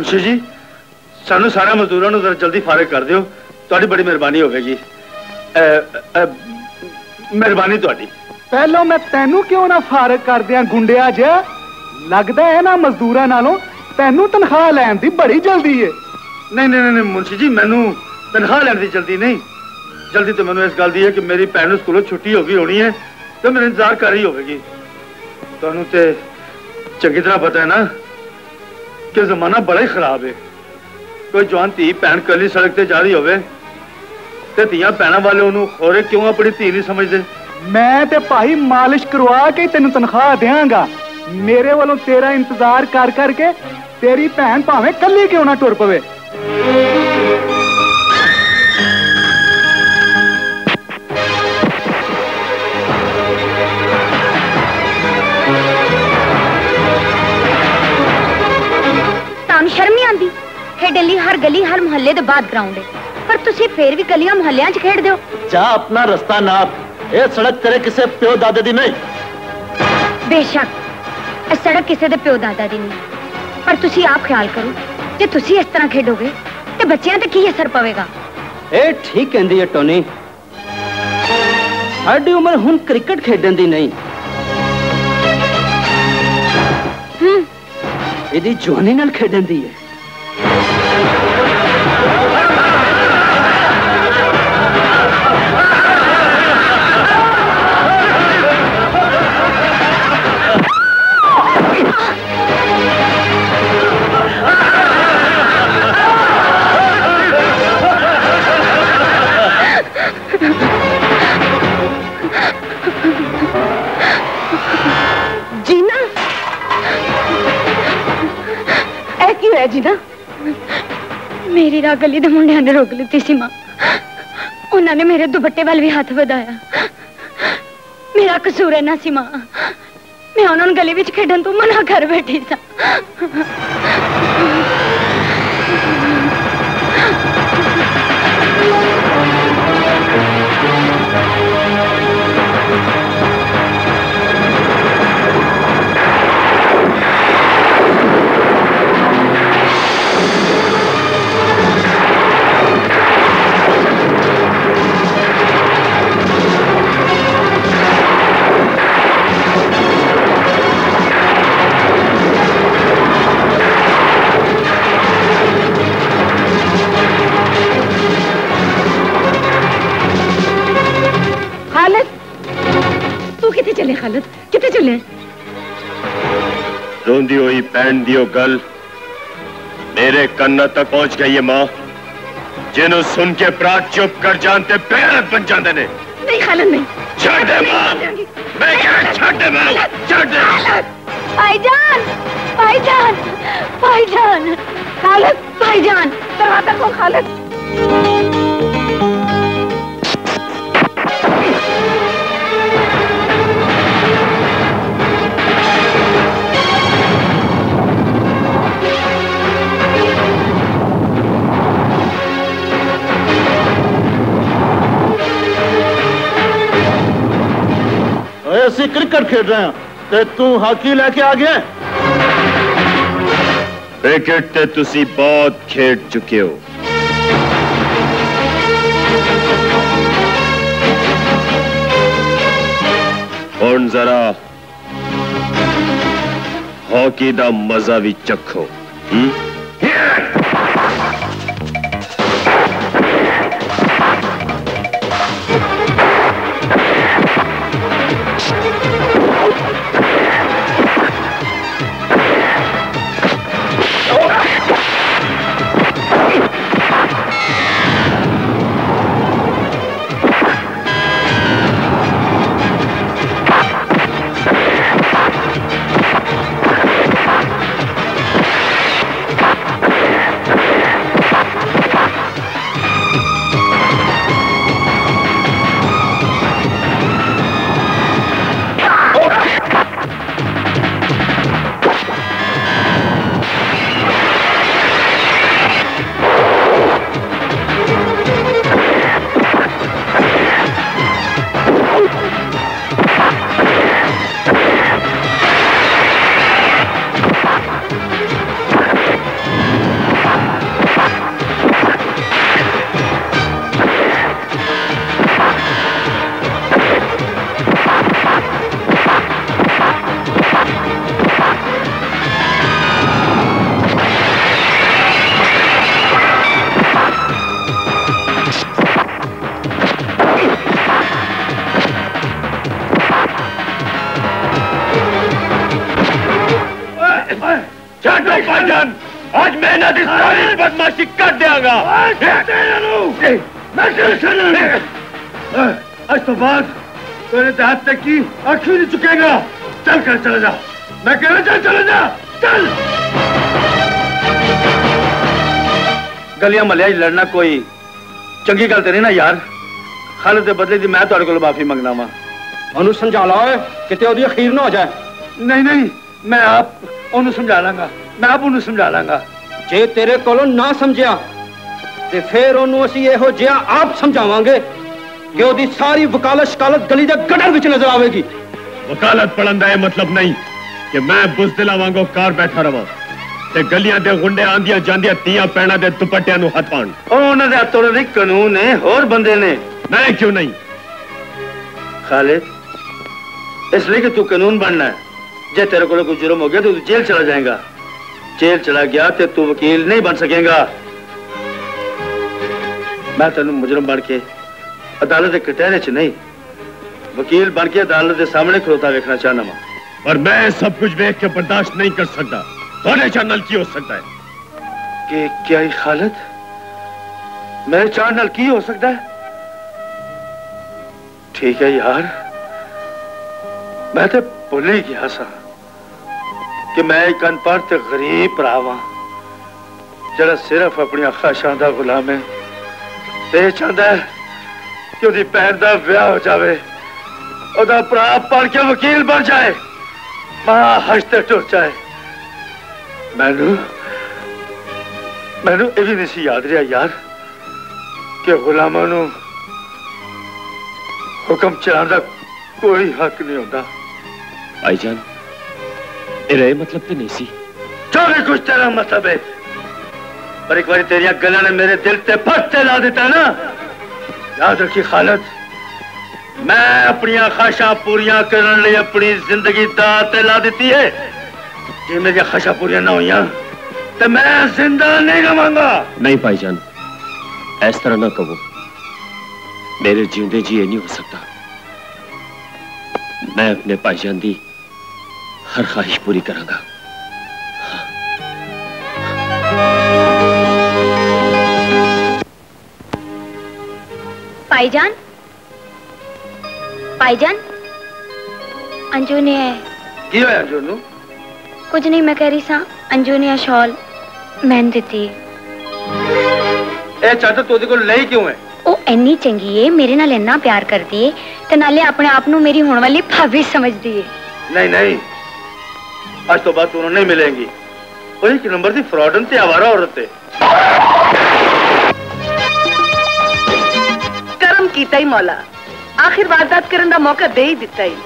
मुंशी जी सानू सारे मजदूरों को जरा जल्दी फारिग कर दियो, तुहाडी बड़ी मेहरबानी होगी। मेहरबानी तुहाडी। पहलों मैं तेनू क्यों ना फारिग कर दिया गुंडिया ज, लगता है ना मजदूरों नालों तेनू तनख्वाह लैन दी बड़ी जल्दी है। नहीं नहीं नहीं मुंशी जी मैनू तनख्वाह लैन दी जल्दी नहीं, जल्दी तो मैनू इस गल दी है कि मेरी भैन स्कूलों छुट्टी हो गई होनी है तो मेरा इंतजार कर रही होगी। तुहानू ते चंगी तरह पता है ना कि जमाना बड़ा ही खराब है। कोई जवान धी भैन कली सड़क से जा रही होवे ते धीआं भैनां वाले उन्होंने खोरे क्यों अपनी धी नहीं समझते। मैं ते भाई मालिश करवा के तेन तनख्वाह देंगा। मेरे वालों तेरा इंतजार कर करके तेरी भैन भावें कली क्यों ना टुर पवे। शर्म नहीं आती खेडन ली हर गली हर मोहल्ले दे बाद ग्राउंड है, पर तुसी फिर भी गलियां मोहल्लियां च खेड दो। जा अपना रास्ता नाप, ये सड़क तेरे किसे प्यो दादे दी नहीं। बेशक ये सड़क किसे दे प्यो दादा दी नहीं, पर तुसी आप ख्याल करो जे तुसी इस तरह खेडोगे ते बच्चों ते की असर पवेगा। ए ठीक कहंदी है टोनी, साडी उम्र हुण क्रिकेट खेडन दी नहीं, इहदी जवानी नाल खेडन दी है। जीना ऐ क्यों है जीना? मेरी राह गली दे मुंडिया ने रोक ली सी मां, उन्होंने मेरे दुपट्टे वाल भी हाथ बढ़ाया। मेरा कसूर है ना सी मां, मैं उन्होंने गली विच खेडन तो मना कर बैठी सा। चले खालिद कितने चले? रोंदी हुई भैन दियो गल मेरे कन्ना तक पहुंच गई है मां, जिन्हों सुन के प्रात चुप कर जानते बेरत बन जाते ने। नहीं खालिद नहीं, छोड़ दे मां, मैं क्या छोड़ दे मां, छोड़ दे। भाईजान भाईजान भाईजान, खालिद भाईजान दरवाजा खोल खालिद। ऐसी क्रिकेट खेल रहे हैं ते तू हॉकी लेके आ गया। क्रिकेट ते तुसी बहुत खेड चुके हो, हुण जरा हॉकी दा मजा भी चखो। छाटो भाईजान, आज मैं ना दी सारी बदमाशी कर देगा। आज तो बाद तेरे हाथ तक की आंखें नहीं चुकेगा। चल कर चला जा, मैं कह रहा चल चला जा, चल। गलियां मलिया लड़ना कोई चंगी गल ते नहीं ना यार। खालिद दे बदले दी मैं तुहाडे कोल माफी मंगना वा। ਉਹਨੂੰ ਸਮਝਾ ਲਾ ਓਏ ਕਿਤੇ ਉਹਦੀ ਅਖੀਰ ਨਾ ਹੋ ਜਾਏ। नहीं नहीं, मैं आप ਉਹਨੂੰ ਸਮਝਾ ਲਾਂਗਾ, मैं आप ਉਹਨੂੰ ਸਮਝਾ ਲਾਂਗਾ। ਜੇ ਤੇਰੇ ਕੋਲੋਂ ਨਾ ਸਮਝਿਆ ਤੇ ਫੇਰ ਉਹਨੂੰ ਅਸੀਂ ਇਹੋ ਜਿਹਾ ਆਪ ਸਮਝਾਵਾਂਗੇ ਕਿ ਉਹਦੀ ਸਾਰੀ ਵਕਾਲਤ ਸ਼ਕਾਲਤ ਗਲੀ ਦੇ ਗਟਰ ਵਿੱਚ ਨਜ਼ਰ ਆਵੇਗੀ। वकालत पढ़न का यह मतलब नहीं कि मैं बुजदिला वांगो कार बैठा रहा ते गलियां दे गुंडे आंदियां जांदियां तियां पैणा दे दुपट्टियां नूं हथ पाण। ਉਹਨਾਂ ਦੇ ਹੱਥੋਂ ਨਹੀਂ ਕਾਨੂੰਨ ਹੈ, ਹੋਰ ਬੰਦੇ ਨੇ। मैं क्यों नहीं? खालिद, इसलिए कि तू कानून बनना है। जे तेरे को कोई जुर्म हो गया तो तू जेल चला जाएगा। जेल चला गया तो तू वकील नहीं बन सकेगा। मैं तेन मुजरम बन के अदालत के कटहरे च नहीं, वकील बन के अदालत के सामने खलोता देखना चाहना वा। पर मैं सब कुछ देख के बर्दाश्त नहीं कर सकता। थोड़े चैनल की हो सकता है कि क्या ही खालिद, मेरे चैनल की हो सकता है? ठीक है यार, मैं तो भुल ही गया सा कि मैं एक अनपढ़ ते गरीब भरा वां जरा सिर्फ अपनी ख्वाहिशां दा गुलाम है। ते चाहता है कि उसदी भैन दा विआह हो जावे, ओदा भरा पढ़ के वकील बन जाए, मां हंसते टुर जाए। मैनू ये भी नहीं याद रहा यार कि गुलामां नूं हुक्म चलाने का कोई हक नहीं होता। भाईजान, मेरा ये मतलब तो नहीं सी। जो भी कुछ तेरा मतलब है, पर एक बार तेरिया गल्लां ने मेरे दिल ते फटते ला देता ना। याद रखी खालिद, मैं अपनी ख्वाहिशां पूरियां करने लिए अपनी जिंदगी दांव ते ला दी है। जे मेरी ख्वाहिशां पूरियां ना होइयां तो मैं जिंदा नहीं रहांगा। नहीं भाईजान, इस तरह ना कहो। मेरे जींदे जी ये नहीं हो सकता। मैं अपने भाईजान दी हर ख्वाहिश पूरी करांगा। भाईजान, भाईजान, अंजू ने की होया अंजू नूं? कुछ नहीं, मैं कह रही सा अंजू ने शॉल मैन दी। ए चाचा तू को ले क्यों है? ਉਹ ਇੰਨੀ ਚੰਗੀ ਏ, ਮੇਰੇ ਨਾਲ ਇੰਨਾ ਪਿਆਰ ਕਰਦੀ ਏ ਤੇ ਨਾਲੇ ਆਪਣੇ ਆਪ ਨੂੰ ਮੇਰੀ ਹੋਣ ਵਾਲੀ ਭਾਬੀ ਸਮਝਦੀ ਏ। नहीं नहीं, आज तो बात दोनों नहीं मिलेंगी। वो एक नंबर की फ्रॉडन ते आवारा औरत है। करम कीता ही मौला, आखिर वारदात करने का मौका दे ही दिता ही।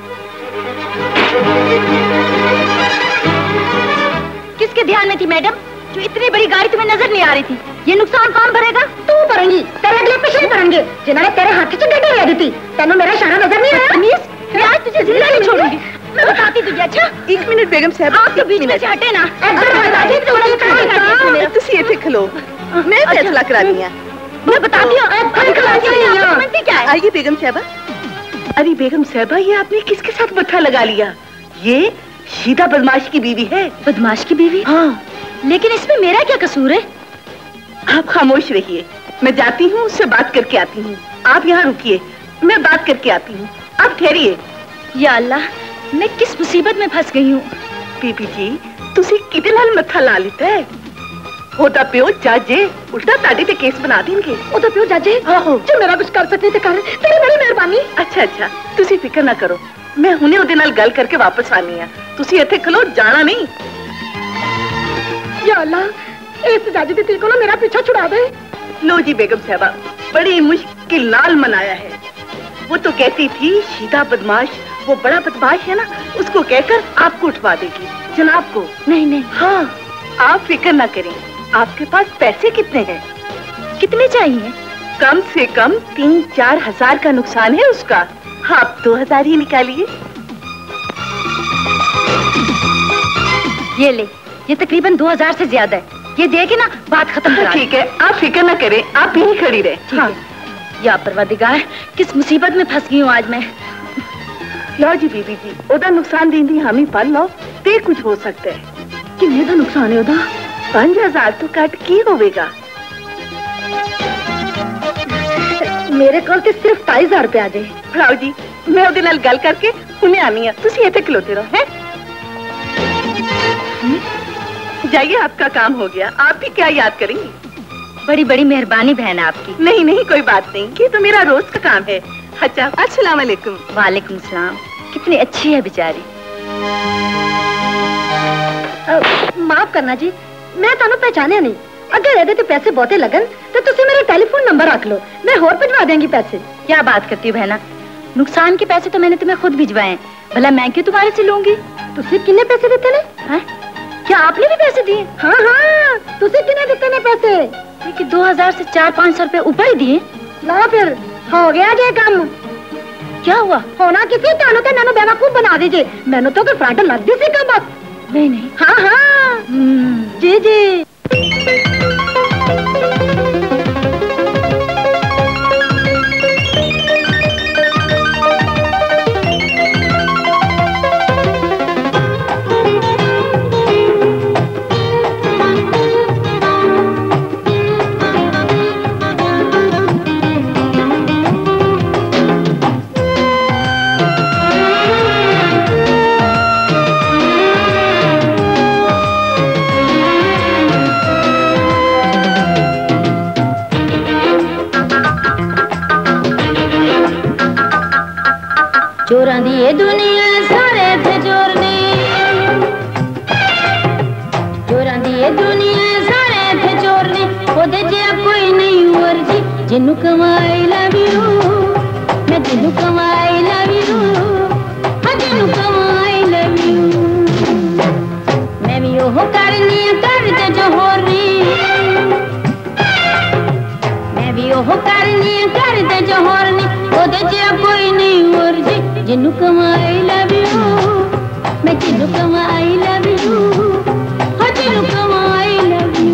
किसके ध्यान में थी मैडम जो इतनी बड़ी गाड़ी तुम्हें नजर नहीं आ रही थी? ये नुकसान कौन भरेगा? तू भरेंगी, तेरे अगले पिछले भरेंगे जिन्होंने तेरे हाथ से गड्ढे ले दी थी। तेनों मेरा इशारा नजर नहीं आया? मैं आज तुझे जिंदा नहीं छोड़ूंगी। मैं बताती तुझे। अच्छा एक मिनट बेगम साहब, आप तो बीच में से हटे ना। तुसी इत्थे खलो, मैं फैसला करानी है। मैं बताती हूँ क्या है। आइए बेगम साहबा। अरे बेगम साहबा, ये आपने किसके साथ मत्था लगा लिया? ये शीदा बदमाश की बीवी है। बदमाश की बीवी? हाँ। लेकिन इसमें मेरा क्या कसूर है? आप खामोश रहिए, मैं जाती हूँ, उससे बात करके आती हूँ। आप यहाँ रुकिए, मैं बात करके आती हूँ। आप ठहरिए। या अल्लाह, मैं किस मुसीबत में फंस गई हूँ। बीबी जी, तुसी किदे नाल मत्था ला लिता है? ओदा प्यो जज है, उल्टा ताड़े ते केस बना देंगे। ओदा प्यो जज है? आहो। जो मेरा कुछ कर सकते थे कर, तेरी बड़ी मेहरबानी। अच्छा अच्छा, तुसी फिक्र ना करो, मैं हुणे ओदे नाल गल करके वापस आनी है। तुसी इत्थे खलो, जाना नहीं। या अल्लाह, इस जज दी धी को मेरा पीछा छुड़ा दे। लो जी बेगम साहबा, बड़ी मुश्किल नाल मनाया है। वो तो कहती थी शीदा बदमाश, वो बड़ा बदमाश है ना, उसको कहकर आपको उठवा देगी, जनाब को। नहीं नहीं। हाँ, आप फिक्र ना करें। आपके पास पैसे कितने हैं? कितने चाहिए? कम से कम 3-4 हजार का नुकसान है उसका। आप 2000 ही निकालिए। ये ले, ये तकरीबन 2000 से ज्यादा है। ये दे के ना बात खत्म करा। ठीक है, आप फिक्र ना करें, आप यहीं खड़ी रहे। ठीक है। या परवरदिगार, किस मुसीबत में फंस गई हूँ आज मैं। लो जी बीबी जी, ओदा नुकसान देंदी हामी पल लो, ते कुछ हो सकता है। किन्ने दा नुकसान है ओदा? 5000 तो कट की होवेगा? मेरे को तो सिर्फ 2500 रुपया दे। फड़ाओ जी, मैं ओदे नाल गल करके हुणे आनी है। तुसी इत्थे खलोते रहो हैं। जाइए, आपका काम हो गया। आप भी क्या याद करेंगी? बड़ी बड़ी मेहरबानी बहन आपकी। नहीं नहीं, कोई बात नहीं, ये तो मेरा रोज का काम है। अच्छा, अस्सलाम वालेकुम। वालेकुम सलाम। कितनी अच्छी है बेचारी। माफ करना जी, मैं तुहानू पहचानिया नहीं। अगर ਇਹਦੇ ਤੇ पैसे बहुते लगन तो तुसी मेरा टेलीफोन नंबर रख लो, मैं और भिजवा देंगी पैसे। क्या बात करती हो बहना, नुकसान के पैसे तो मैंने तुम्हें खुद भिजवाए, भला मैं क्यों तुम्हारे से लूंगी? तुसी कितने पैसे देते ने? क्या आपने भी पैसे दिए? हाँ हाँ, तुसी कितने देते ने पैसे? देखिए 2000 से 400-500 रुपए ऊपर ही दिए। ला फिर हो गया जे काम। क्या हुआ? होना किसी तानू ते नानू बेवकूफ बना दीजिए। मैंने तो कोई फ्रॉड लगती सी का बात। नहीं नहीं, हाँ हाँ जी जी। चोरां दी ये दुनिया सारे थे चोरनी, चोरां दी ये दुनिया सारे थे चोरनी। ओदे जिहा कोई नहीं और जी, जिन्नू कमाई लव यू, मैं जिन्नू कमाई लव यू, हाँ जिन्नू कमाई लव यू। मैं भी ओह करनी करते जो होरनी, मैं भी ओह करनी करते जो होरनी। ओदे जिहा कोई नहीं और जी, जिन्नू कमाई लव यू, मैं जिन्नू कमाई लव यू, हाँ जिन्नू कमाई लव यू।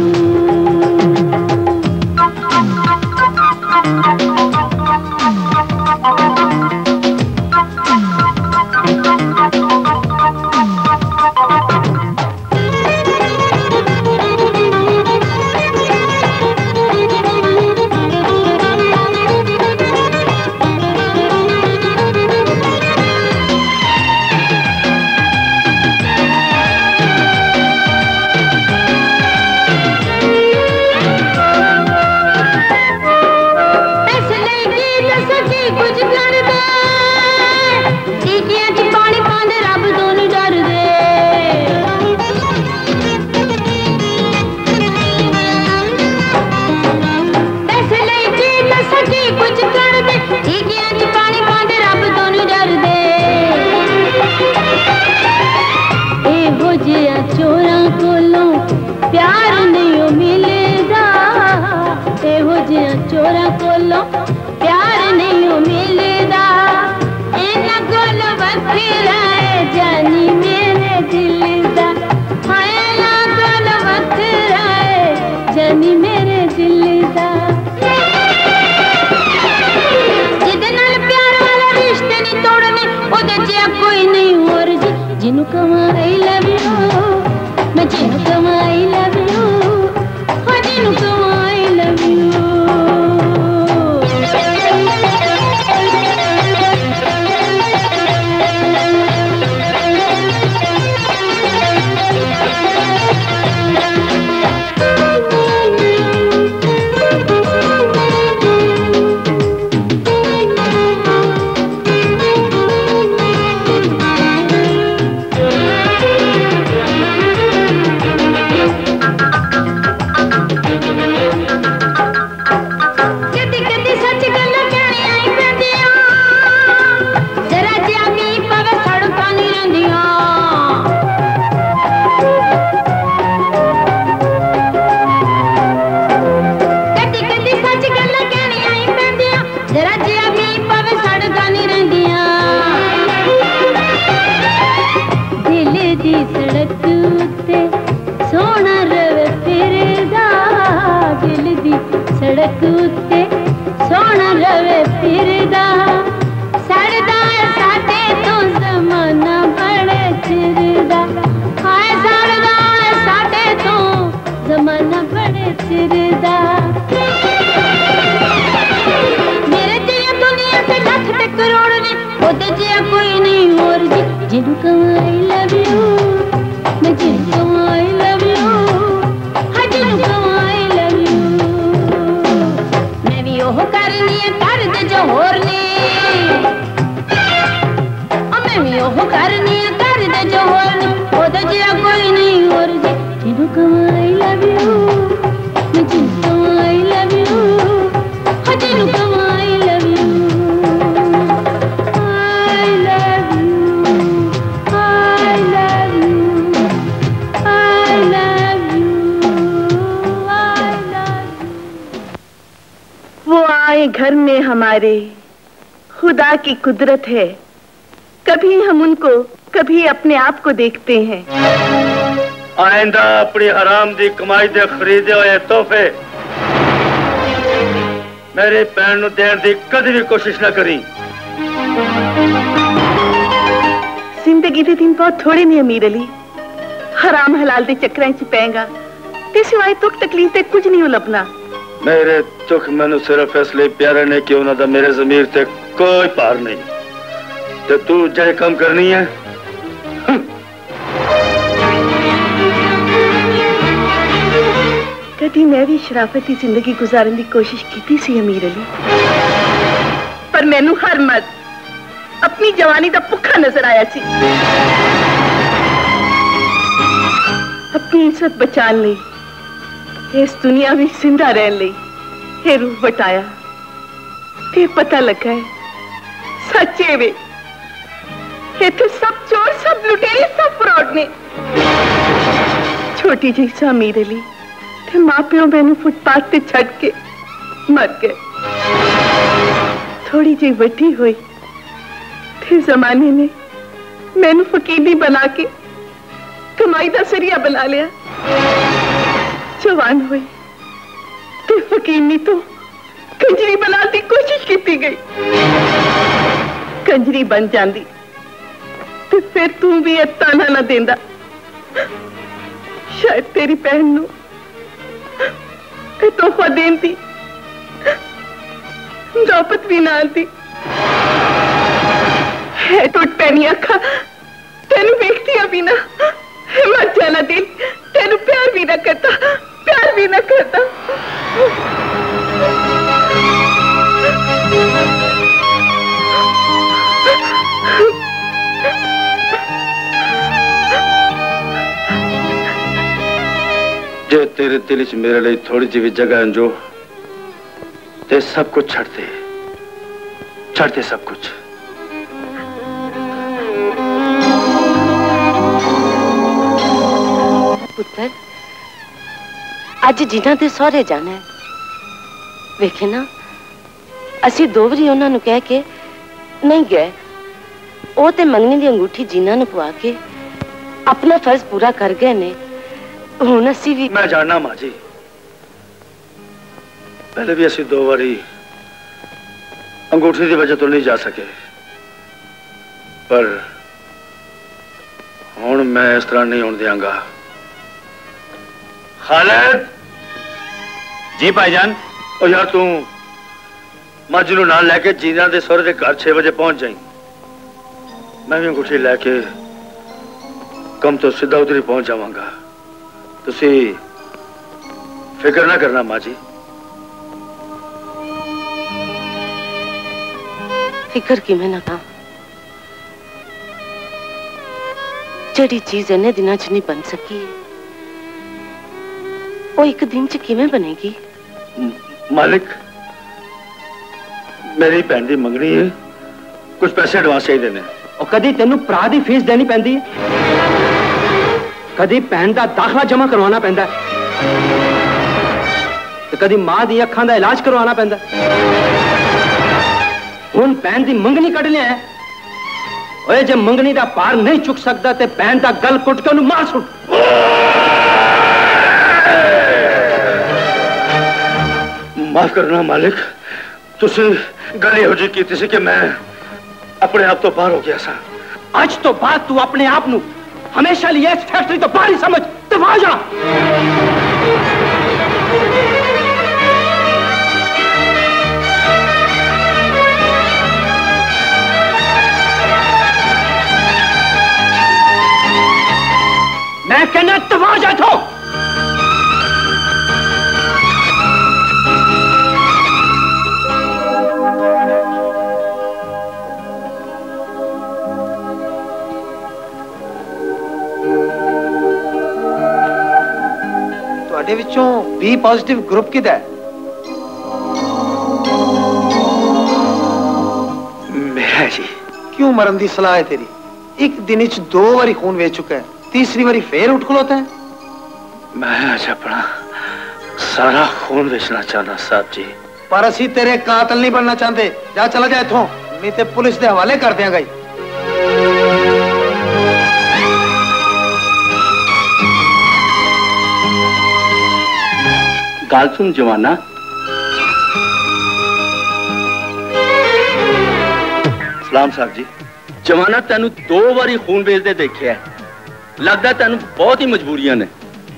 चोरा कोलो प्यार नहीं मिलदा, इन्हां कोल वखरा है जानी मेरे दिल दा। हाय इन्हां कोल वखरा है जानी मेरे दिल दा। जिहदे नाल प्यार वाला रिश्ते नहीं तोड़ने, ओदे जिहा कोई नहीं और जी, जिन्नू कमाई लव यू, मैं जिन्नू कमाई लव यू, हाँ जिन्नू कमाई लव यू। जिडू कमा आई लव यू मैं जिडू कमा आई लव यू हाँ जिडू कमा आई लव यू मैं भी ओह करनी है कर दे जो होर ने मैं भी ओह करनी है कर दे जो होर ने ओदे जिया कोई नहीं और जे जिडू कमा आई लव यू मैं जिडू कमा आई लव यू हाँ जिडू कमा आई लव यू घर में हमारे खुदा की कुदरत है, कभी हम उनको कभी अपने आप को देखते हैं। आइंदा अपनी हराम दी कमाई दे खरीदे हुए तोहफे मेरे भैन नूं देण दी कदी भी कोशिश ना करी। जिंदगी दे दिन बहुत थोड़े ने अमीर अली, हराम हलाल दे चक्करां च पेंगा ते सिवाय दुख तकलीफ ते कुछ नहीं लभना। मेरे दुख मैनू सिर्फ इसलिए प्यारे ने कि उन्होंने मेरे जमीर से कोई पार नहीं। तो तू जे कम करनी है कभी मैं भी शराफती जिंदगी गुजारने की कोशिश की सी अमीर अली, पर मैनू हर मर्द अपनी जवानी का भुखा नजर आया सी। अपनी इज्जत बचाने लई इस दुनिया में जिंदा रहने लई ये रूह बटाया ते पता लगा है सच्चे वे ये तो सब चोर सब लुटेरे सब फ्रॉड ने। छोटी जी सा अमीर अली ते मां प्यो मैनू फुटपाथ ते छड़ के मर गए। थोड़ी जी वड्डी हुई थे जमाने ने मैनू फकीरी बना के कमाई का सरिया बना लिया। जवान हुई ते फकीरनी तो कंजरी बनाने की कोशिश की गई। कंजरी बन जाती तो फिर तू भी ये ताना ना देंदा, शायद तेरी बहन नू तोहफा देती नौबत भी ना आती। है टुट पैनी अखा तेन वेखती भी ना, मर जाना दिल तेन प्यार भी ना करता, प्यार भी ना करता। जे तेरे दिल च मेरे लिए थोड़ी जी भी जगह अंजो ते सब कुछ छड़ दे सब कुछ। पुत्र अज जिन्हां दे सहुरे जाना है, वेखे ना असी दो बारी उन्होंने कह के नहीं गए। वो ते मंगनी दी अंगूठी जिन्हां नूं पवा के अपना फर्ज पूरा कर गए ने। हुण असी भी मैं जानना मां जी, पहले भी असी दो बारी अंगूठी की वजह तो नहीं जा सके, पर हुण मैं इस तरह नहीं होने देंगा। खालिद जी भाईजान। ओ यार तू मज नूं नाल लैके जीना दे सहुरे दे घर 6 बजे पहुंच जाई। मैं भी अंगूठी लैके कम तो सीधा उधर ही पहुंच जावांगा। तुसी फिक्र ना करना मां जी। फिक्र किवें ना करा, जिहड़ी चीज इन्ने दिनां च नहीं बन सकी वो एक दिन च किवें बनेगी? मालिक मेरी भैन दी मंगनी है, कुछ पैसे एडवांस चाहिए ने। और कदी तेनू भरा दी फीस देनी पैंदी है, कदी भैन दा दाखला जमा करवाना पैंदा है, ते कदी मां दी अखां दा इलाज करवाना पैंदा। हुण भैन दी मंगनी कढ लिया है। ओए जे मंगनी दा पार नहीं चुक सकदा ते भैन दा गल कुट के उन्हें मार सुट। माफ करना मालिक, तुसी गल इहो जी कीती सी कि मैं अपने आप तो बाहर हो गया सा। आज तो बाद तू अपने आप नू हमेशा लिए इस फैक्ट्री तो बाहर ही समझ ते वहां जा। मैं कहना तबाह जा इथों। ਤੁਹਾਡੇ ਵਿੱਚੋਂ ਬੀ ਪੋਜ਼ਿਟਿਵ ਗਰੁੱਪ ਕਿਹਦਾ ਹੈ? मेरा जी। क्यों मरन की सलाह है तेरी? एक दिन 2 बारी खून बेच चुका है, तीसरी बारी फिर उठ खलोता है। मैं आज अपना सारा खून बेचना चाहना साहब जी। पर असी तेरे कातल नहीं बनना चाहते। जा चला जा इथों, नहीं तो पुलिस के हवाले कर देंगे। गाल सुन जवाना, सलाम साहब जी। जवाना तेन 2 बारी खून बेचते देखिया, लगता तेन बहुत ही मजबूरियां ने।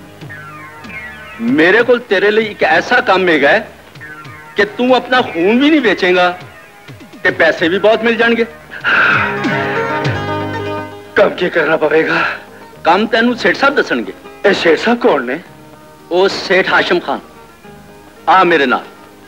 मेरे को तेरे लिए एक ऐसा काम है कि तू अपना खून भी नहीं बेचेगा ते पैसे भी बहुत मिल जाएंगे। काम क्या करना पड़ेगा? काम तेन सेठ साहब दसणगे। ए सेठ साहब कौन ने? ओ सेठ हाशिम खान। आ मेरे नाल।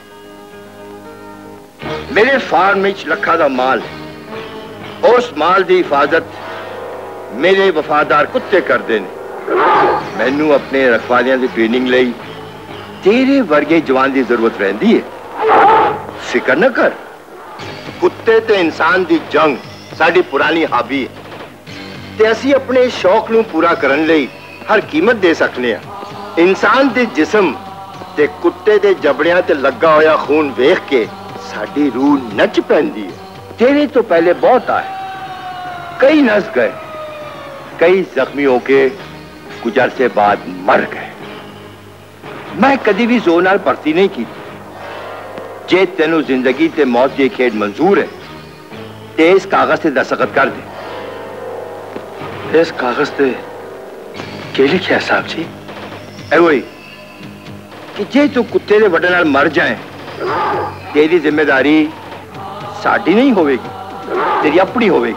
मेरे फार्म में लखा दा माल, उस माल की हिफाजत मेरे वफादार कुत्ते करते हैं। मैनू अपने रखवालियां की ट्रेनिंग लई तेरे वर्गे जवान की जरूरत रहती है। फिक्र न कर, कुत्ते ते इंसान की जंग साडी पुरानी हाबी है ते असी अपने शौक नू पूरा करन लई हर कीमत दे सकने हैं। इंसान के जिस्म ते कुत्ते के जबड़ियां ते लगा होया खून वेख के साडी रूह नच पैंदी है। तेरे तो पहले बहुत आए, कई नस गए, कई जख्मी होके गुजर से बाद मर गए। मैं कभी भी जोर नाल भर्ती नहीं की। जे तेनू जिंदगी ते मौत की खेड मंजूर है ते इस कागज से दस्तखत कर दे। इस कागज से क्या लिखा है साहब जी? ए वही कि जे तू कुत्ते दे वड्डे नाल मर जाए, तेरी जिम्मेदारी साडी नहीं होगी, तेरी अपनी होगी।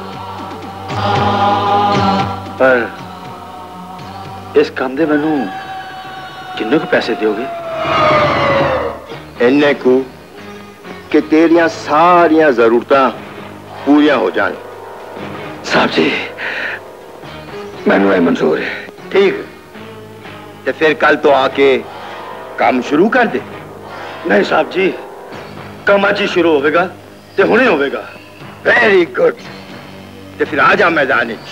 पर इस काम दे मैनू किन्ने को पैसे दोगे? इन्ने को कि तेरियां सारियां जरूरतां पूरियां हो जान। साहब जी मैनू ये मंजूर है। ठीक है, तो फिर कल तो आके काम शुरू कर दे। नहीं साहब जी, काम आज ही शुरू होगा ते हुणे होगा। वेरी गुड, तो फिर आ जा मैदान में।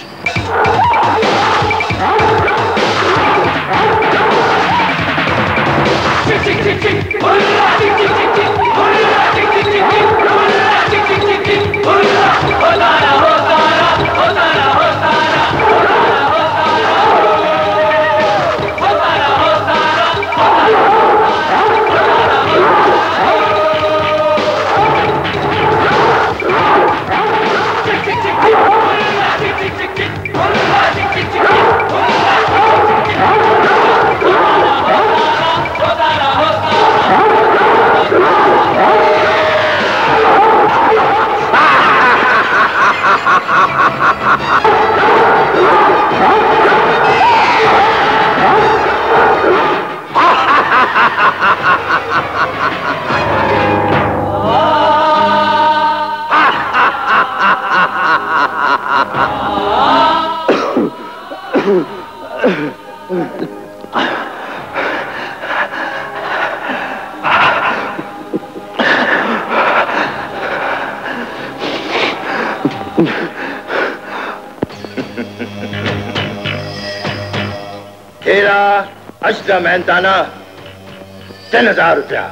तेरा अशरा मेहनताना 3000 रुपया।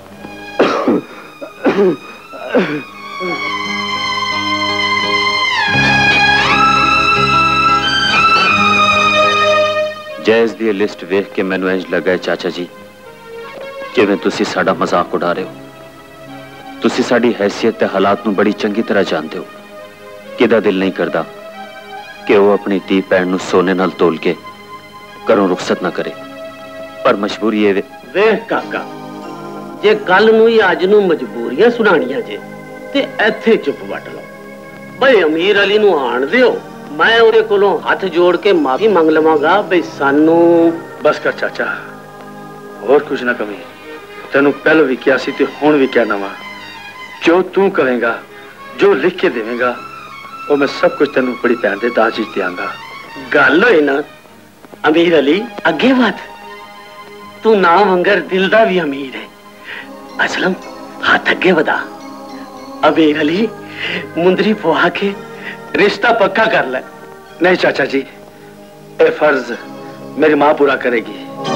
जायज दी लिस्ट वेख के मैनू इंज लगा है चाचा जी जिवें तुसी साडा मजाक उड़ा रहे हो। तुसी साडी हैसियत ते हालात नू बड़ी चंगी तरह जानते हो। किदा दिल नहीं करदा कि वो अपनी धी भैन नू सोने नाल तोल के घरों रुखसत ना करे, पर मजबूरी है। वेख काका, जे कल नू ही अज नू मजबूरियां सुनानियां जे ते इत्थे चुप वट लो। भाई अमीर अली नू आण दिओ, मैं ਉਹਦੇ ਕੋਲੋਂ ਹੱਥ ਜੋੜ ਕੇ ਮਾਫੀ ਮੰਗ ਲਵਾਂਗਾ ਬਈ ਸਾਨੂੰ बस कर चाचा और कुछ ना कमी तेनू पहले भी किया सी ते हुण भी कहना वा जो तू कहेगा जो लिख के देवेगा वो मैं सब कुछ तेनू बड़ी भैन दे दाज च देंगा गल होई ना अमीर अली अगे बात तू ना मंगर दिल दा भी अमीर है असलम हाथ अगे वधा अमीर अली मुंदरी पवा के रिश्ता पक्का कर ले नहीं चाचा जी ये फर्ज मेरी मां पूरा करेगी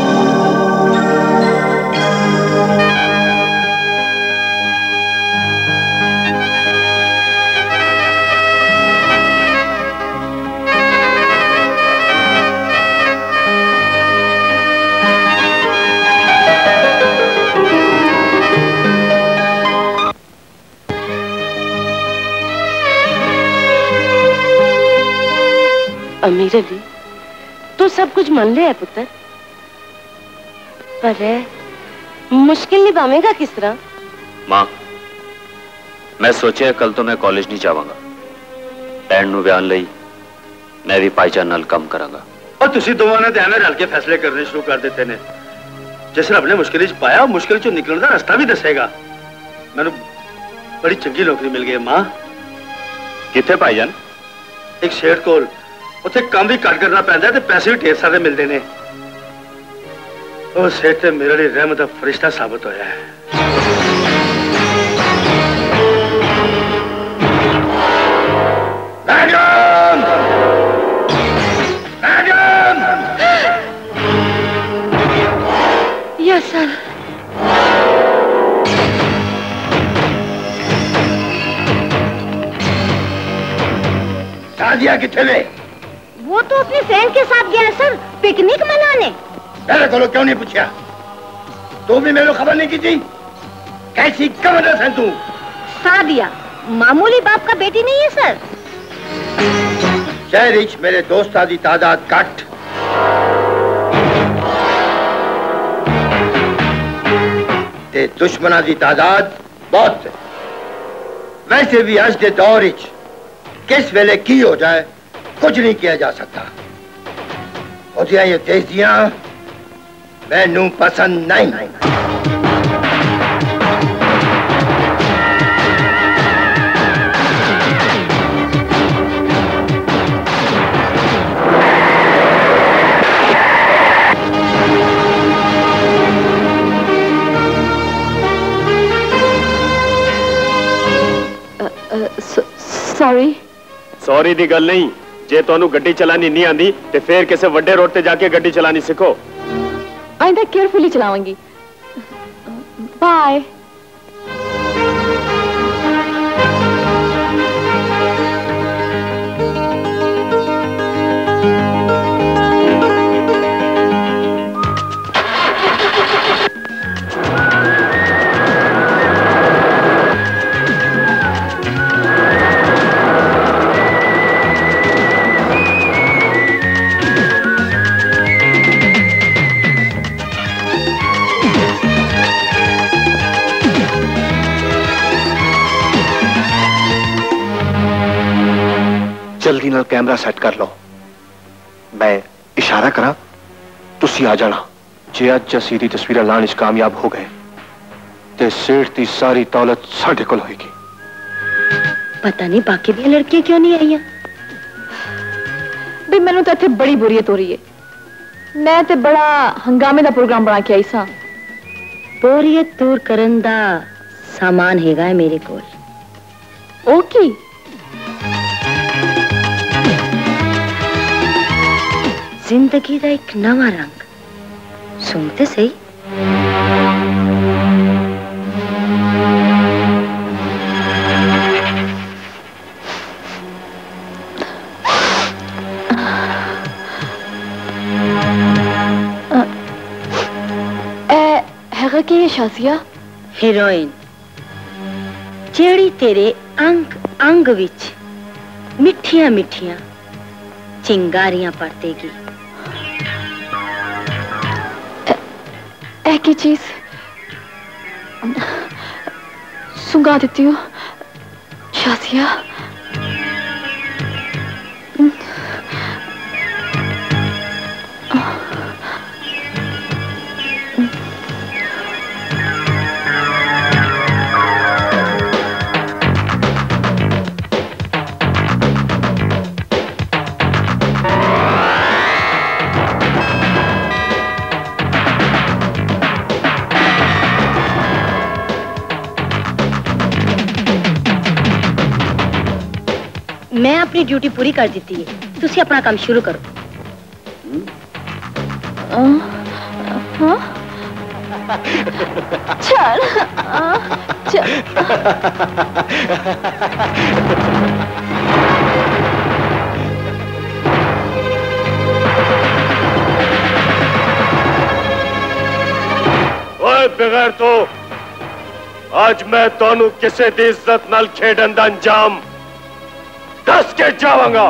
अमीर अली तू सब कुछ मान ले है पुत्र पर मुश्किल निभावेगा किस तरह? मां मैं सोचे कल तो मैं कॉलेज नहीं जावांगा भैन नूं ब्यान लई मैं भी भाईजान नाल काम करांगा और तुसी दोवां ने ध्यान रल के फैसले करने शुरू कर देते ने जिस रब ने मुश्किल च पाया मुश्किल चों निकलण दा रास्ता भी दसेगा मैनू बड़ी चंगी नौकरी मिल गई मां किथे भाईजान? एक शेर कोल उत्थे काम भी घट करना पैंदा ते पैसे भी ढेर सारे मिलते हैं वो सेठ ते मेरे लिए रहमत दा फरिश्ता साबित होया है madam madam yes sir Sadia किथे ने? वो तो अपने फ्रेंड के साथ गया है सर पिकनिक मनाने मेरे को क्यों नहीं पूछा? तू भी मेरे को खबर नहीं की थी? कैसी कमरस है तू? सादिया मामूली बाप का बेटी नहीं है सर शहर इच मेरे दोस्तां दी तादाद घट ते दुश्मना दी तादाद बहुत है वैसे भी आज के दौर इच किस वेले की हो जाए कुछ नहीं किया जा सकता और ये तेजियां मैनू पसंद नहीं सॉरी सॉरी दी गल नहीं जे तुहानू गड्डी चलानी नहीं आंदी ते फिर किसी वड्डे रोड ते जाके गड्डी चलानी सीखो आइंदा केयरफुली चलाऊंगी बाय जल्दी नाल कैमरा सेट कर लो मैं इशारा करा तुसी आ जाना जे अज असी दी तस्वीर लाने च कामयाब हो गए ते सेठ दी सारी दौलत साडे कोल होएगी पता नहीं बाकी भी लड़कियां क्यों नहीं आई भी मैनू तो इत्थे बड़ी बुरीयत हो रही है मैं ते बड़ा हंगामे दा प्रोग्राम बना के आई सा बोरियत दूर करन दा सामान हैगा है मेरे कोल ओके जिंदगी का एक नवा रंग सुनते सही हैगा कि ये शाजिया हीरोइन जेड़ी तेरे अंग अंग विच मिठिया मिठिया चिंगारियां परतेगी की चीज सुंगा देती हूँ शाजिया मैं अपनी ड्यूटी पूरी कर दी है, तुसी अपना काम शुरू करो। चल चल। ओए बगैर तो आज मैं दोनों किसी दी इज्जत नाल खेडन दा अंजाम दस के जावांगा।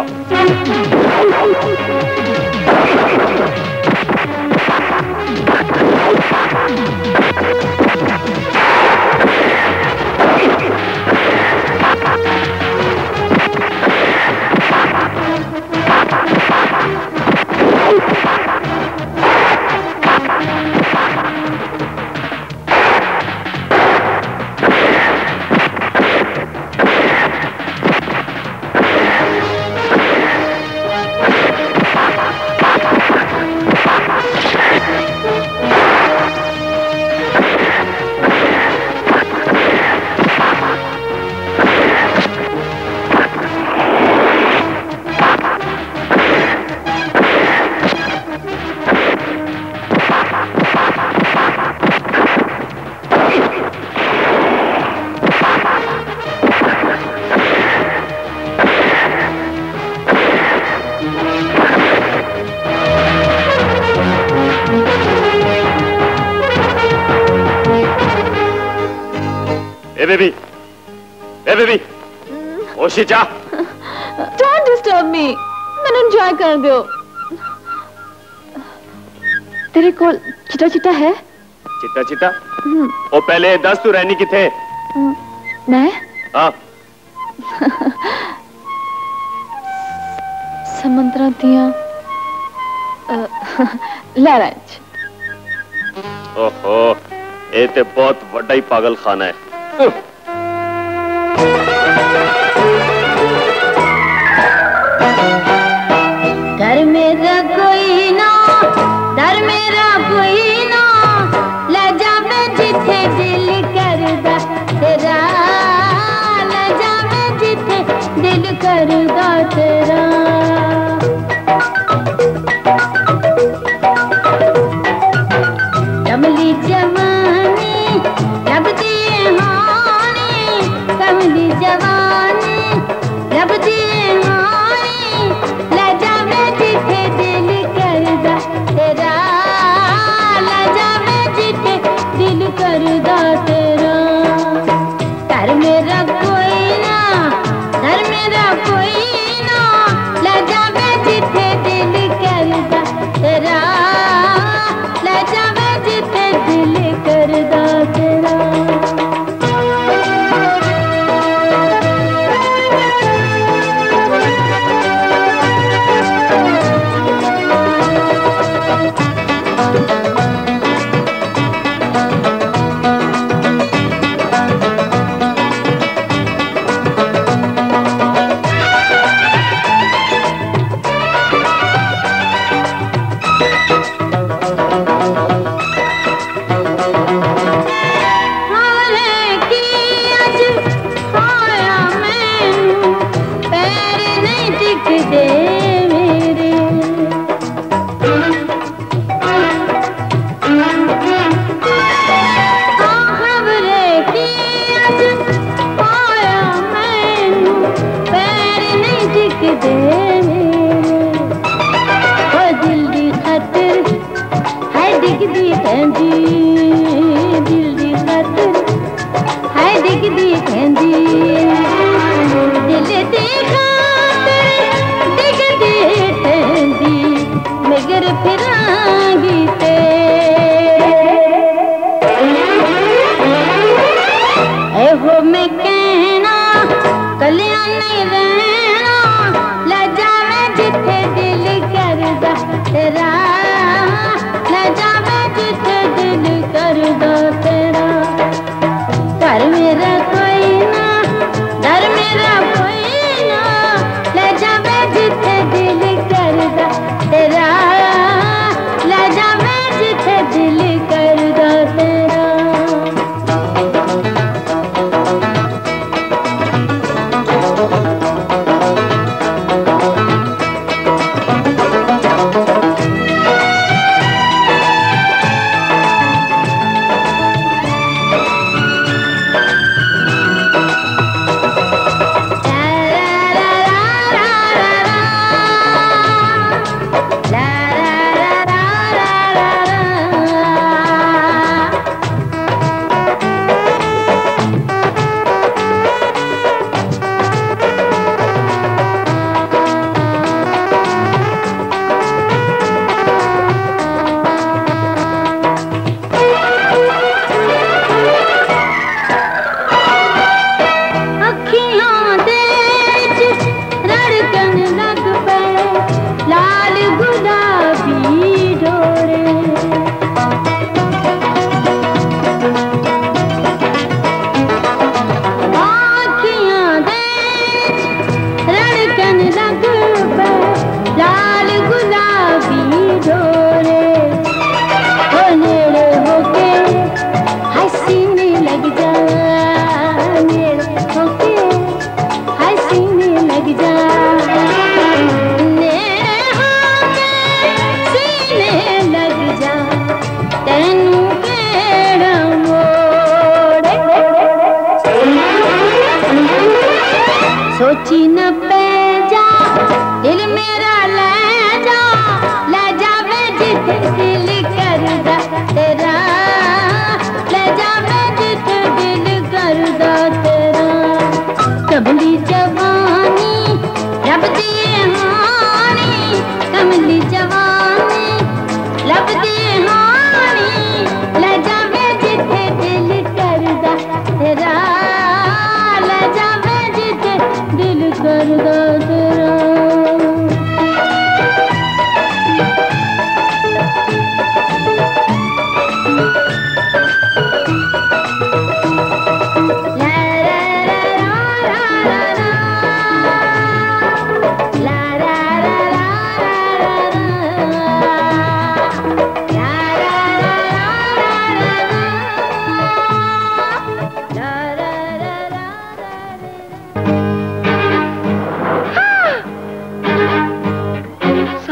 Hey baby, होशी जा। Don't disturb me, मैंने enjoy कर दो। तेरे को चिटा चिटा है? चिटा चिटा? ओ पहले दस तू रहनी किथे? मैं? हाँ। समंदरा दिया लहरांच। ओहो, ये ते बहुत बड़ा ही पागल खाना है। डर मेरा कोई ना, डर मेरा कोई ना, ले जावे जिथे दिल करदा तेरा, ले जावे जिथे दिल करदा तेरा। कमली जवानी लबदी हानी, कमली जवानी लबदी हानी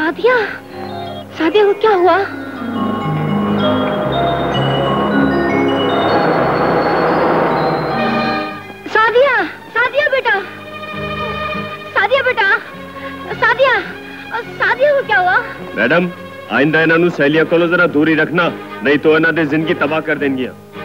सादिया, सादिया को क्या हुआ? सादिया, सादिया बेटा, सादिया बेटा, सादिया, सादिया को क्या हुआ? मैडम आइंदा इन्हों सहेलिया को जरा दूरी रखना, नहीं तो इन्हों की जिंदगी तबाह कर देंगी।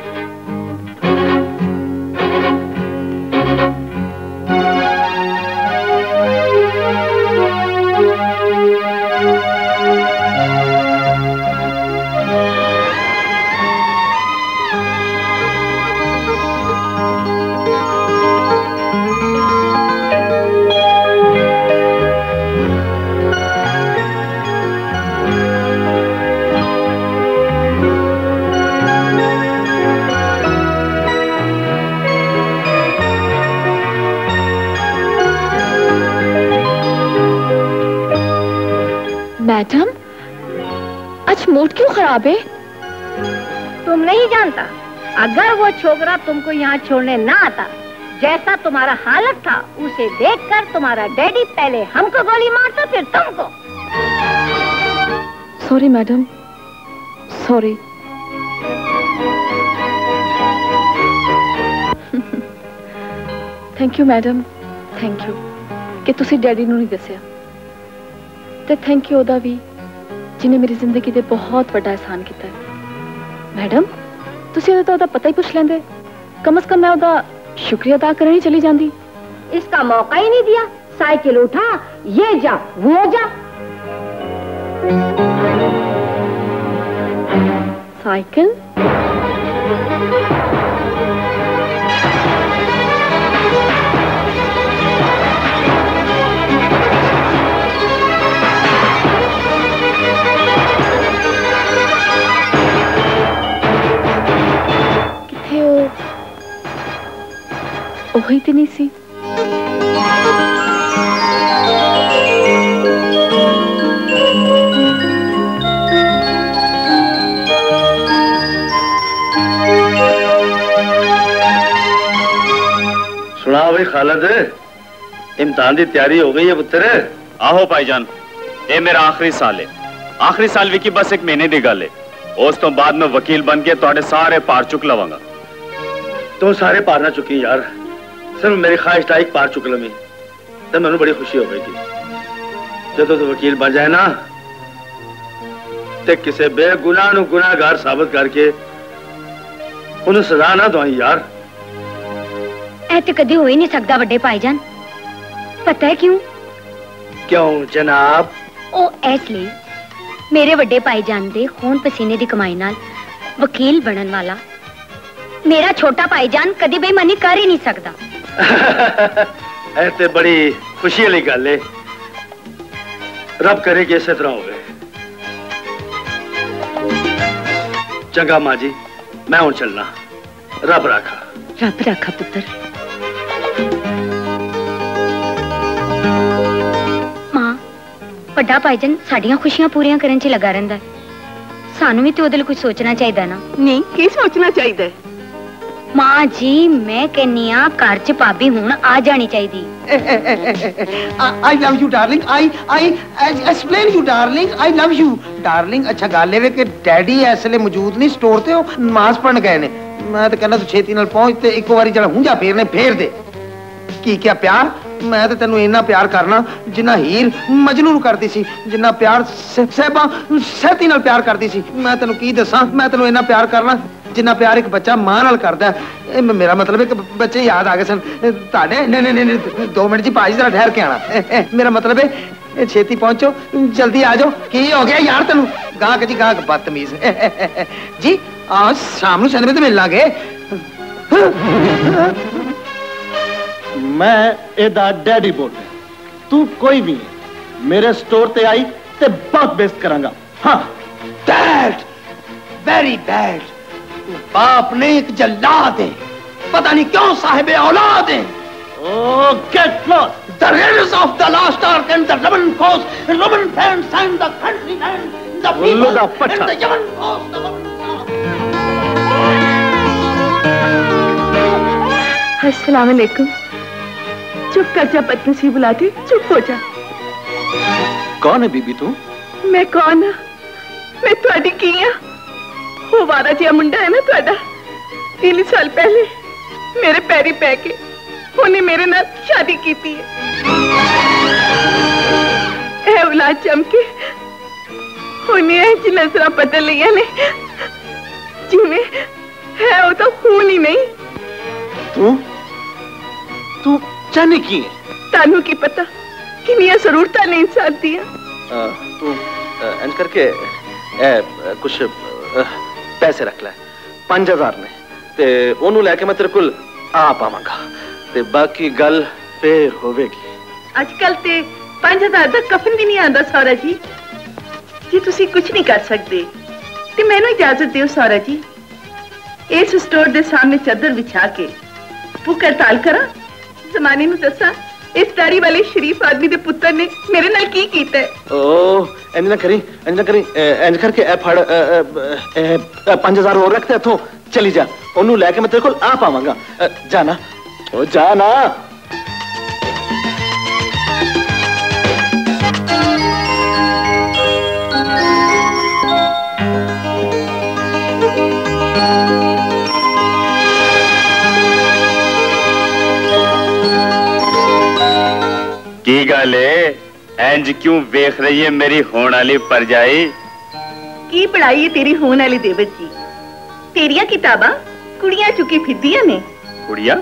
मैडम, आज मूड क्यों खराब है? तुम नहीं जानता, अगर वो छोकरा तुमको यहाँ छोड़ने ना आता, जैसा तुम्हारा हालत था उसे देखकर तुम्हारा डैडी पहले हमको गोली मारता फिर तुमको। Sorry madam, sorry. Thank you madam, thank you कि तुसी डैडी नूं नहीं दस्सिया। ते थैंक यू ओदा भी जिन्हें मेरी जिंदगी दे बहुत बड़ा एहसान किया है। मैडम तुसी ओदा तो पता ही पुछ लेंदे, कम से कम मैं ओदा शुक्रिया अदा करने चली जाती। इसका मौका ही नहीं दिया, साइकिल उठा, ये जा वो जा। साइकिल? वही तो नहीं सी। सुना भाई खालिद, इम्तिहान की तैयारी हो गई है पुत्र? आहो भाईजान, ये मेरा आखिरी साल है। आखिरी साल भी की बस एक महीने की गल है। उस तो बाद में वकील बन के थोड़े सारे पार चुक लवांगा। तो सारे पार ना चुकी यार, सिर्फ मेरी ख्वाहिश था एक पार चुक लवी, तो मैंने बड़ी खुशी हो गई थी। जब तो वकील बन जाए ना, तो किसी बेगुनाह नूं गुनाहगार साबित करके उन्हें सजा ना दवाई यार। ऐ ते कदी हो ही नहीं सकता वड्डे भाईजान। पता है क्यों? क्यों जनाब? ओ इसलिए मेरे वड्डे भाईजान दे खून पसीने दी कमाई नाल वकील बनन वाला मेरा छोटा भाईजान कदी बेईमानी कर ही नहीं सकता। ऐसे बड़ी खुशी वाली गल है, रब करे कि इस तरह हो गए। चंगा मां जी, मैं हूं चलना। रब रखा। रब रखा पुत्र। मां, वड्डा भाईजान साडियां खुशियां पूरियां करन च लगा रहिंदा है। सानू भी तो ओदे लिए कुछ सोचना चाहिए ना। नहीं, की सोचना चाहिए? मां जी, मैं कहनी आ घर च भाभी हुण आ जानी चाहिए। I love you darling, I explain you darling, I love you darling। अच्छा गल है कि डैडी इसलिए मौजूद नहीं, स्टोर ते हो नमाज पढ़न गए ने। मैं तो कहना तू छेती नाल पहुंच ते एक बारी जरा हुंजा फेरने फेर दे। की क्या प्यार? मैं तो तेनू इन्ना प्यार करना जिन्ना हीर मजनू नूं करदी सी, जिन्ना प्यार सहबा सहती नाल प्यार करदी सी। मैं तेनू की दसां, मैं तेनू इन्ना प्यार करना जिन्ना प्यार एक बच्चा मां नाल करदा है। मेरा मतलब है कि बच्चे याद आ गए सन ताड़े। नहीं 2 मिनट जी भाजी जरा ठहर के आना। मेरा मतलब है छेती पहुंचो, जल्दी आ जाओ। की हो गया यार तेनू? गाहक जी गाहक बदतमीज। जी आज शाम नूं 6 बजे मिल लांगे। मैं एदा डैडी बोल रहा, तू कोई भी है, मेरे स्टोर ते आई ते बहुत बेइज्जत करांगा। हाँ डैड, वेरी बैड। बाप ने एक जल्लाद है, पता नहीं क्यों साहिब औलाद है। Oh, get lost! The raiders of the last ark and the Roman cause, the Roman fans and the countrymen, the people and the Yaman cause, the Roman अस्सलाम वालेकुम। चुप कर जा, बदनसीब बुलाते, चुप हो जा। कौन है बीबी तू? मैं कौन हाँ? मैं थोड़ी की हाँ? वो वारा जिहा मुंडा है ना थोड़ा, 3 साल पहले मेरे पैरी पै के उन्हें मेरे नाल शादी की थी। ऐ औलाद चमके उन्हें ऐसी नजर बदल लिया ने जिमें है वो तो खून ही नहीं। तू चाहने की है? तानू की पता किनिया जरूरत नहीं इंसान दिया। तू इंज करके कुछ पैसे रख ले 5000 ने ते ओनू लेके मैं तेरे को आ पावांगा ते बाकी गल फिर होवेगी। आजकल ते 5000 का कफन भी नहीं आंदा सौरा जी। जी तुसी कुछ नहीं कर सकते ते मैनू इजाजत दियो सौरा जी। इस स्टोर दे सामने चादर बिछा के भूख हड़ताल करा, जमाने नू दसा इस दाढ़ी वाले शरीफ आदमी दे पुत्र ने मेरे नाल की कीता है। ओ इंज ना करी इंज करके ए फड़ 5000 और रखते इथों चली जा, ओनू लेके मैं तेरे को आ पावांगा। जाना ओ जाना। की गल है इंज क्यों वेख रही है मेरी होने वाली परजाई? की पढ़ाई है तेरी होने वाली देवत जी? तेरिया किताबा कुड़ियां चुकी फिरदियां ने। कुड़ियां?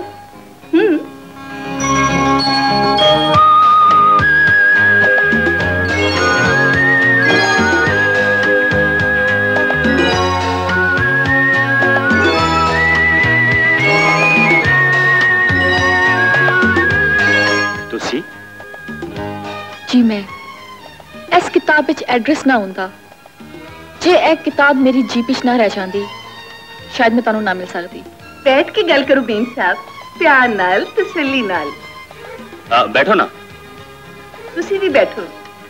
तुसी? जी मैं इस किताब विच एड्रेस ना होंदा, जे एक किताब मेरी जीप विच ना रह जाती शायद मैं तुहानू ना मिल सकती। बैठ के गल करो बेन साहब, प्यार नाल तसल्ली नाल। बैठो ना। तुसी भी बैठो।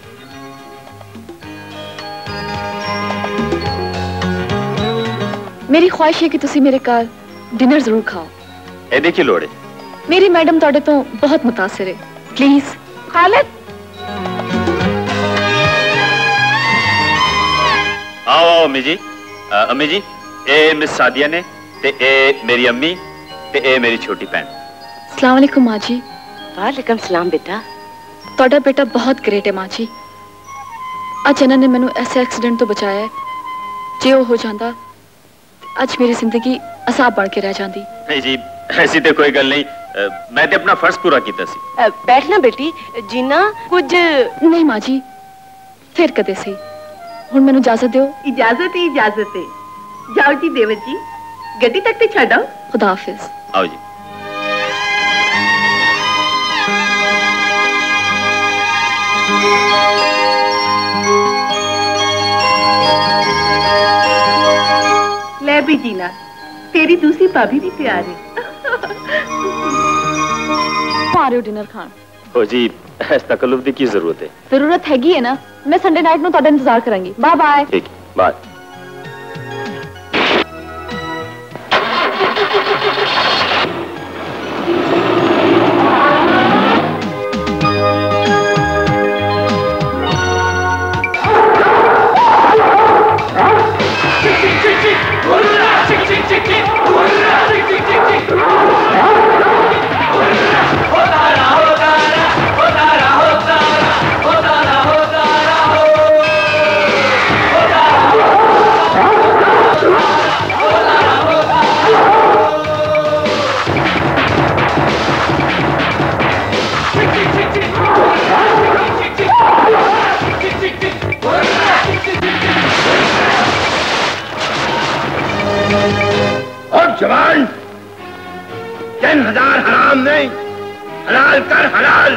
मेरी ख्वाहिश है कि तुसी मेरे घर डिनर जरूर खाओ। ए देखिए लोड़े, मेरी मैडम तुहाडे तो बहुत मुतासिर है, प्लीज। खालिद आओ अम्मी जी। अम्मी जी ए मिस सादिया ने ते ए मेरी अम्मी ते ए मेरी छोटी भैन। अस्सलाम वालेकुम माँ जी। वालेकुम सलाम बेटा। तुहाडा बेटा बहुत ग्रेट है माँ जी। अज इन्होंने मैनू ऐसे एक्सीडेंट तो बचाया है, जे वो हो जाता अज मेरी जिंदगी असाब बन के रह जाती। नहीं जी ऐसी तो कोई गल नहीं, मैं तो अपना फर्ज पूरा किया सी। बैठना बेटी, जीना कुछ नहीं माँ जी, फिर कदे सही। हुण मैनू इजाजत दो। इजाजत ही इजाजत है। जाओ जी देवत जी, गड्डी तक ते छड़ आओ। खुदा हाफिज। आओ जी। ले भी जीना, तेरी दूसरी भाभी भी तैयार है। आ रहे हो डिनर खान? हो जी, इस तकल्लुफ की जरूरत है। जरूरत हैगी है ना, मैं संडे नाइट में तुहाडा इंतजार करांगी। Bye bye. ठीक, बाय। जवान 10,000 हराम नहीं, हलाल कर हलाल।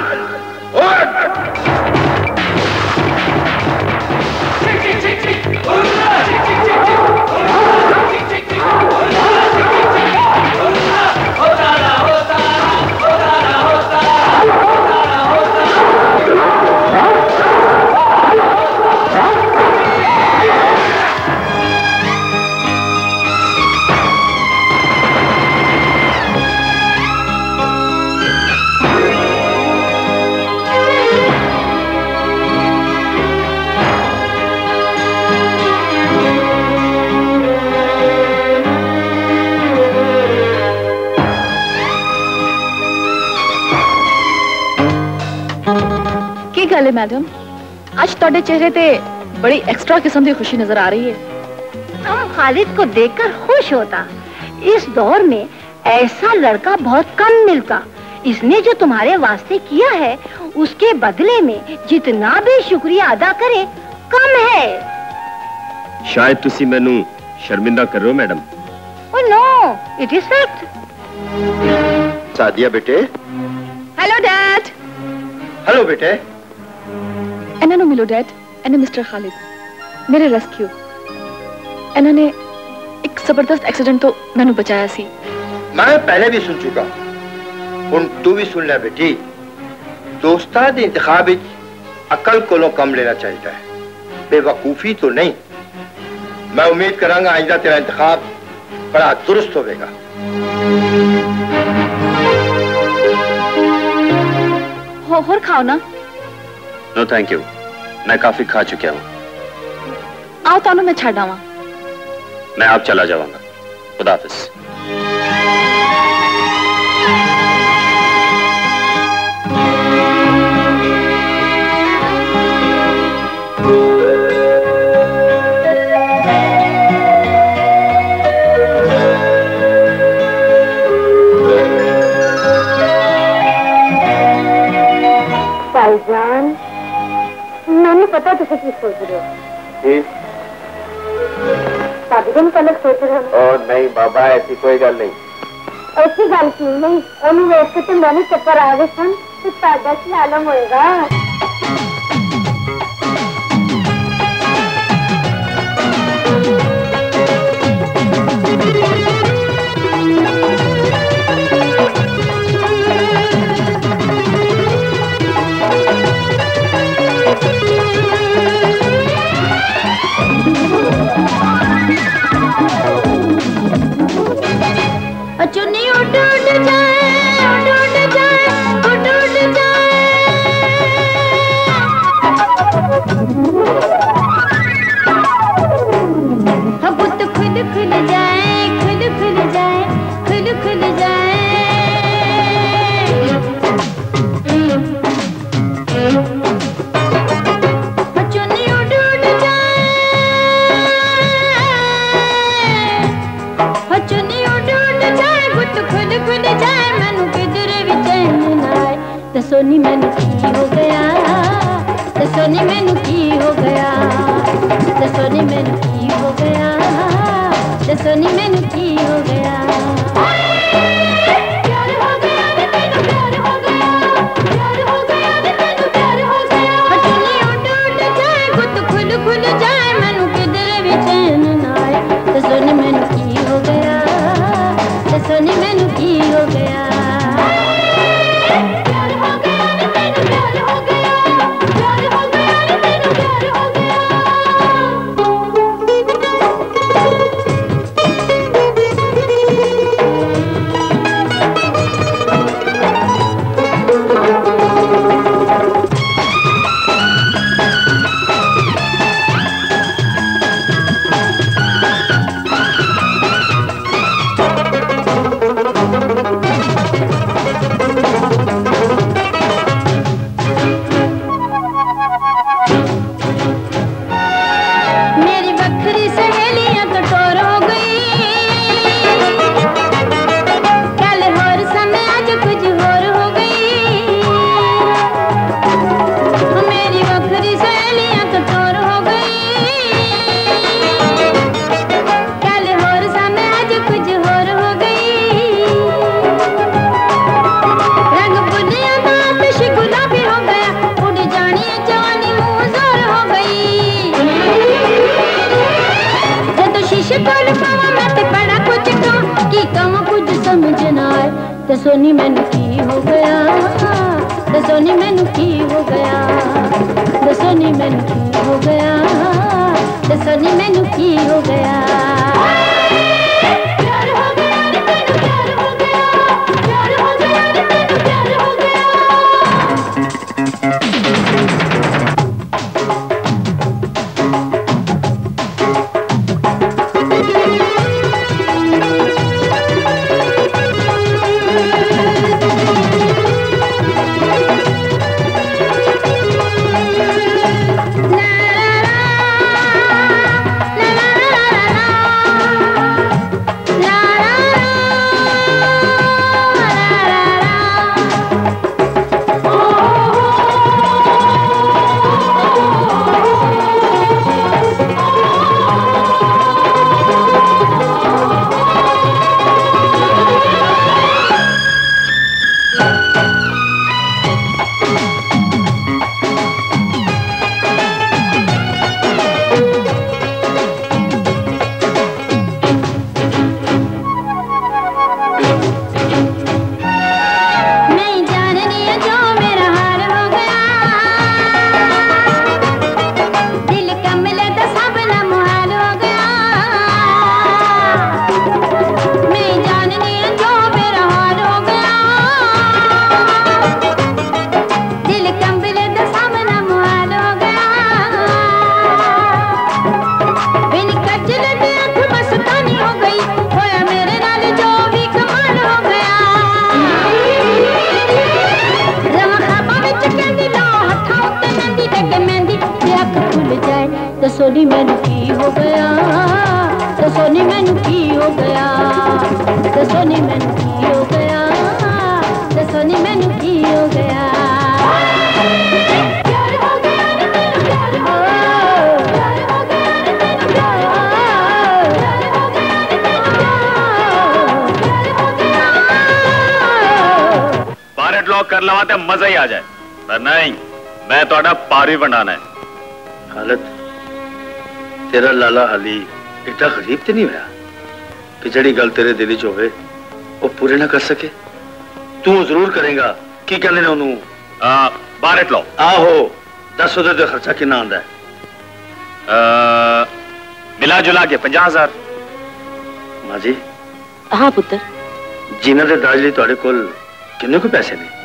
हाल है मैडम? आज तोड़े चेहरे ते बड़ी एक्स्ट्रा किस्म की खुशी नजर आ रही है। हम खालिद को देखकर खुश होता। इस दौर में ऐसा लड़का बहुत कम मिलता। इसने जो तुम्हारे वास्ते किया है उसके बदले में जितना भी शुक्रिया अदा करे कम है। शायद तुसी मैनू शर्मिंदा कर रहे हो madam. Oh no, it is fact. Sadia बेटे। Hello dad. हेलो बेटे। इन्होंने मिलो डैड, इन्हें मिस्टर खालिद, मेरे रेस्क्यू। इन्होंने एक जबरदस्त एक्सीडेंट तो मैंने बचाया सी। मैं पहले भी सुन चुका, हुण तू भी सुन ले बेटी। दोस्तां दे इंतखाब विच अकल कोलों कम लेना चाहिए है, बेवकूफी तो नहीं। मैं उम्मीद करांगा आइंदा तेरा इंतखाब बड़ा दुरुस्त होगा। और खाओ ना। नो थैंक यू, मैं काफी खा चुका हूँ। आओ तानू मैं छड़ आवा। मैं आप चला जाऊंगा। खुदा हाफिज। भाईजान, मैंने पता तुझे की सोच रहे हो। शादी के मुताबिक सोच रहे हो? और नहीं बाबा, ऐसी कोई गल नहीं। ऐसी गल क्यों नहीं? ओनू वेख के तो मैंने चक्कर आ गए सन, तो ताजा की आलम होएगा। चुन्नी उड़ उड़ जाए, उड़ उड़ जाए, उड़ उड़ जाए। बुत खुल खुल जाए, खुल खुल जाए, खुल खुल जाए। चुन्नी उड़ उड़ जाए, चुन्नी उड़ उड़ जाए, बुत खुल खुल जाए। मैनू किधरे भी चैन ना आए। दसो नी मैनू की हो गया, दसो नी मैनू की हो गया, दसो नी मैनू की हो गया, दसो नी मैनू की हो गया। प्यार हो गया रे मैनू, प्यार हो गया, प्यार हो गया रे मैनू, प्यार हो गया। चुन्नी उड़ उड़ जाए, बुत खुल खुल जाए। मैनू किधरे भी चैन ना आए। दसो नी मैनू की हो गया, दसो नी मैनू की हो गया। प्यार हो गया रे मैनू, प्यार हो गया, प्यार हो गया रे मैनू, प्यार हो गया। मेरी बखरी सहेलियां कठोर हो गई। कल होर समय आज कुछ होर हो गई। मेरी बखरी सहेलियां कठोर हो गई। कल होर समय आज कुछ होर हो गई। रंग बुनिया का आतिश गुलाबी हो गया। उड़ जानी है जवानी मुंह जोर हो गई। जब शीशे तोड़ पावा मैं ते बड़ा कुछ कहूं कि कहूं कुछ समझ ना आए। दसो नी मैनू की हो गया, दसो नी मैनू की हो गया, दसो नी मैनू की हो गया, दसो नी मैनू की हो गया। प्यार हो गया रे मैनू, प्यार हो गया, प्यार हो गया रे मैनू, प्यार हो गया। दसो नी मैनू की हो गया, दसो नी मैनू की हो गया, दसो नी मैनू की हो गया, दसो नी मैनू की हो गया। बार लॉक कर लवा तो मजा ही आ जाए, पर नहीं, मैं थोड़ा पार भी बनाना है। हालत तेरा लाला हाली इतना गरीब तो नहीं होया कि जड़ी गल तेरे दिल च होवे वो पूरे ना कर सके। तू जरूर करेगा। की कहने ने उन्होंने बारट लो। आहो दस उधर का खर्चा कितना आंदा है? मिला जुला के 50,000। मां जी। हाँ पुत्र। जीना दे दाज लिए तुहाडे कोल किन्ने को पैसे ने?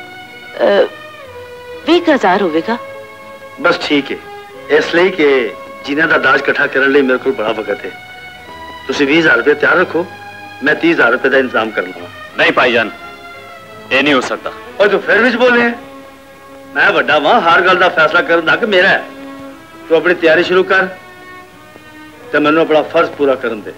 20,000 होवेगा। बस ठीक है, इसलिए कि जीना का दाज इकट्ठा करने लिए मेरे को बड़ा वक्त है। तुसी 20,000 रुपये तैयार रखो, मैं 30,000 रुपये का इंतजाम कर लूंगा। नहीं भाईजान, ये नहीं हो सकता। और तो फिर भी बोले मैं बड़ा वहां, हर गल का फैसला करने का हक मेरा है। तो अपनी तैयारी शुरू कर तो मैंने अपना फर्ज पूरा करन दे।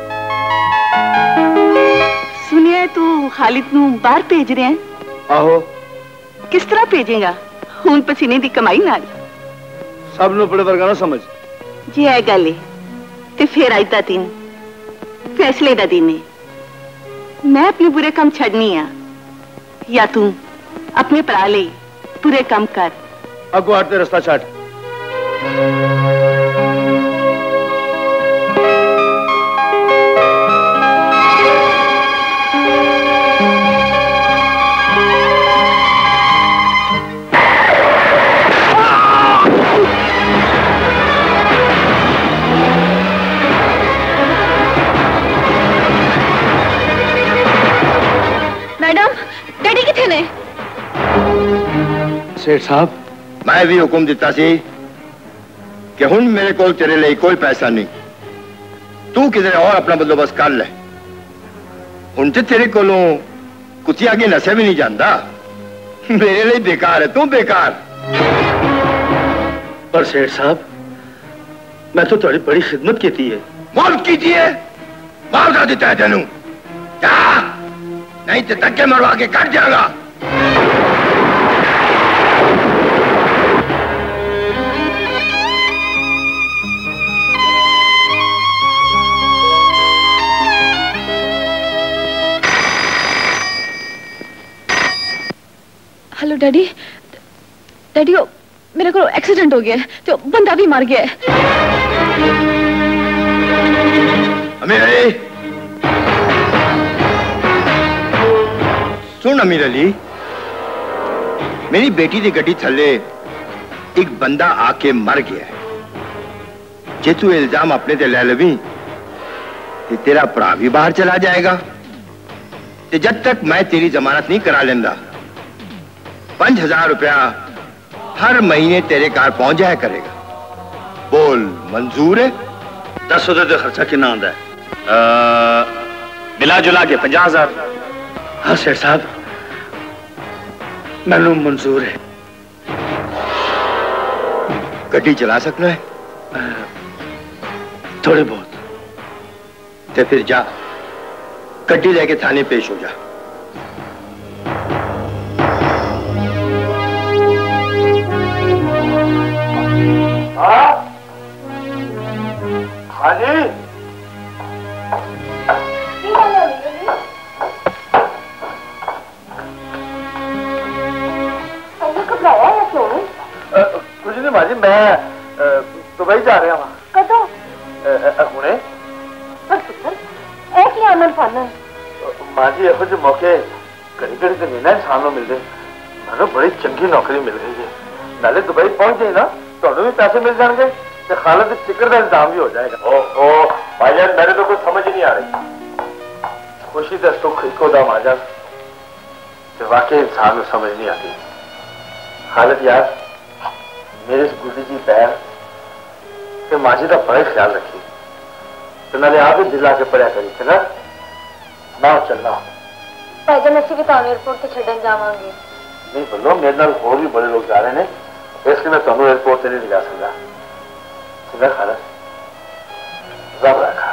सुनिए तू खालिद नू बाहर भेज रहे हैं? आहो। किस तरह भेजेगा? खून पसीने की कमाई नाल सब नु बड़े वर्गा ना समझ जी है गल है। ते फिर अज दा दिन फैसले दा दिन है। मैं अपने बुरे काम छड़नी आ या तू अपने भरा ले बुरे काम कर। अगो हटते रास्ता छड़। सेठ साहब मैं भी हुक्म दिता सी कि हुण मेरे को तेरे लिए कोई पैसा नहीं, तू किधर और अपना बंदोबस्त कर ले। हुण ते तेरे कोलों कुत्ती आगे नसे भी नहीं जाता। मेरे लिए बेकार है, तू बेकार। पर सेठ साहब मैं तो थोड़ी बड़ी खिदमत की है। माफ कीजिए, माफ कर देता है तेनू क्या? नहीं तो धक्के मरवा के कट जाएगा। Hello daddy. डैडी मेरे को एक्सीडेंट हो गया है, तो बंदा भी मर गया है। अमीर अली सुन, अमीर अली मेरी बेटी की गड्डी थले एक बंदा आके मर गया है। जे तू इल्जाम अपने ते ले लवी तो तेरा भरा भी बाहर चला जाएगा। ते जब तक मैं तेरी जमानत नहीं करा लेंदा 5,000 रुपया हर महीने तेरे कार पहुंच जाया करेगा। बोल मंजूर है? 10 उधर का खर्चा कितना आंदा है? मिला जुला के 50,000। हाँ सेठ साहब मैनू मंजूर है। गड्डी चला सकना है? थोड़े बहुत। तो फिर जा गड्डी लेके थाने पेश हो जा। हाँ जी कुछ नहीं माँ जी, मैं दुबई जा रहा हूँ। कदों? हुणे। आमन फानन माँ जी यहो जे मौके घड़ी घड़ी तो नहीं ना इंसान को मिलते। मैं बड़ी चंगी नौकरी मिल गई है। नाले दुबई पहुंच गई ना तो भी पैसे मिल जाएंगे तो खालद टिकट का इंतजाम भी हो जाएगा। ओ भाईजान मेरे तो कुछ समझ ही नहीं आ रही। खुशी तो सुख इको दम आ जा, वाकई इंसान को समझ नहीं आती। खालद यार मेरे इस गुड्डी जी पैर ते माजी का बड़ा ख्याल रखी तो नाले आप भी दिला के पढ़िया करी थे ना चलना। भाईजान असि भी तां एयरपोर्ट से छड्डन जावांगे। नहीं बोलो, मेरे नाल होर भी बड़े लोग जा रहे हैं, इसलिए मैं तुम्हें एयरपोर्ट से नहीं ले जा सकता। खाला रब रखा।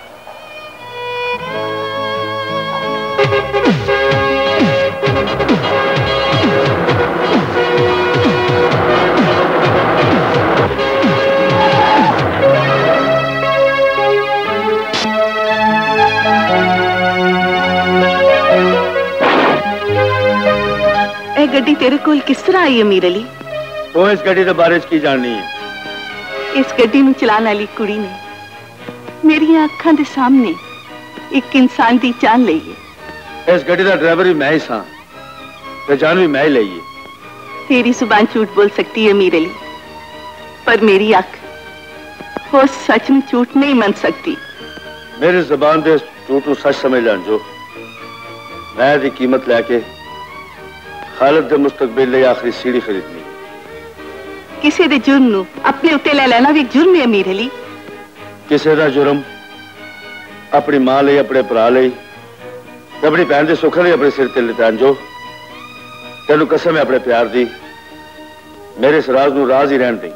ए गड्डी तेरे कोल किस तरह आई अमीर अली? तो इस गड्डी के बारे की जाननी है? इस गड्डी नूं चलाने वाली कुड़ी ने मेरी अखां दे सामने एक इंसान दी जान लई है। इस गड्डी का ड्राइवर भी मैं ही सा, जान भी मैं ही लई है। तेरी जुबान झूठ बोल सकती है अमीर अली, पर मेरी अख वो सच में झूठ नहीं मन सकती। मेरी जुबान दे झूठ नूं सच समझ लैन जो। मैं दी कीमत लैके खालिद दे मुस्तकबिल लई आखिरी सीढ़ी खरीदनी। किसी दे जुर्म नूं अपने उत्ते ले लेना भी एक जुर्म है अमीर अली। किसी दा जुर्म अपनी मां लई, अपने भरा लई, अपनी भैन दे सुख लई अपने सिर ते लिटान जो। तेनू कसम है अपने प्यार दी, मेरे इस राज नूं राज ही रहन दई।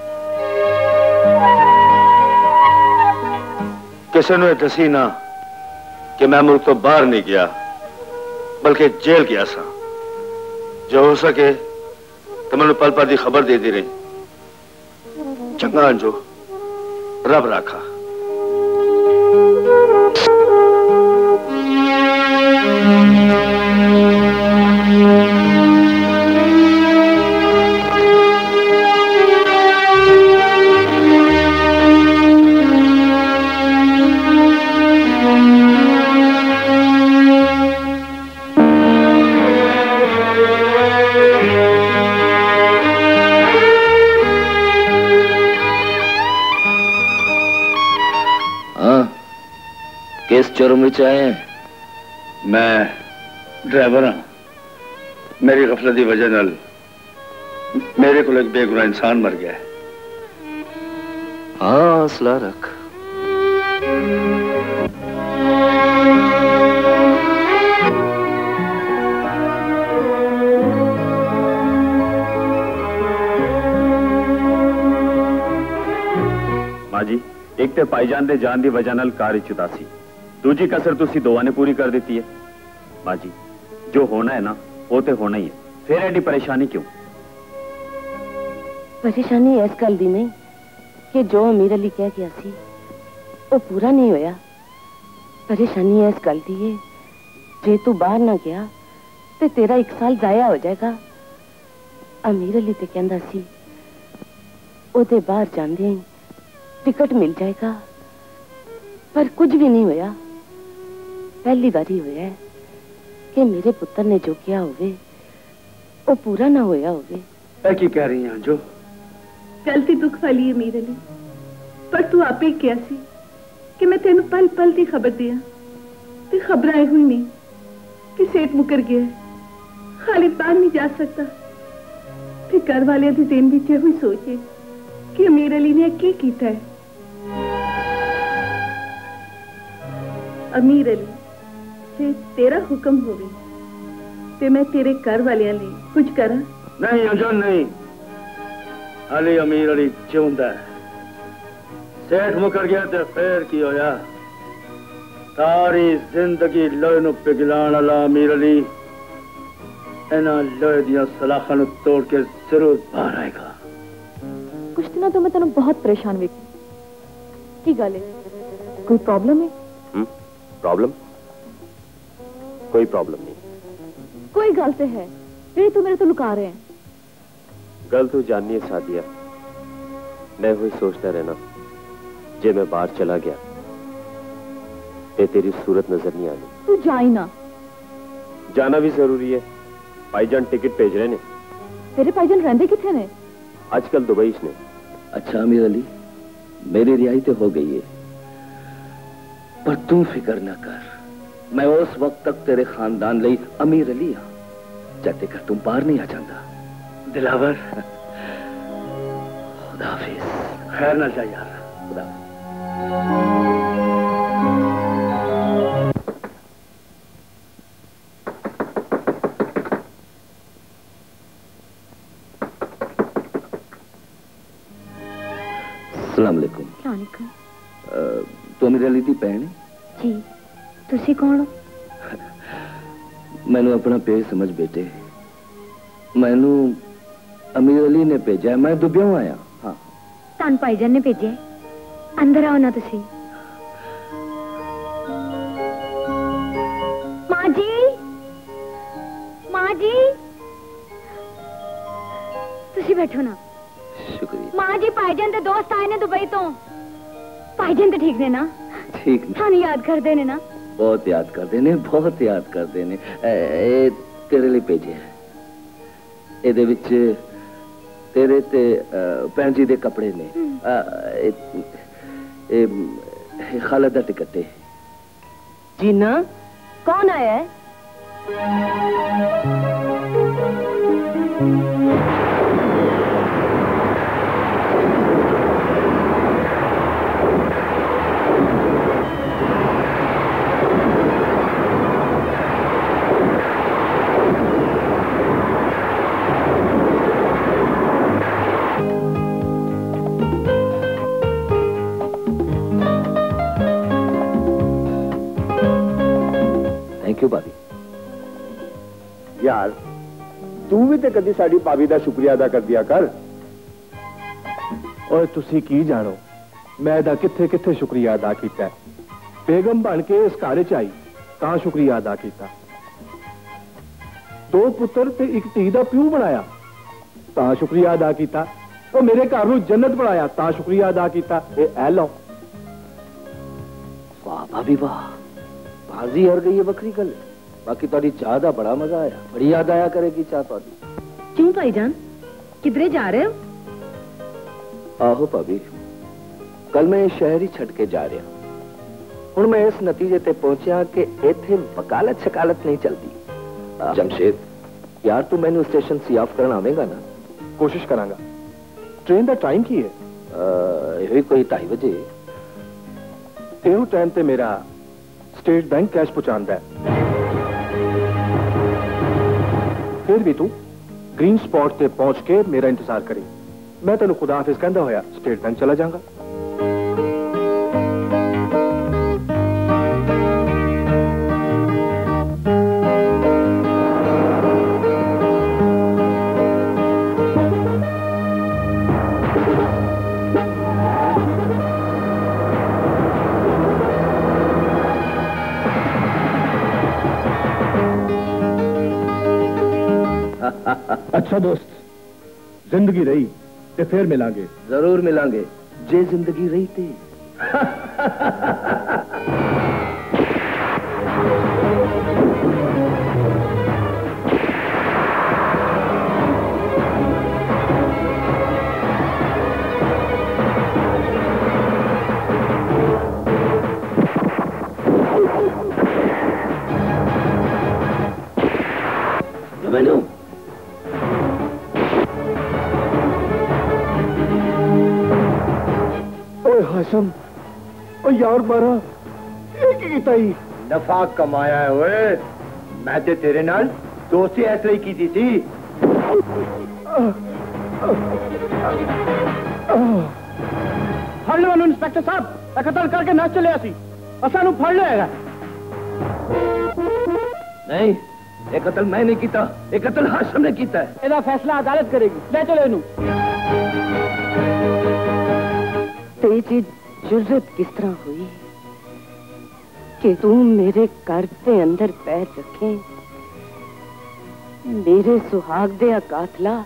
किसी नूं दसी ना कि मैं मुल्क तो बाहर नहीं गया, बल्कि जेल गया सा। जो हो सके तो मैंने पल पल की खबर दे दी रही। चंगा अंजो, रब रखा। किस जुर्म में आए? मैं ड्राइवर हाँ। मेरी गफलत की वजह नाल मेरे को एक बेगुनाह इंसान मर गया है। हाँ, हौसला रख। माँ जी, एक तो भाईजान दे जान दी वजह नाल कार चुदासी, दूजी कसर तुसी दोवां ने पूरी कर दी है। माँ जी, जो होना है ना वो तो होना ही है, फिर एडी परेशानी क्यों? परेशानी इस गल दी नहीं कि जो अमीर अली कह गया सी वो पूरा नहीं होया। परेशानी इस गल दी है जे तू बाहर ना गया तो तेरा 1 साल जाया हो जाएगा। अमीर अली तो कहंदा सी ओदे बाहर जांदे ही टिकट मिल जाएगा, पर कुछ भी नहीं होया। पहली बारी होया है कि मेरे पुत्र ने जो किया होवे वो पूरा ना होया होवे। की कह रही हैं जो? गलती दुख वाली है अमीर अली, पर तू आपे क्या सी कि मैं तेन पल पल की खबर दिया ते खबर आई हुई नहीं कि सेठ मुकर गया है, खालिद बाहर नहीं जा सकता। ते घर वाले दी दिन विच हुई सोचे कि अमीर अली ने क्या कीता है। अमीर अली, जे तेरा हुक्म होवे ते मैं तेरे घर वाले लिए कुछ करा? नहीं अंजो नहीं, अली अमीर अली जिंदा है। सेठ मुकर गया तो फिर की होया। सारी जिंदगी लोहे नूं पिघलाण वाला अमीर अली इन्हां लोहे दियां सलाखां नूं तोड़ के जरूर बाहर आएगा। कुछ दिनों तो मैं तेनों बहुत परेशान वेखी। की गल है? कोई प्रॉब्लम है? प्रॉब्लम? कोई प्रॉब्लम नहीं। कोई गल तो है जेड़ी तू मेरे तो लुका रहे हैं। गल तो जाननी है सादिया, मैं वही सोचता रहना जे मैं बाहर चला गया ते तेरी सूरत नजर नहीं आनी। तू जा ही ना। जाना भी जरूरी है, भाईजान टिकट भेज रहे ने। तेरे भाईजान रहंदे किथे ने? आजकल दुबई ने। अच्छा अमीर अली, मेरी रिहाई तो हो गई है, पर तू फिक्र ना कर। मैं उस वक्त तक तेरे खानदान लई अमीर अली हाँ जब तक तुम बाहर नहीं आ जाता। दिलावर, खुदा हाफिज। खैर ना जा यार। खुदा। अस्सलाम वालेकुम। वालेकुम। तू अमीर अली दी भैन है? जी, तुसी कौन हो? मैनू अपना पे समझ बेटे, मैनू अमीर अली ने भेजा, मैं दुबियों आया। हाँ, तान भाईजान ने भेजे। अंदर आओ ना तुसी। माँ जी, माँ जी, तुसी बैठो ना। शुक्रिया। माँ जी, भाईजान दे दोस्त आए ने दुबई तो। भाईजान तो ठीक ने ना? ठीक। थानू याद करते ने ना? बहुत याद करते ने, बहुत याद करते ने। ए तेरे लिए भेजे है। ਇਹਦੇ ਵਿੱਚ तेरे ते भैन जी दे कपड़े ने। खाला दा टिकट है। जीना, कौन आया है? भाभी यार तू भी तो कदी साड़ी भाभी का शुक्रिया अदा कर दिया कर। और तुसी की जानो मैं दा किथे किथे शुक्रिया अदा किया। बेगम बन के इस घर च आई तां शुक्रिया अदा किया। 2 पुत्र ते 1 धी दा प्यू बनाया तां शुक्रिया अदा किया। और मेरे घर नूं जन्नत बनाया तां शुक्रिया अदा किया। ए लो। वाह भाभी वाह, बाजी हर गई है बकरी गल। बाकी तारी चाह दा बड़ा मजा आया, बड़ी याद आया करेगी चाह तारी। क्यों भाईजान, किधरे जा रहे हो? आहो भाभी, कल मैं शहर ही छड़ के जा रहा। हुण मैं इस नतीजे ते पहुंचा कि इत्थे वकालत शकालत नहीं चलती। जमशेद यार, तू मैनू स्टेशन से ऑफ करना आवेगा ना? कोशिश करांगा। ट्रेन का टाइम की है? यही कोई 2:30 बजे। एहो टाइम ते मेरा स्टेट बैंक कैश पहुंचांदा है। फिर भी तू ग्रीन स्पॉट ते पहुंच के मेरा इंतजार करी। मैं तेन खुदा हाफिज कहंदा होया स्टेट बैंक चला जाऊंगा। अच्छा दोस्त, जिंदगी रही ते फिर मिलांगे। जरूर मिलांगे जे जिंदगी रही थी। मैनू हाशम, ओ यार मारा ही नफा कमाया है। ओए मैं ते तेरे नाल दोस्ती ऐसे ही की थी। फड़ लो इंस्पेक्टर साहब, कतल करके ना चले असी असानू फड़ लेगा। नहीं, ये कतल मैं नहीं किया, ये कतल हाशम ने किया है। ਇਹਦਾ फैसला अदालत करेगी। ले चलो इनू। तेरी जुर्रत किस तरह हुई कि तू मेरे घर के अंदर पैर रखे, मेरे सुहाग दे कातला।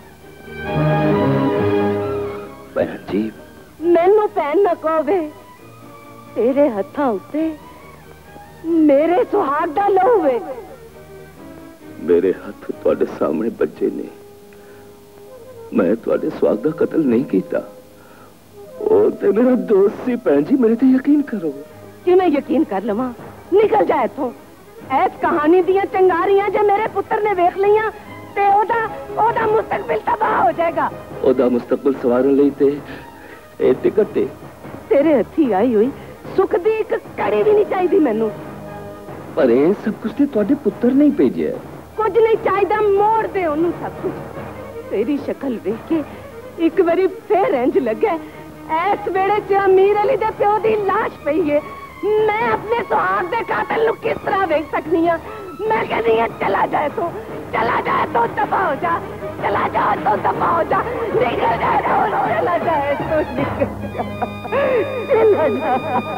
बहन जी, मैनू भैन ना कहोगे। तेरे हत्थां उत्ते मेरे सुहाग दा लहू वे। मेरे हाथ तुहाडे सामने बच्चे ने। मैं तुहाडे सुहाग दा कतल नहीं किया। ते मेरा दोस्त सी भैन जी, मेरे ते यकीन करो। कि मैं यकीन कर लवां? निकल जा इत्थों। ऐस कहानी दियां चंगारियां जे मेरे पुत्र ने वेख लियां ते ओदा मुस्तकबिल तबाह हो जाएगा। ओदा मुस्तकबिल सवारन लई ते ए टिकट ते तेरे हथी आई हुई सुख दी एक कड़ी भी नहीं चाहिए मैनू। पर ये सब कुछ ते तुहाडे पुत्र नहीं भेजिया। कुछ नहीं चाहिए, मोड़ दे ओनू सब कुछ। तेरी शक्ल देख के एक बारी फिर इंज लगे इस वेड़े च अमीर अली दे प्यो दी लाश पई है। मैं अपने सुहाग दे कातिल नु किस तरह देख सकनी हां? मैं कहनी हां चला जाए तो दफा हो जा, चला जाए तो दफा हो जा, निकल जाए तो चला जाए तो निकल जा।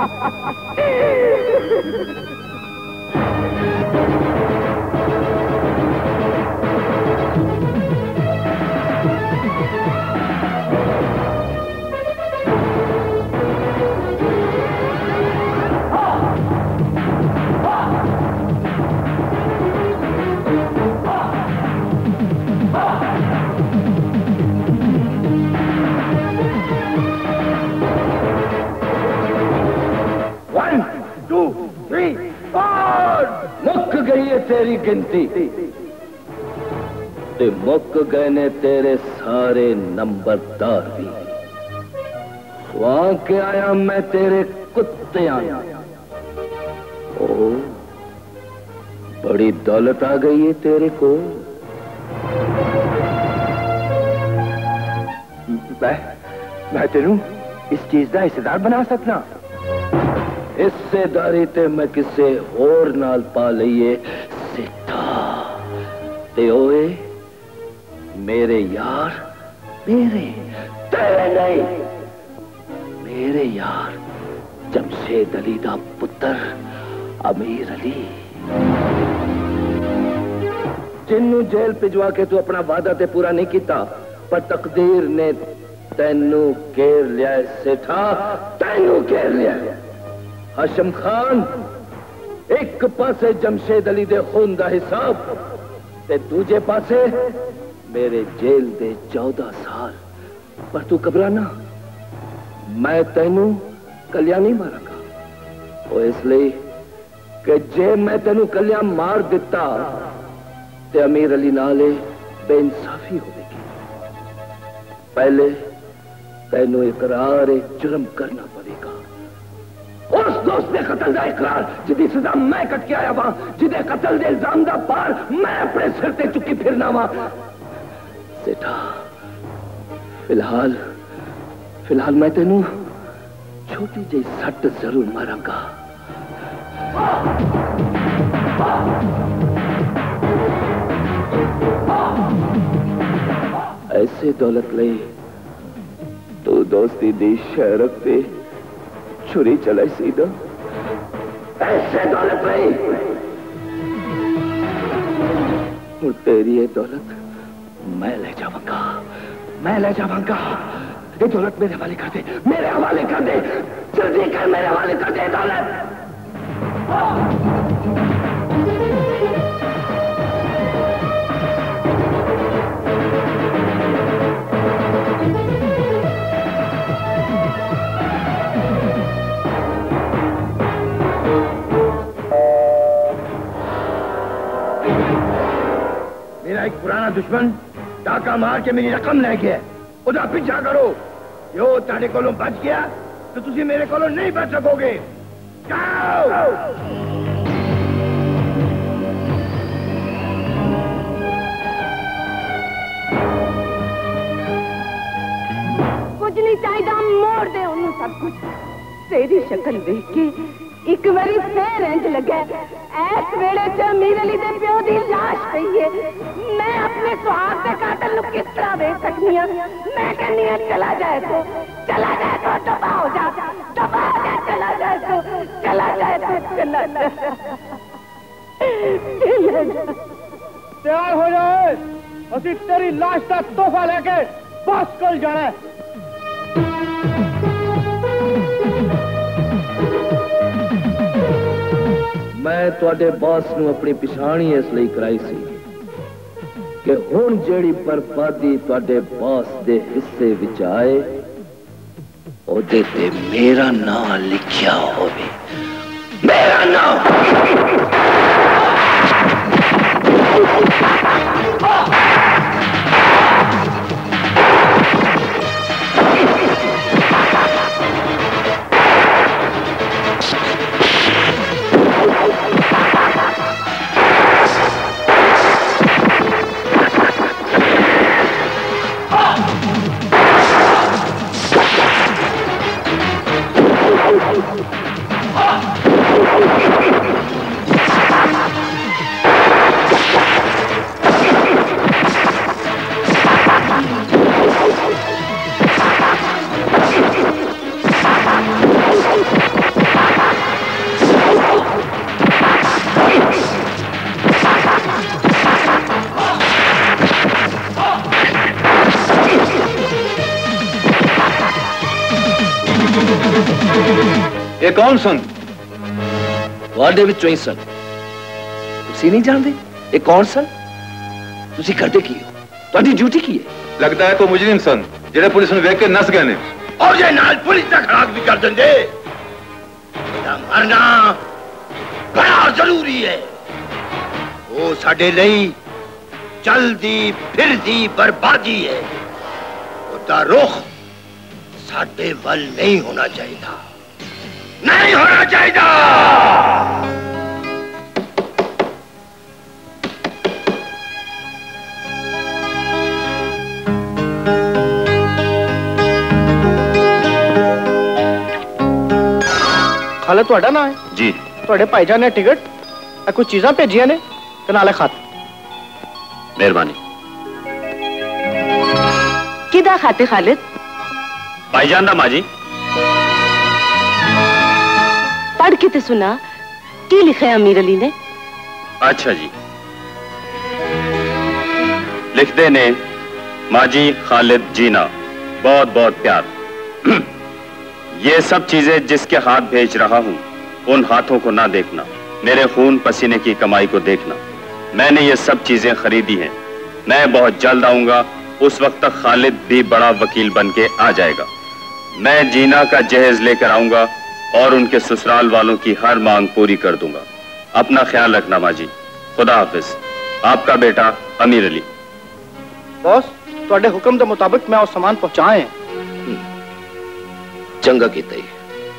मुक गई है तेरी गिनती ते मुक गए ने तेरे सारे नंबरदार भी। वहां के आया मैं तेरे कुत्ते आया। ओ बड़ी दौलत आ गई है तेरे को। मैं तेनू इस चीज का हिस्सेदार बना सकना। हिस्सेदारी ते मैं किसे होर नाल पा लईए सिद्धा ते ओए मेरे यार, मेरे तेरे नहीं, मेरे यार जमशेद अली दा पुत्र अमीर अली, जिन्नू जेल भिजवा के तू अपना वादा ते पूरा नहीं किया, पर तकदीर ने तैनू घेर लिया। सेठा तैनू घेर लिया। हाशिम खान एक पासे जमशेद अली दे खून दा हिसाब ते दूजे पासे मेरे जेल दे 14 साल। पर तू घबराना, मैं तैनू कलिया नहीं मारांगा। वो इसलिए कि जे मैं तैनू कलिया मार दिता ते अमीर अली नाले बेइंसाफी होगी। पहले तैनू इकरार जुर्म करना पड़ेगा। उस दोस्त ने कत्ल का इकरार जिदी सजा मैं कट के आया वहां, जिदे कत्ल दे इल्जाम दा पार मैं अपने सिर ते चुकी फिरना वहां। सेठा फिलहाल मैं तेनू छोटी जी सट जरूर मारांगा। ऐसे दौलत ले तू दोस्ती दी शह रखते छुरी चलाई सीधा। ऐसे दौलत नहीं, और तेरी ये दौलत मैं ले जाऊंगा, मैं ले जाऊंगा। ये दौलत मेरे हवाले कर दे, मेरे हवाले कर दे, जल्दी कर मेरे हवाले कर दे दौलत। मेरा एक पुराना दुश्मन टाका मार के मेरी रकम ले गया, उधर पीछा करो। यो तारे कोलों बच गया तो तुसी मेरे कोलों नहीं बच सकोगे। जाओ। कुछ नहीं चाहिए, मोड़ दे उन्हें सब कुछ। तेरी शक्ल देख के एक बारी फिर इंज लगे ऐस वेले च अमीर अली दे प्यो दी लाश पई है। मैं अपने सुहाग दे कातिल नु किस तरह देख सकनी हां? मैं कहनी हां चला जाए तो दफा हो जा, चला जाए तो तैयार हो जाए, असी तेरी लाश का तोहफा लेके बस कल जाना है। मैं तुहाडे बॉस नू अपनी पिछाणी इसलिए कराई सी कि हुण जेड़ी बर्बादी तुहाडे बॉस दे हिस्से विच आए ओदे ते मेरा नाम लिखिया होवे। मेरा नाम ये कौन सन? ਤੁਹਾਡੇ ਵਿੱਚੋਂ ਹੀ ਸਨ। ਤੁਸੀਂ ਨਹੀਂ ਜਾਣਦੇ ਇਹ ਕੌਣ ਸਨ? ਤੁਸੀਂ ਕਰਦੇ ਕੀ ਹੋ? ਤੁਹਾਡੀ ਡਿਊਟੀ ਕੀ ਹੈ? लगता है कोई मुजरिम सन जेड़े पुलिस ने वेख के नस गए ने। और ये नाल पुलिस का खड़ाक भी कर देंगे। मरना बड़ा जरूरी है। वो साडे लई चलदी फिरदी बर्बादी है। उसका रुख साडे वल नहीं होना चाहिए, नहीं होना चाहिए। खालिद ਤੁਹਾਡਾ नाम है जी। ਤੁਹਾਡੇ ਭਾਈਜਾਨ ਨੇ ਟਿਕਟ कुछ चीज़ां भेजियां ने ते नाले खत। मेहरबानी। किदा खाते खालिद? भाईजान दा माजी। पढ़ के ते सुना की लिखा है अमीर अली ने? अच्छा जी, लिखते ने माजी खालिद जीना बहुत बहुत प्यार। ये सब चीजें जिसके हाथ भेज रहा हूं उन हाथों को ना देखना, मेरे खून पसीने की कमाई को देखना। मैंने ये सब चीजें खरीदी हैं। मैं बहुत जल्द आऊंगा, उस वक्त तक खालिद भी बड़ा वकील बन के आ जाएगा। मैं जीना का जहेज लेकर आऊंगा और उनके ससुराल वालों की हर मांग पूरी कर दूंगा। अपना ख्याल रखना माजी। खुदा हाफिज। आपका बेटा अमीर अली। बॉस ਤੁਹਾਡੇ हुक्म के मुताबिक मैं उस सामान पहुंचाए हैं। चंगा कीता ही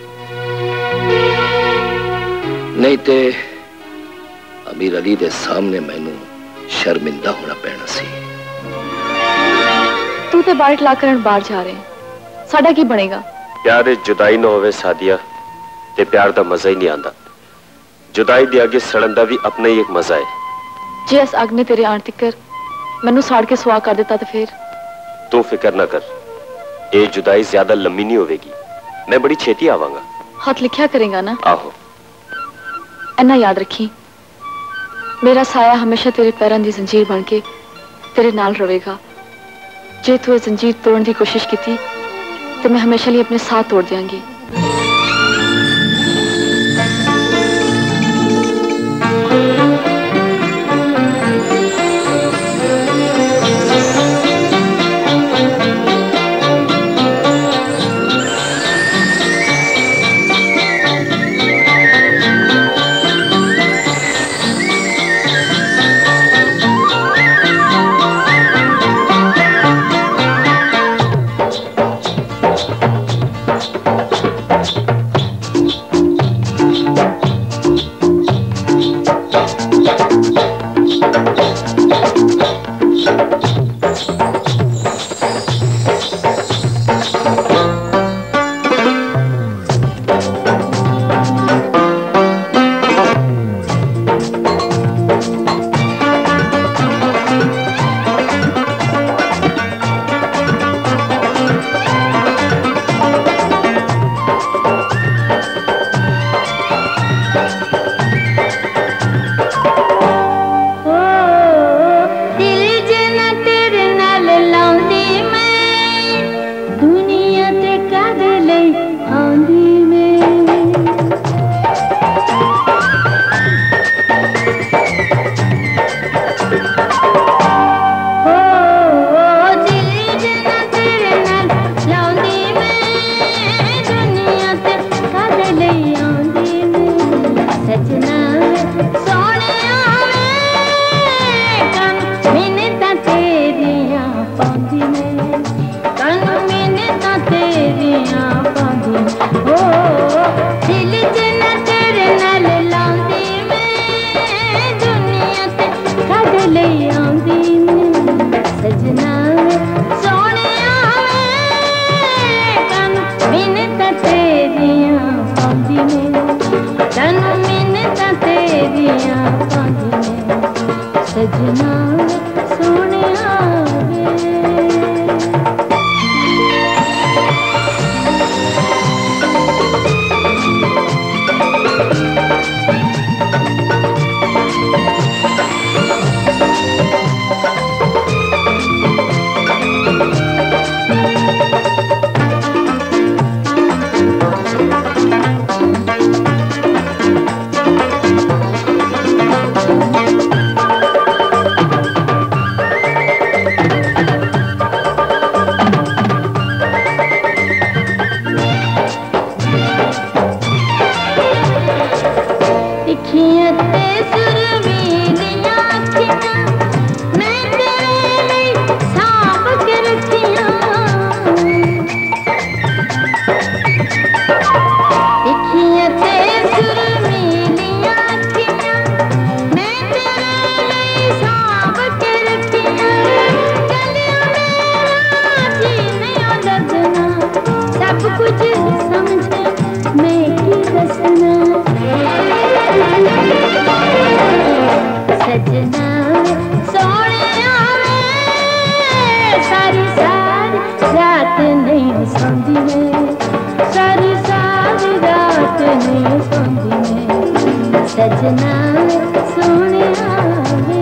नहीं ते अमीर अली दे सामने मैनू शर्मिंदा होना पैना सी। तू ते बाहर ला करन बाहर जा रहे हैं, साडा की बनेगा? प्यार जुदाई न होवे सादिया ते प्यार दा मजा ही नहीं आंदा। जुदाई दे आगे सड़न दा भी अपना ही एक मजा है। जे इस अग ने तेरे आण तिकर मैनू साड़ के सुहा कर देता तो फिर? तू फिक्र ना कर, ये जुदाई ज्यादा लंबी नहीं होगी। मैं बड़ी छेती आवांगा। हाथ लिखा करेगा ना? आहो। इन्ना याद रखी, मेरा साया हमेशा तेरे पैरों की जंजीर बन के तेरे नाल रहेगा। जे तू जंजीर तोड़ने की कोशिश की थी तो मैं हमेशा लिए अपने साथ तोड़ देंगी। नहीं सौंदी मैं सजना सोने आवे।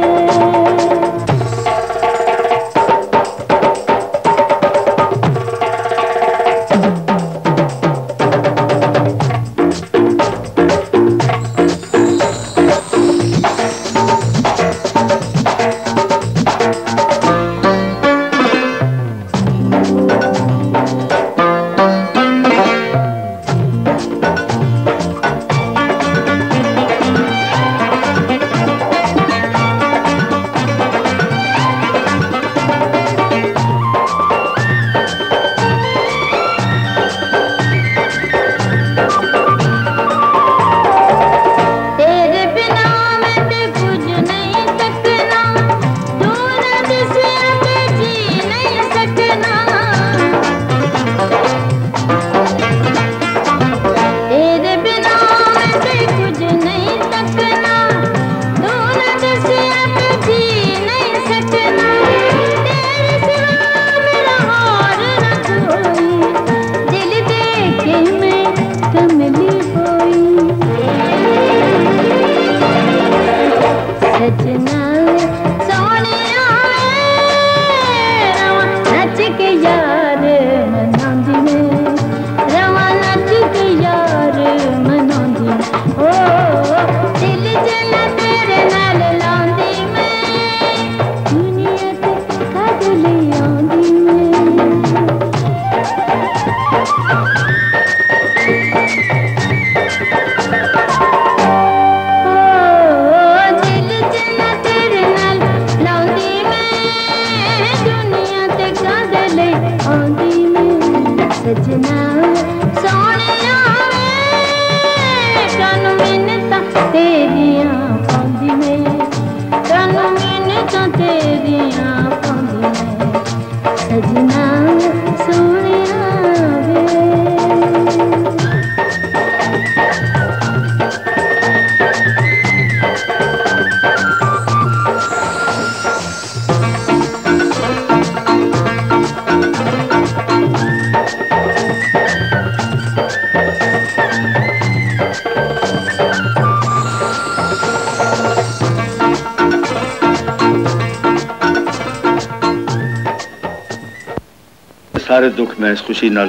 सारे दुख मैं इस खुशी नाल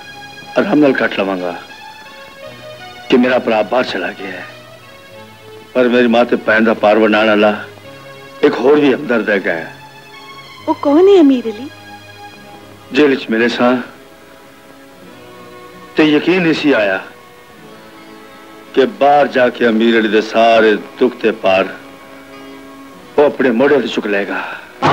आराम नाल कट लवांगा कि मेरा भरा बाहर चला गया है, पर मेरी मां ते भैन दा पार वंडाण वाला एक होर भी हमदर्द है गया। वो कौन है अमीर अली? जेल च मिले सा ते यकीन नहीं सी आया कि बाहर जाके अमीर अली दे सारे दुख ते पार वो अपने मोढ़े ते चुक लेगा।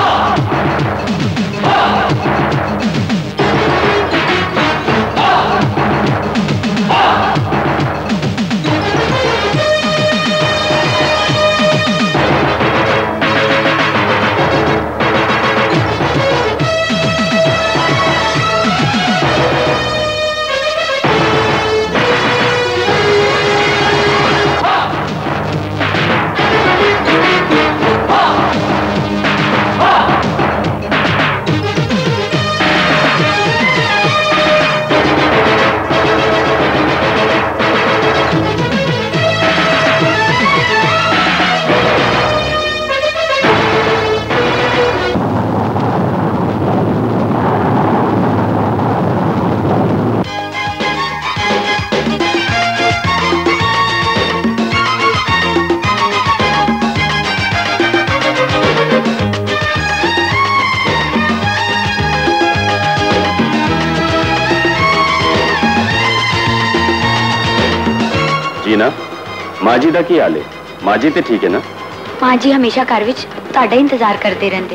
माजी दा की हाल है? माजी ते ठीक है ना? मां जी हमेशा घर विच तुहाडा इंतजार करते रहंदे।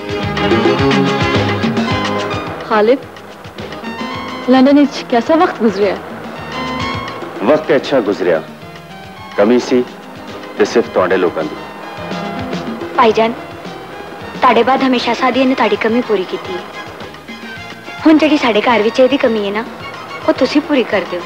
खालिद, लंदन विच कैसा वक्त गुजरिया? वक्त अच्छा गुजरिया, कमी सी ते सिर्फ तुहाडे लोकां दी। भाईजान, तुहाडे बाद हमेशा सादिया ने तुहाडी कमी पूरी कीती है। हुण जिहड़ी साडे घर विच इहदी कमी है ना, वो तुसी पूरी कर दिओ।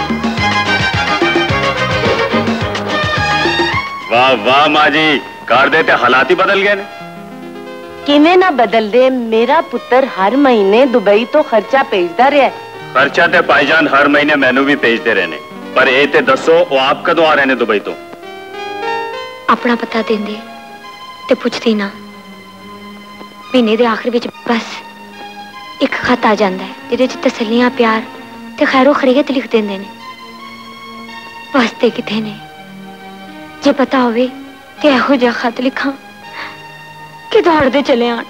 वाह वाह माँ जी, कर दे ते हालात ही बदल गए ने। किवें ना बदल दे, मेरा पुत्र हर महीने दुबई तो खर्चा भेजदा रहा है। खर्चा ते भाईजान हर महीने मैनू भी भेजते रहने। पर ये ते दसो वो आप कदों आ रहे ने दुबई तो? अपना पता देंदे ते पुछदी ना। महीने दे आखिर विच बस एक खत आ जांदा है जिहदे च तसल्लियां, प्यार ते खैरो खैरियत लिख देंदे ने। वास्ते किथे ने? जे पता होवे ते एहो जिहा खत लिखां कि दौड़दे चले आण।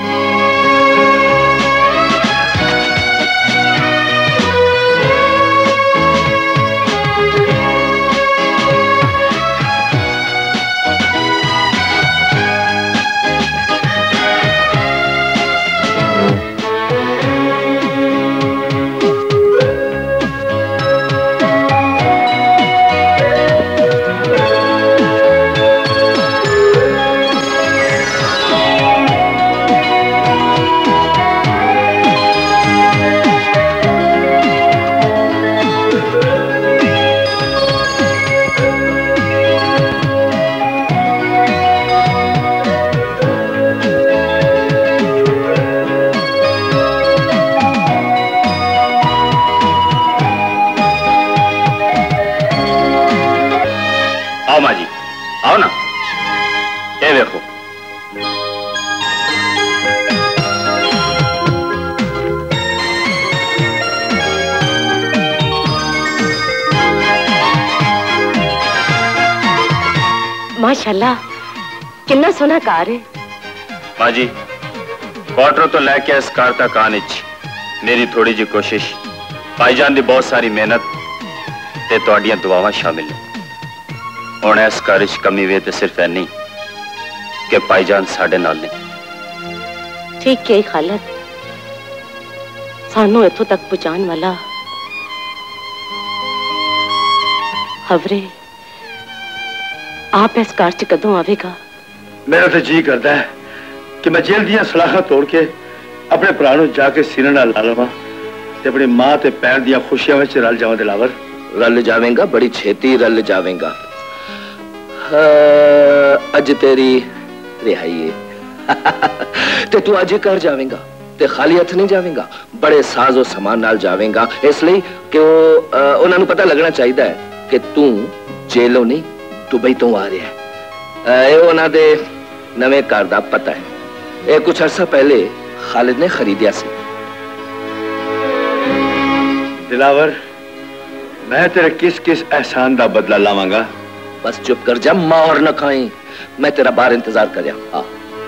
माशाल्लाह कितना सोना कार है। माँ जी, क्वार्टर तो लैके इस कार तक आने मेरी थोड़ी जी कोशिश, भाईजान की बहुत सारी मेहनत ते तुहाडियां दुआवां शामिल ने। हुण इस कार च कमी वे ते सिर्फ है नहीं कि भाईजान साडे नाल ने। ठीक है खालद, सानू इत्थों तक पहुंचाने वाला खबरे आप इस कार च कदों आवेगा? मेरा तो जी करता है कि मैं जेल दियां सलाखां तोड़ के अपने भरा नूं जाके सीने नाल ला लवां ते अपनी मां ते भैन दियां खुशियां विच रल जावां। दिलावर, रल जावेगा, बड़ी छेती रल जावेगा। अज तेरी रिहाई है ते तू अज ही घर जावेगा ते खाली हथ नहीं जावेगा, बड़े साजो समान नाल जावेगा, इसलिए कि उन्होंने पता लगना चाहिए कि तू जेलों नहीं दुबई तो आ रहा है। ये उन्होंने दे नवे घर दा पता है। ये कुछ अरसा पहले खालिद ने खरीदिया सी। दिलावर, मैं तेरे किस किस एहसान दा बदला लावांगा? बस चुप कर जा, मार न खाई, मैं तेरा बाहर इंतजार कर रहा।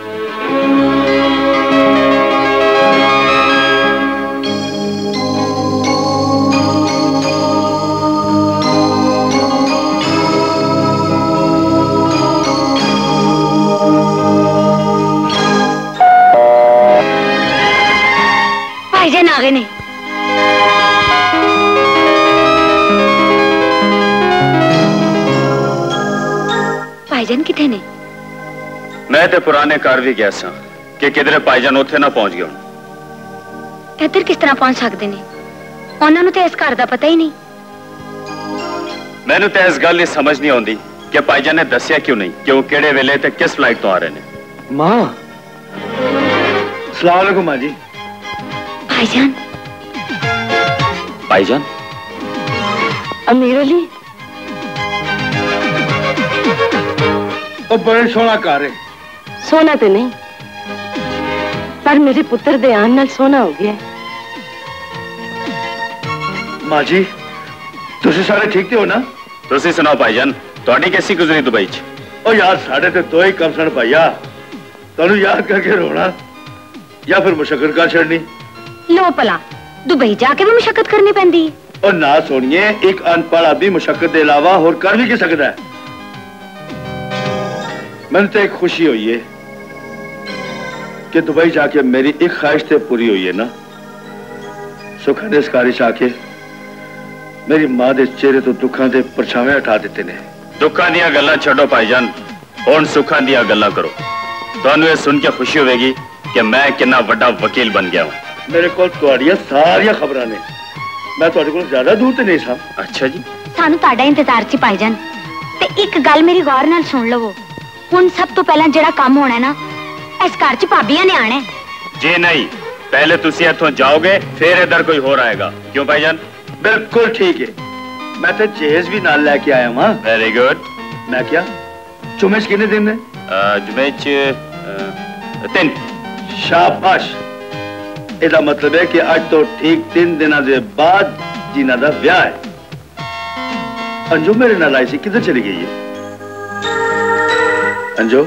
भाईजान आ गए ने। भाईजान किथे ने? मैं ते पुराने घर भी गया सा कि किधरे भाईजान उत्थे ना पहुंच गए। इधर किस तरह पहुंच सकते ने? उन्होंने तो इस घर का पता ही नहीं। मैनू तो इस गल समझ नहीं आती कि भाईजान ने दसिया क्यों नहीं कि वो केड़े वेले ते किस फ्लाइट तो आ रहे ने। मां, अस्सलाम वालेकुम मां जी। भाईजान, भाईजान, अमीर अली, बड़े सोना कार है। सोना तो नहीं, पर मेरे पुत्र दे आन नाल सोना हो गया। मां जी, तुसी सारे ठीक हो ना? तुसी सुनाओ भाईजान, तुहाडी कैसी गुजरी दुबई च? ओ यार, साढ़े ते दो ही कम सन भाईया, तुहानू याद करके रोना या फिर मुशक्कत कर छड़नी। लो भला, दुबई जाके भी मुशक्कत करनी पैंदी है। और ना सोनिए, एक अनपढ़ आदमी मुशक्कत के अलावा और कर भी की सकता है। मैंने तो एक खुशी हुई है कि दुबई जाके मेरी एक ख्वाहिश तो पूरी हुई है ना। सुख ने इस कारी आके मेरी मां के चेहरे तो दुखों के परछावे हटा देते ने। दुखों दी गल्लां छड्डो भाईजान, हुण सुखां दी गल्लां करो। तुहानू ये सुन के खुशी होगी कि मैं कितना बड़ा वकील बन गया हूं। मेरे को तुहाडियां सारियां खबरां ने, मैं तुहाडे कोल ज्यादा दूर ते नहीं सा। अच्छा जी, सानू तुहाडा इंतजार च भाईजान। ते एक गल मेरी गौर नाल सुन लवो, हुण सब तो पहला जेड़ा काम होना है ना, इस घर च भाबियां ने आना है। जी नहीं, पहले तुसी इत्थों जाओगे फिर इधर कोई होर आएगा। क्यों भाईजान? बिल्कुल ठीक है, मैं तो जहेज भी नाल लेके आया वहां। Very good. मैं क्या जुमेच कितने दिन ने? जुमेच 3। शाबाश। ਇਹਦਾ मतलब है कि आज तो ठीक 3 दिनों के बाद जीना दा ब्याह है। अंजू मेरे नाल आई सी, किधर चली गई है अंजू?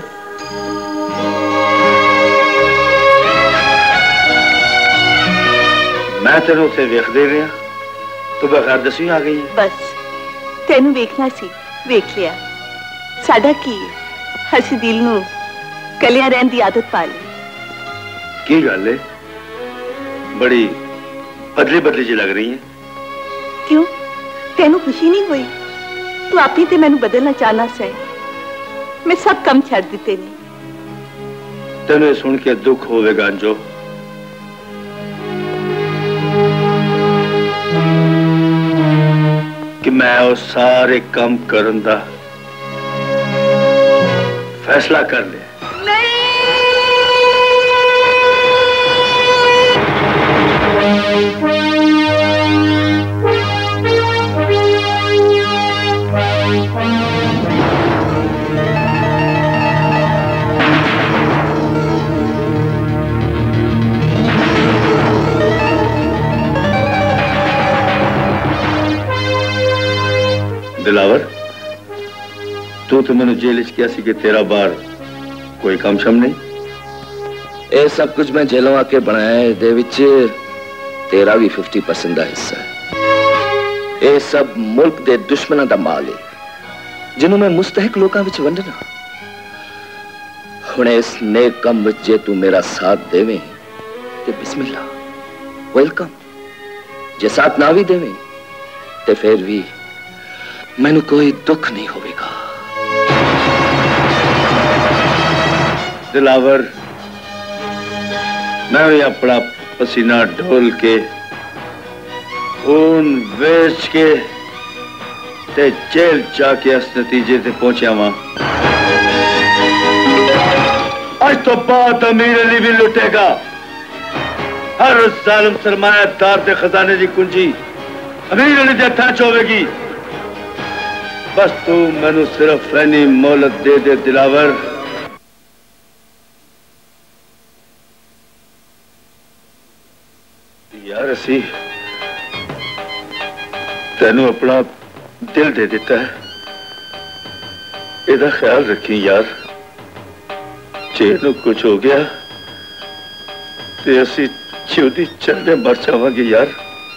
मैं तेनों उत्थे वेखदे रहा, तू बगैर दसी आ गई है। बस तेनू वेखना सी, वेख लिया। साडा की हसी दिल नू कलियां रहन दी आदत पा ली। की गल है? बड़ी बदली बदली जी लग रही है। क्यों तेनू खुशी नहीं हुई? तू आप ही ते मैनू बदलना चाहना से। मैं सब कम छड़ दिते ने। तेनू सुन के दुख होवेगा अंजो, कि मैं वो सारे काम करन दा फैसला कर लिया। दिलावर, तू तो मैंने जेल किया सी कि तेरा बार कोई काम शम नहीं। ये सब कुछ मैं जेलों आके बनाया, दे विच तेरा भी 50% का हिस्सा है। ये सब मुल्क के दुश्मनों का माल है, जिन्हों मैं मुस्तहक लोगों विच वंडना। हुणे इस नेक कम विच जे तू मेरा साथ देवे ते बिस्मिल्लाह, वेलकम। जे साथ ना भी देवे ते फिर भी मैनू कोई दुख नहीं होगा। दिलावर, मैं भी अपना पसीना ढोल के खून बेच के ते जेल जाके इस नतीजे से पहुंचा वहां। आज तो बाद अमीर अली भी लुटेगा। हर जालिम सरमायादार के खजाने की कुंजी अमीर अली के हथा च होगी। बस तू मैनू सिर्फ फैनी मोहलत दे दे दिलावर। यार असी तेनू अपना दिल दे दिता है, ਇਹਦਾ ख्याल रखी यार। जे इनू कुछ हो गया तो असी जिउदी चढ़ने मर जावांगे यार।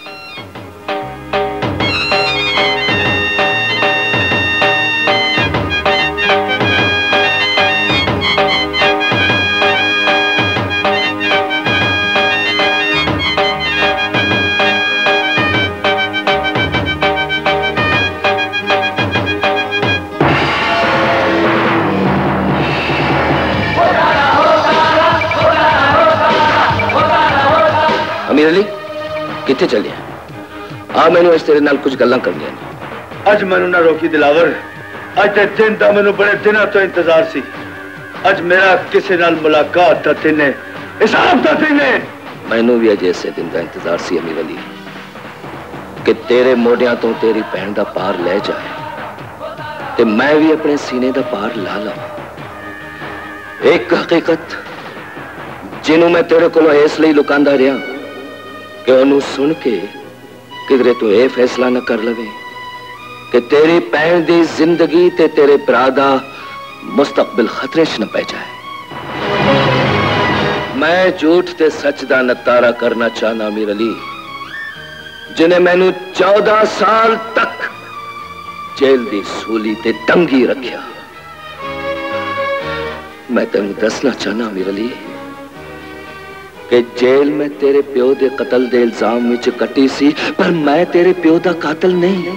अमीर अली किथे चले? आ मैनू इस तेरे नाल कुछ गल्लां करनियां ने। अज मैनू ना रोकी दिलावर, अज दे दिन दा मैनू बड़े दिनों तो इंतजार सी। अज मेरा किसी नाल मुलाकात दा दिन है, हिसाब दा दिन है। मैनू भी अज इसे दिन का इंतजार सी अमीर अली, कि तेरे मोडियां तो तेरी भैन दा पार ले जाए ते मैं भी अपने सीने दा पार ला लावां। एक हकीकत जिन्हों मैं तेरे को इसलिए लुकांदा रहा कि उन्होंने सुन के किधरे तू यह फैसला न कर लवे कि तेरी भैन दी जिंदगी ते तेरे भरा दा मुस्तकबिल खतरे च न पै जाए। मैं झूठ ते सच दा नतारा करना चाहना अमीर अली, जिन्हें मैनू 14 साल तक जेल दी सूली ते टंगी रखिया। मैं तेन दसना चाहना अमीर अली कि जेल में तेरे प्यो दे कतल दे इल्जाम विच कटी सी, पर मैं तेरे प्यो दा कातल नहीं।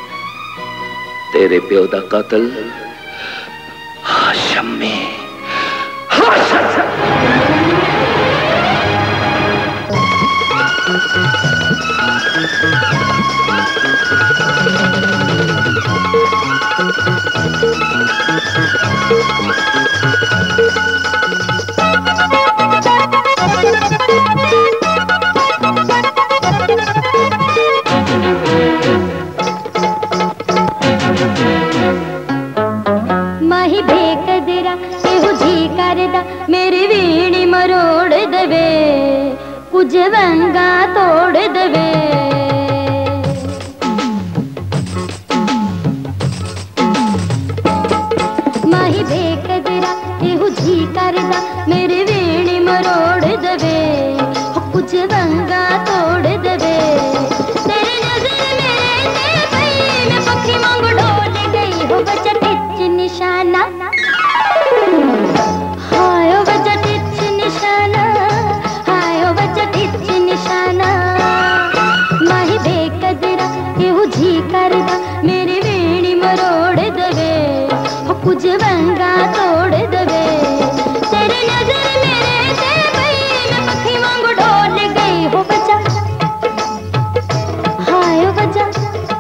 तेरे प्यो दा कातल हाशम में वंगा तोड़ देवे माही बेकदरा एहू जी करदा मेरे वेणी मरोड़ देवे कुछ वंगा तोड़ देवे तेरी नजर मेरे ते पई मैं पखी वांग डोल गई हो बच्चा टिच निशाना हाय ओ बच्चा टिच निशाना हाय ओ बच्चा टिच निशाना माही बेकदरा एहू जी करदा मेरे वेणी मरोड़ देवे कुछ वंगा तोड़ देवे तेरी नजर मेरे ते पई मैं पखी वांग डोल गई हो बच्चा हाय ओ बच्चा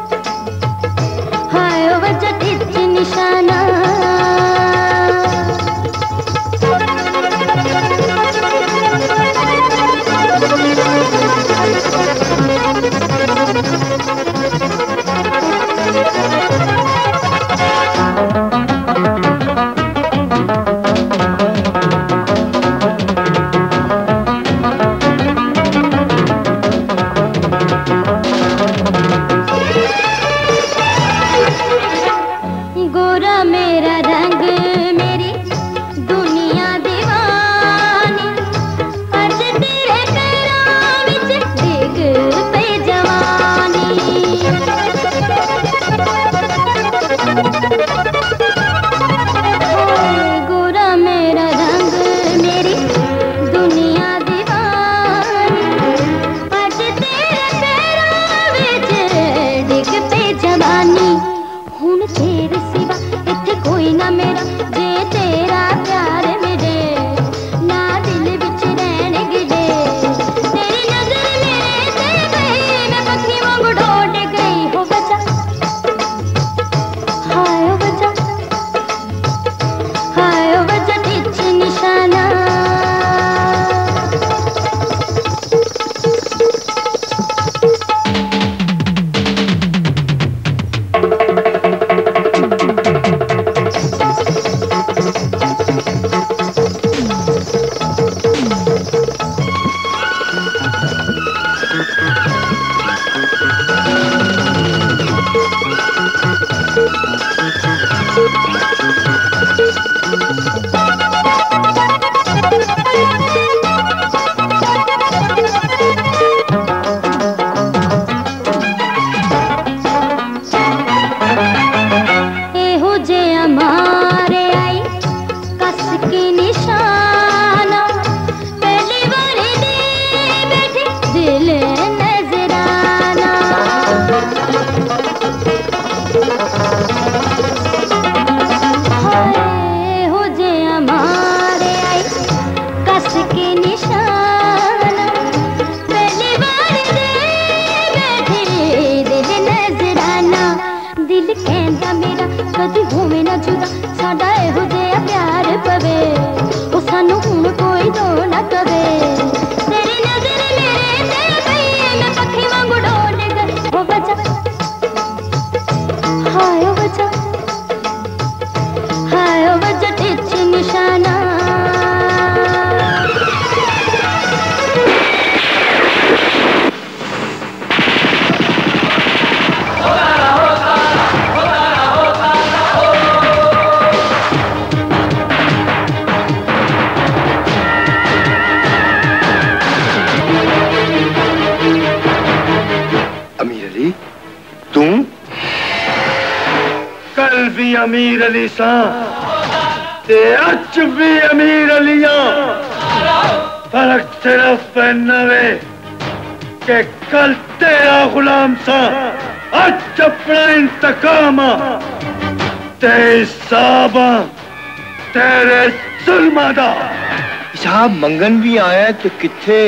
टिच निशाना गोरा मेरा रंग मेरी दुनिया दीवानी अज तेरे पैरों विच डिग पे जवानी गोरा मेरा रंग मेरी दुनिया दीवानी अज तेरे पैरों विच डिग पे जवानी हुण तेरे सिवा इत्थे कोई ना मेरा जे तेरा प्यार मिले ना दिल विच रहने गिले तेरी नजर मेरे ते पई मैं पखी वांग डोल गई हो बच्चा हाय ओ बच्चा टिच निशाना एहो जे हमारे आई कस के निशाना पहली बारी दे बैठे दिल नजराना हाय हो जे हमारे आई कस के निशाना पहली बारी दे बैठे दिल नजराना दिल कहंदा मेरा कदी होवे ना जुदा साडा एहो जिहा प्यार पवे ओ सानू हुण कोई दो ना कवे तेरी नजर मेरे ते पई मैं पखी वांग डोल गई ओ बच्चा हाय ओ बच्चा टिच निशाना तुम कल भी अमीर अली सा ते अज भी अमीर अलियां फर्क सिर्फ पहना वे कि कल तेरा गुलाम सा अज अपना इंतकाम ते साबा तेरे जुल्मा दा साहब मंगन भी आया तो किथे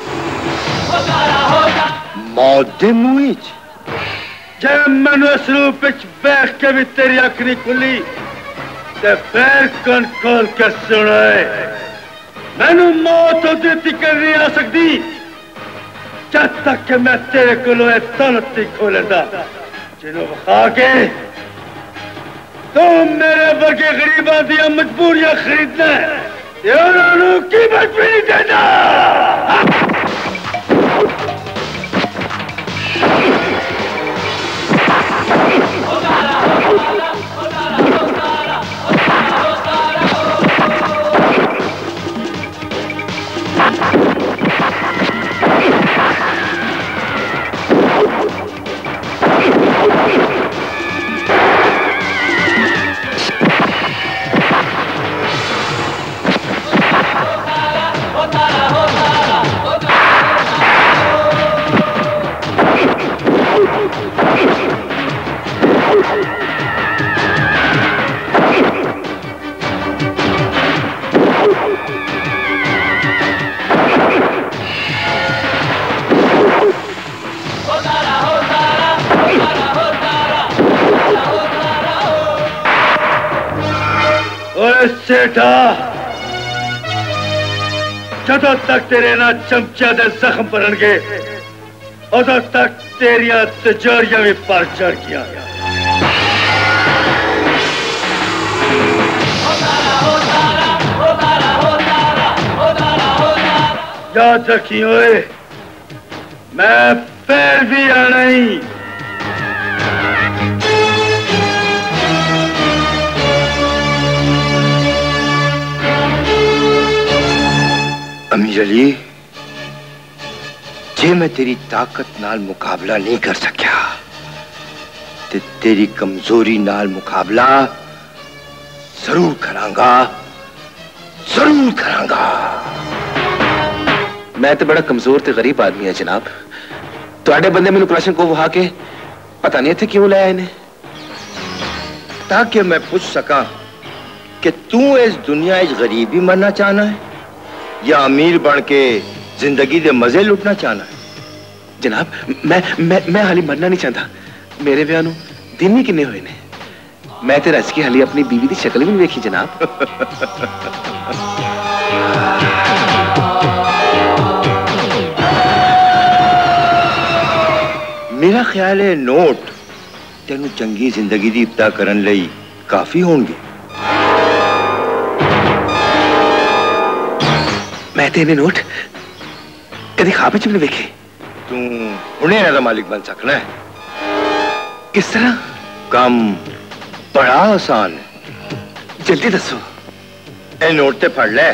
मौत दे मुंह च जे मैनू इस रूप बैठ के भी तेरी अख नहीं खुली ते फिर कन खोल के सुनाए मैनू मौत उदे तिकर नहीं आ सकती जब तक कि मैं तेरे को तलत नहीं खोलता जिन्हों खा के तू मेरे वर्गे गरीबों दी मजबूरियां खरीदना है कीमत भी नहीं देना। सेठा जदों तक तेरे ना चमचा दे जख्म भरनगे उदों तक तेरिया तिजोरियां भी भर चढ़ गया। याद रखी ओए, मैं फिर भी आना ही। अमीर अली, जे मैं तेरी ताकत नाल मुकाबला नहीं कर सकिया ते तेरी कमजोरी नाल मुकाबला जरूर करांगा, जरूर करांगा। मैं तो बड़ा कमजोर ते गरीब आदमी है जनाब। तुहाडे बंदे मैनू कलाशन को वहा के पता नहीं इत्थे क्यों लाया इन्हें, ताकि मैं पूछ सका कि तू इस दुनिया इस गरीबी मरना चाहना है या अमीर बन के जिंदगी दे मजे लुटना चाहना है? जनाब मैं हाली मरना नहीं चाहता। मेरे ब्याह नू दिन ही किन्ने हुए ने। मैं ते रज के हाली अपनी बीवी की शक्ल भी नहीं देखी जनाब। मेरा ख्याल है नोट तेनू चंगी जिंदगी दी इब्ता करन लई काफी होंगे। मैं ते इन्हें नोट कभी ख्वाब च भी नहीं देखे। तू हुणे इन्हां दा मालिक बन सकना है। किस तरह? काम बड़ा आसान है। जल्दी दसो। ए नोट ते फड़ ले।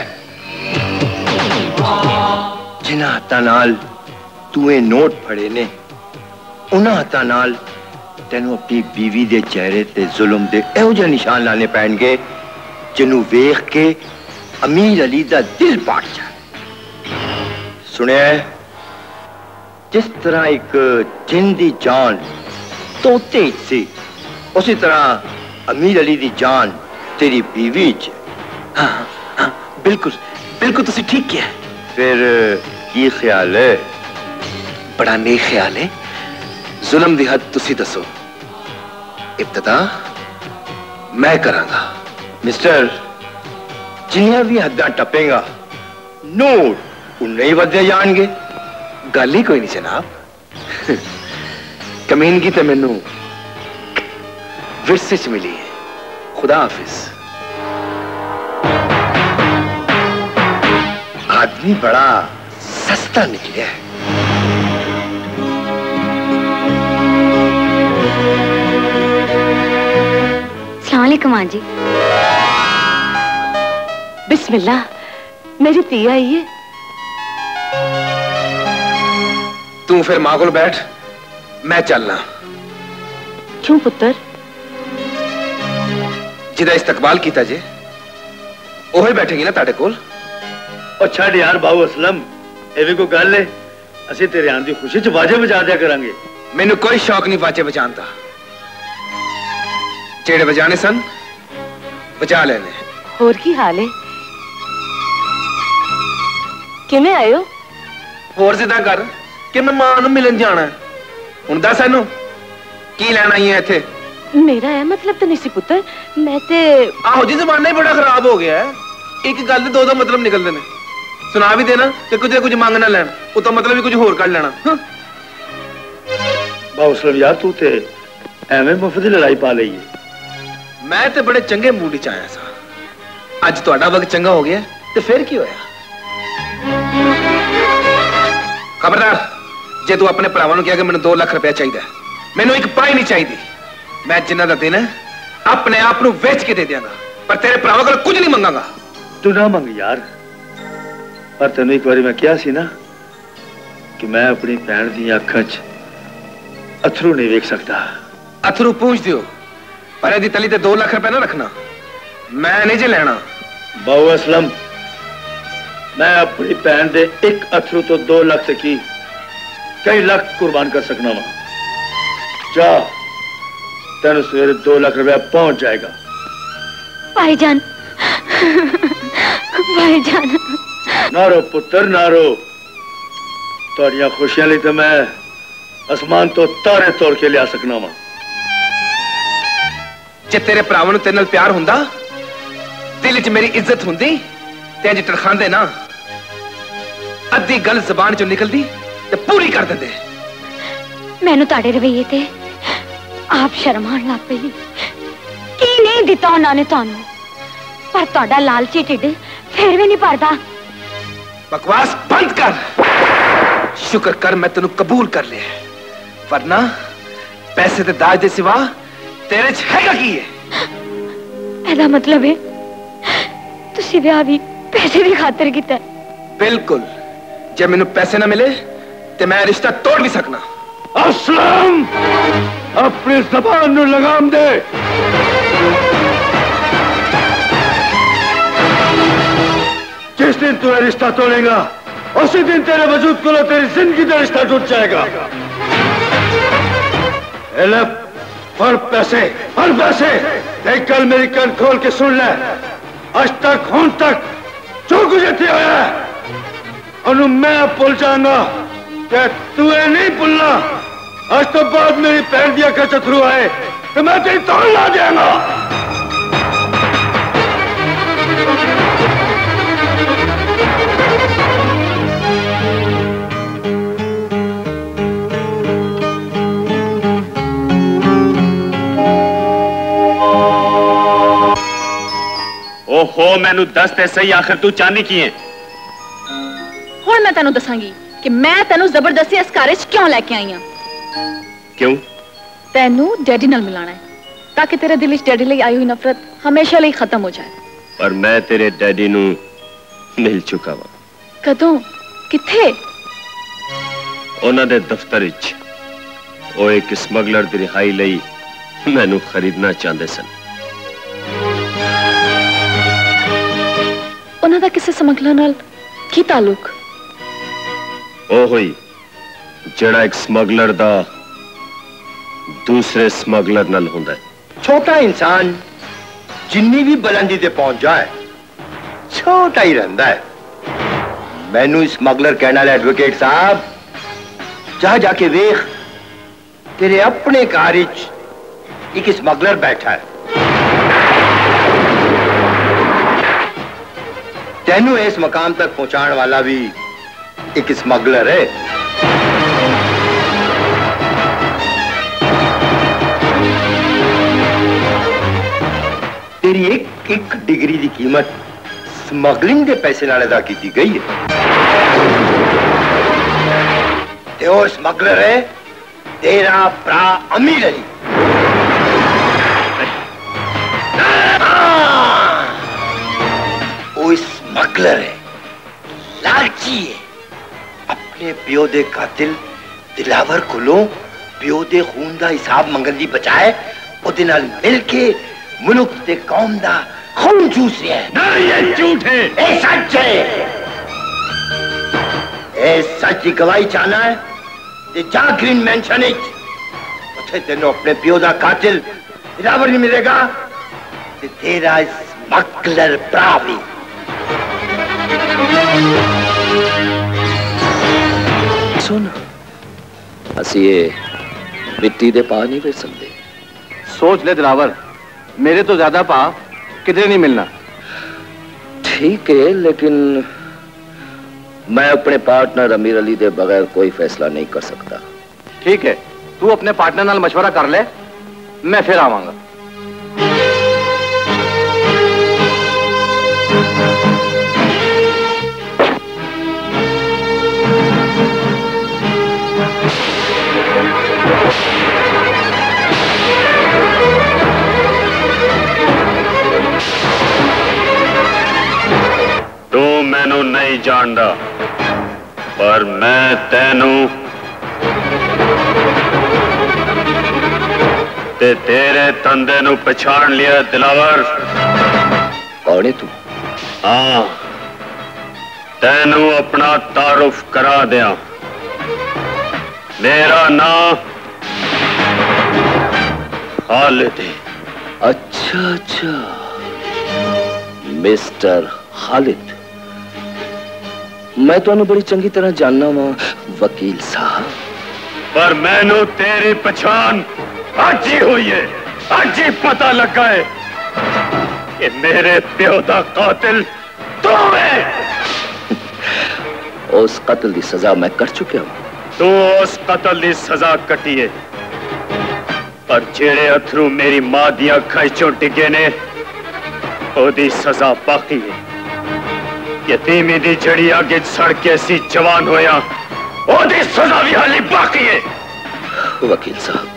जिन्हां हत्थां नाल तू ए नोट फड़े ने उन्हां हत्थां नाल तेनू अपनी बीवी दे चेहरे ते जुल्म दे एहो जिहे निशान लाने पैणगे जिन्नू वेख के अमीर अली दा दिल पाट जाए। सुनिया, जिस तरह एक जिन दी जान तोते सी, उसी तरह अमीर अली दी जान तेरी बीवी च। हाँ हाँ बिल्कुल बिल्कुल तुसी ठीक किया। फिर की ख्याल है? बड़ा नेक ख्याल है। जुल्म दी हद तुसी दसो। इब्तदा मैं करांगा। मिस्टर, जिन्नियां भी हद्दां टपेगा नोट उन्ने ही वधदे जाणगे। गल ही कोई नहीं जनाब। कमीनगी ते मैनू विरसे च मिली है। खुदा हाफिज। आदमी बड़ा सस्ता निकलिया है। अस्सलाम वालेकुम मां जी। बिस्मिल्लाह, मेरी धी आई है। तू फिर मां को बैठ, मैं चलना। क्यों पुत्र? जिदा इस्तकबाल किया जे ओही बैठेगी ना ताड़े कोल। और छड़ यार बाबू असलम, ये भी कोई गल है? असीं तेरे आने की खुशी च बाजे बजा दिया करांगे। मैनू कोई शौक नहीं बाजे बजाने का। जेड़े बजाने सन बजा लेने। होर की हाल है? किवें आए हो? होर जिदा कर कि मैं मां नूं मिलन जाना है। हुण दस इनू की लैन आई है इत्थे? मेरा है मतलब तो नहीं सी पुत्र। मैं ते आहो जी, जमाना ही बड़ा खराब हो गया है। एक गल दो मतलब निकलते हैं। सुना भी देना कि कुछ मंग ना लैन, उतो मतलब भी कुछ होर कर लेना। बाबू असलम यार, तू ते एवें मुफ्त दी लड़ाई पा लई है। मैं ते बड़े चंगे मूड च आया सा। अज तुहाडा वक्त चंगा हो गया ते फिर की होया? खबरदार, जे तू अपने भरावां नूं कहा कि मैनूं 2 लाख रुपया चाहिए, मैनूं एक पाई नहीं चाहिए। मैं जिन्ना दा दिन है अपने आप नूं वेच के दे दियांगा, पर तेरे भरावां कोल कुछ नहीं मंगांगा। तू ना मंग यार, पर तेन एक बार मैं कहा सी ना कि मैं अपनी भैन दी अखां च अथरू नहीं वेख सकता। अथरू पूछ दियो, पर यदि तली ते 2 लाख रुपया ना रखना, मैं नहीं जे लेना। बाबू असलम, मैं अपनी भैन दे एक अथरू तो 2 लाख से की कई लाख कुर्बान कर सकना वा। जा, तेन सवेरे 2 लाख रुपया पहुंच जाएगा। भाईजान, भाईजान। ना रो पुत्र, ना रो। तुहाडियां खुशियां लिए तो मैं आसमान तो तारे तोड़ के लिया सकना वा। जे तेरे भरावां नूं तेरे नाल प्यार हुंदा दिल च मेरी इज्जत हुंदी ते इंज टरखांदे ना, अद्धी गल जबान चो निकलदी ते पूरी कर देंदे। मैनू ताड़े रवैये ते आप शर्म आण लग पई। की नहीं दिता उन्होंने तुहानू, पर तुहाडा लालची ढिड फिर भी नहीं भरदा। बकवास बंद कर। शुक्र कर मैं तेनू कबूल कर लिया, वरना पैसे ते दाज दे सिवा तेरे च हैगा की है? ऐदा मतलब है तुसी ब्याह भी पैसे की खातिर कीता? बिल्कुल। जे मैनू पैसे ना मिले ते मैं रिश्ता तोड़ नहीं सकना। असलम, अपनी जबान नू लगाम दे। जिस दिन तू रिश्ता तोड़ेगा उसी दिन तेरे वजूद को तेरी जिंदगी का रिश्ता टूट जाएगा। हर पैसे देख कल मेरी कान खोल के सुन ले। आज तक हुन तक जो गुजरती होया है मैं भूल जाऊंगा कि तू नहीं भूलना। आज तो बाद मेरी पैर दिया का चतरू आए तो मैं तेरी तोड़ ला जाऊंगा। ओहो मैनू दस ते सही, आखिर तू चाहनी की है? हुण मैं तेनू दसांगी कि मैं तेनू जबरदस्ती इस घर च क्यों लेके आई हां। क्यों? तेनू डैडी नाल मिलाना है ताकि तेरे दिल च डैडी लई आई हुई नफरत हमेशा लई खत्म हो जाए। पर मैं तेरे डैडी नू मिल चुका वा। कदों? किथे? उन्हां दे दफ्तर विच। ओ एक स्मगलर दी रिहाई लई मैनू खरीदना चाहते सन। उन्हां दा किसे स्मगलर नाल की ताल्लुक? ओ होई जेड़ा एक स्मगलर दा दूसरे स्मगलर नाल हुंदा है। छोटा इंसान जिन्नी भी बुलंदी ते पहुंच जाए छोटा ही रहता है। मैनू स्मगलर कहने वाले एडवोकेट साहब, जा जाके वेख तेरे अपने कार विच एक स्मगलर बैठा है। तेनू इस मकाम तक पहुंचाने वाला भी एक स्मगलर है। तेरी एक एक डिग्री की कीमत स्मगलिंग के पैसे नाल अदा की गई है। ते वो स्मगलर है तेरा भरा अमीर अली। वो स्मगलर है, लालची है। अपने प्यो दे कातिल दिलावर कोलों प्यो दे खून दा हिसाब मंगन दी बजाए ओदे नाल मिल के मुल्क ते कौम दा खून चूस रहा है। नहीं, ये झूठ है। ये सच है। ये सच की गवाही चाहना है ते जा ग्रीन मेंशन उसे तेनों अपने प्यो दा कातिल दिलावर नहीं मिलेगा ते तेरा स्मगलर प्रावी। सुन, असी ये मिट्टी दे पा नहीं बेच सकते। सोच ले दिलावर, मेरे तो ज्यादा पा किधरे नहीं मिलना। ठीक है, लेकिन मैं अपने पार्टनर अमीर अली दे बगैर कोई फैसला नहीं कर सकता। ठीक है, तू अपने पार्टनर नाल मशवरा कर ले, मैं फिर आवांगा। तू मैनू नहीं जानदा, पर मैं तेनू ते तेरे तंदे नू पछाण लिया दिलावर। कौन है तू? हाँ, तेनू अपना तारुफ करा दिया। मेरा नाम खालिद है। अच्छा अच्छा, मिस्टर खालिद, मैं तो बड़ी चंगी तरह जानना वा वकील साहब। पर मैनू तेरी पछाण आज ही हुई है, आज ही पता लगा है। कि मेरे प्यो दा कातिल तू है। उस कत्ल की सजा मैं कर चुका हूं। तू उस कत्ल की सजा कटी है, पर जेड़े अथरू मेरी मां दी अखां चों डिगे ने ओदी सजा बाकी है। यतीमी दी जड़ी अगे सड़ के सी जवान होया, ओदी सजा भी हाली बाकी है। वकील साहब,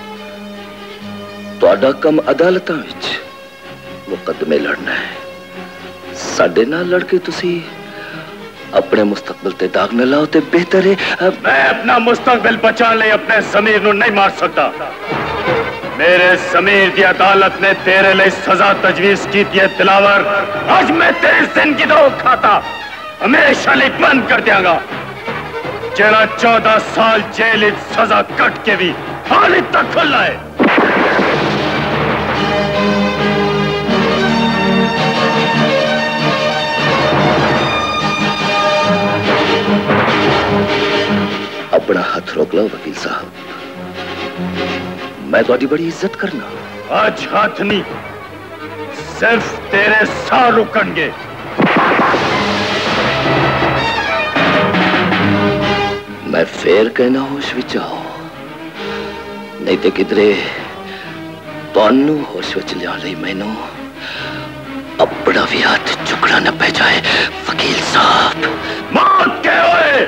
तुहाडा कम अदालतां विच मुकदमे लड़ना है। साडे नाल लड़के तुसी अपने मुस्तकबिल ते दाग न लाओ ते बेहतर है। मैं अपना मुस्तकबिल बचाने लिए अपने ज़मीर नूं नहीं मार सकता। मेरे ज़मीर की अदालत ने तेरे लिए सजा तजवीज की थी दिलावर। आज मैं तेरी जिंदगी दो खाता हमेशा लिए बंद कर दियांगा। जेड़ा 14 साल जेल सजा कट के भी हाल तक खुला है। अपना हाथ रोक लो वकील साहब, मैं थोड़ी बड़ी इज्जत करना। आज हाथ नहीं, सिर्फ तेरे साह रुकणगे। मैं फेर कहना होश विच आओ, नहीं तो किधरे तुहानू होश विच लियाण लई मैनू अपना भी हाथ चुकना न पै जाए। वकील साहब मौत के होए।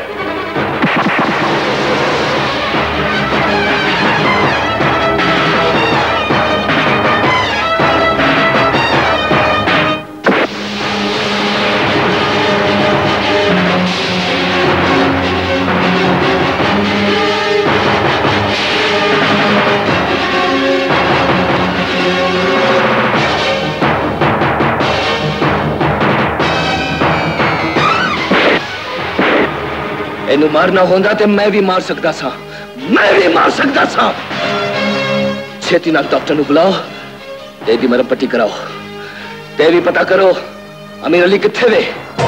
इनू मारना होंदा ते मैं भी मार सकता सा, मैं भी मार सकता सा। छेती नाल डॉक्टर नू बुलाओ ते दी मरम पट्टी कराओ ते भी पता करो अमीर अली कित्थे वे।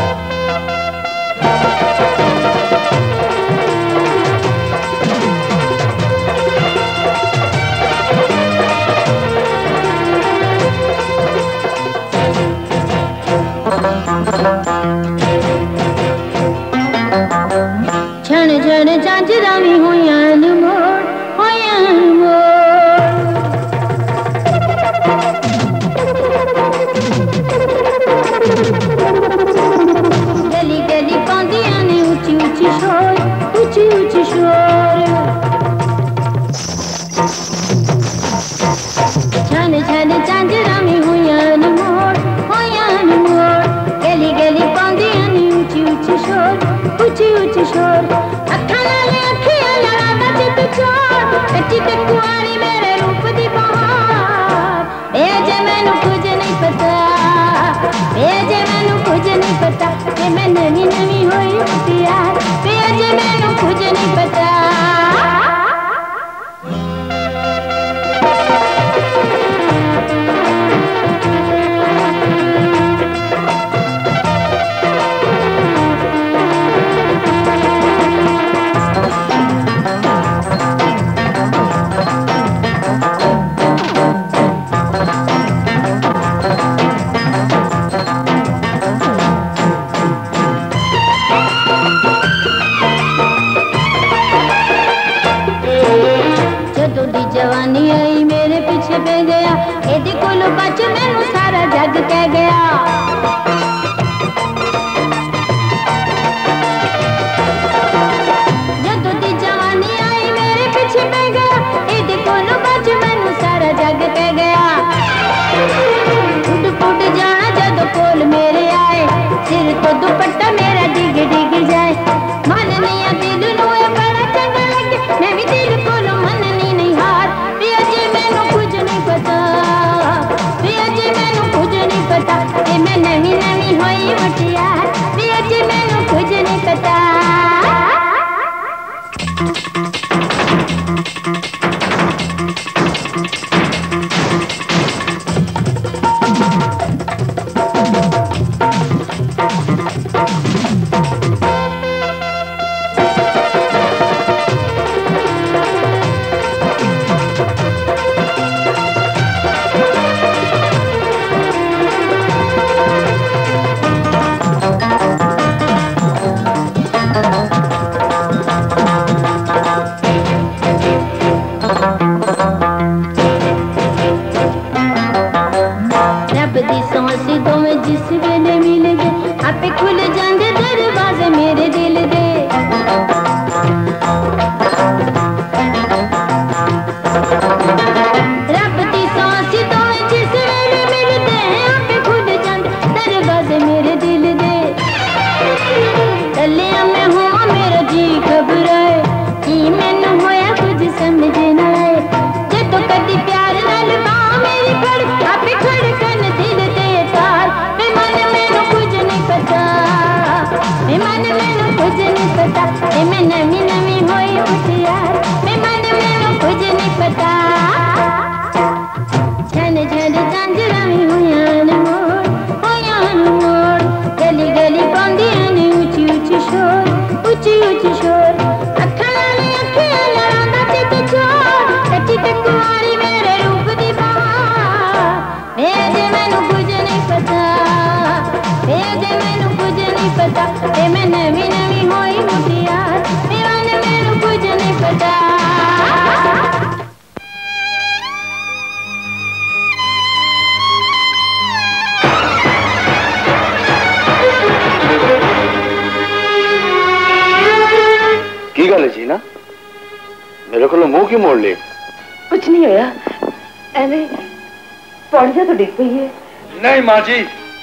झण झण झांझरा में होयन मोर, होयन मोर। गली गली पांदियां ने ऊंची ऊंची शोर, ऊंची ऊंची शोर। झण झण झांझरा में होयन मोर, होयन मोर। गली गली पांदियां ने ऊंची ऊंची शोर, ऊंची ऊंची शोर। अखा नाले अखियां लड़ावा चित चोर, कच्ची ते कुआरी मेरे रूप दी बहार। बेजे मैनू कुछ नहीं पता, बेजे मैनू कुछ नहीं पता कि मैं नवी नवी होई मुटियार। बेजे मैनू कुछ नहीं पता। जवानी आई मेरे पीछे पे गया, एदी कोलो बच मैनू सारा जग कह गया। जदों दी जवानी आई मेरे पीछे पे गया, एदी कोलो बच मैनू सारा जग कह गया। उड़ पुड़ जाना जदों कोल मेरे आए, सिर तो दुपट्टा मेरा डिग डिग जाए। मन नहीं आ दिल नू बड़ा चंगा लगे, मैं भी दिल कोलो मननी नहीं हार। पता कि मैं नवी नवी होई मुटियार। बेजे मैनू कुछ नहीं पता। झांझरा में हुयान मोड़ गली गली पांदियां ने ऊंची ऊंची शोर अखा लाले अखे लड़ांदा चित चोर सच्ची टकुआरी मेरे रूप दी बात जे मैनू कुछ नहीं पता जे मैनू कुछ नहीं पता ते मैं नवी नवी होई मुटियार मैनू कुछ नहीं पता। की गल जी ना मेरे को मुंह क्यों मोड़ ले? कुछ नहीं होया एवं पौड़िया तो डिग पई है। नहीं माँ जी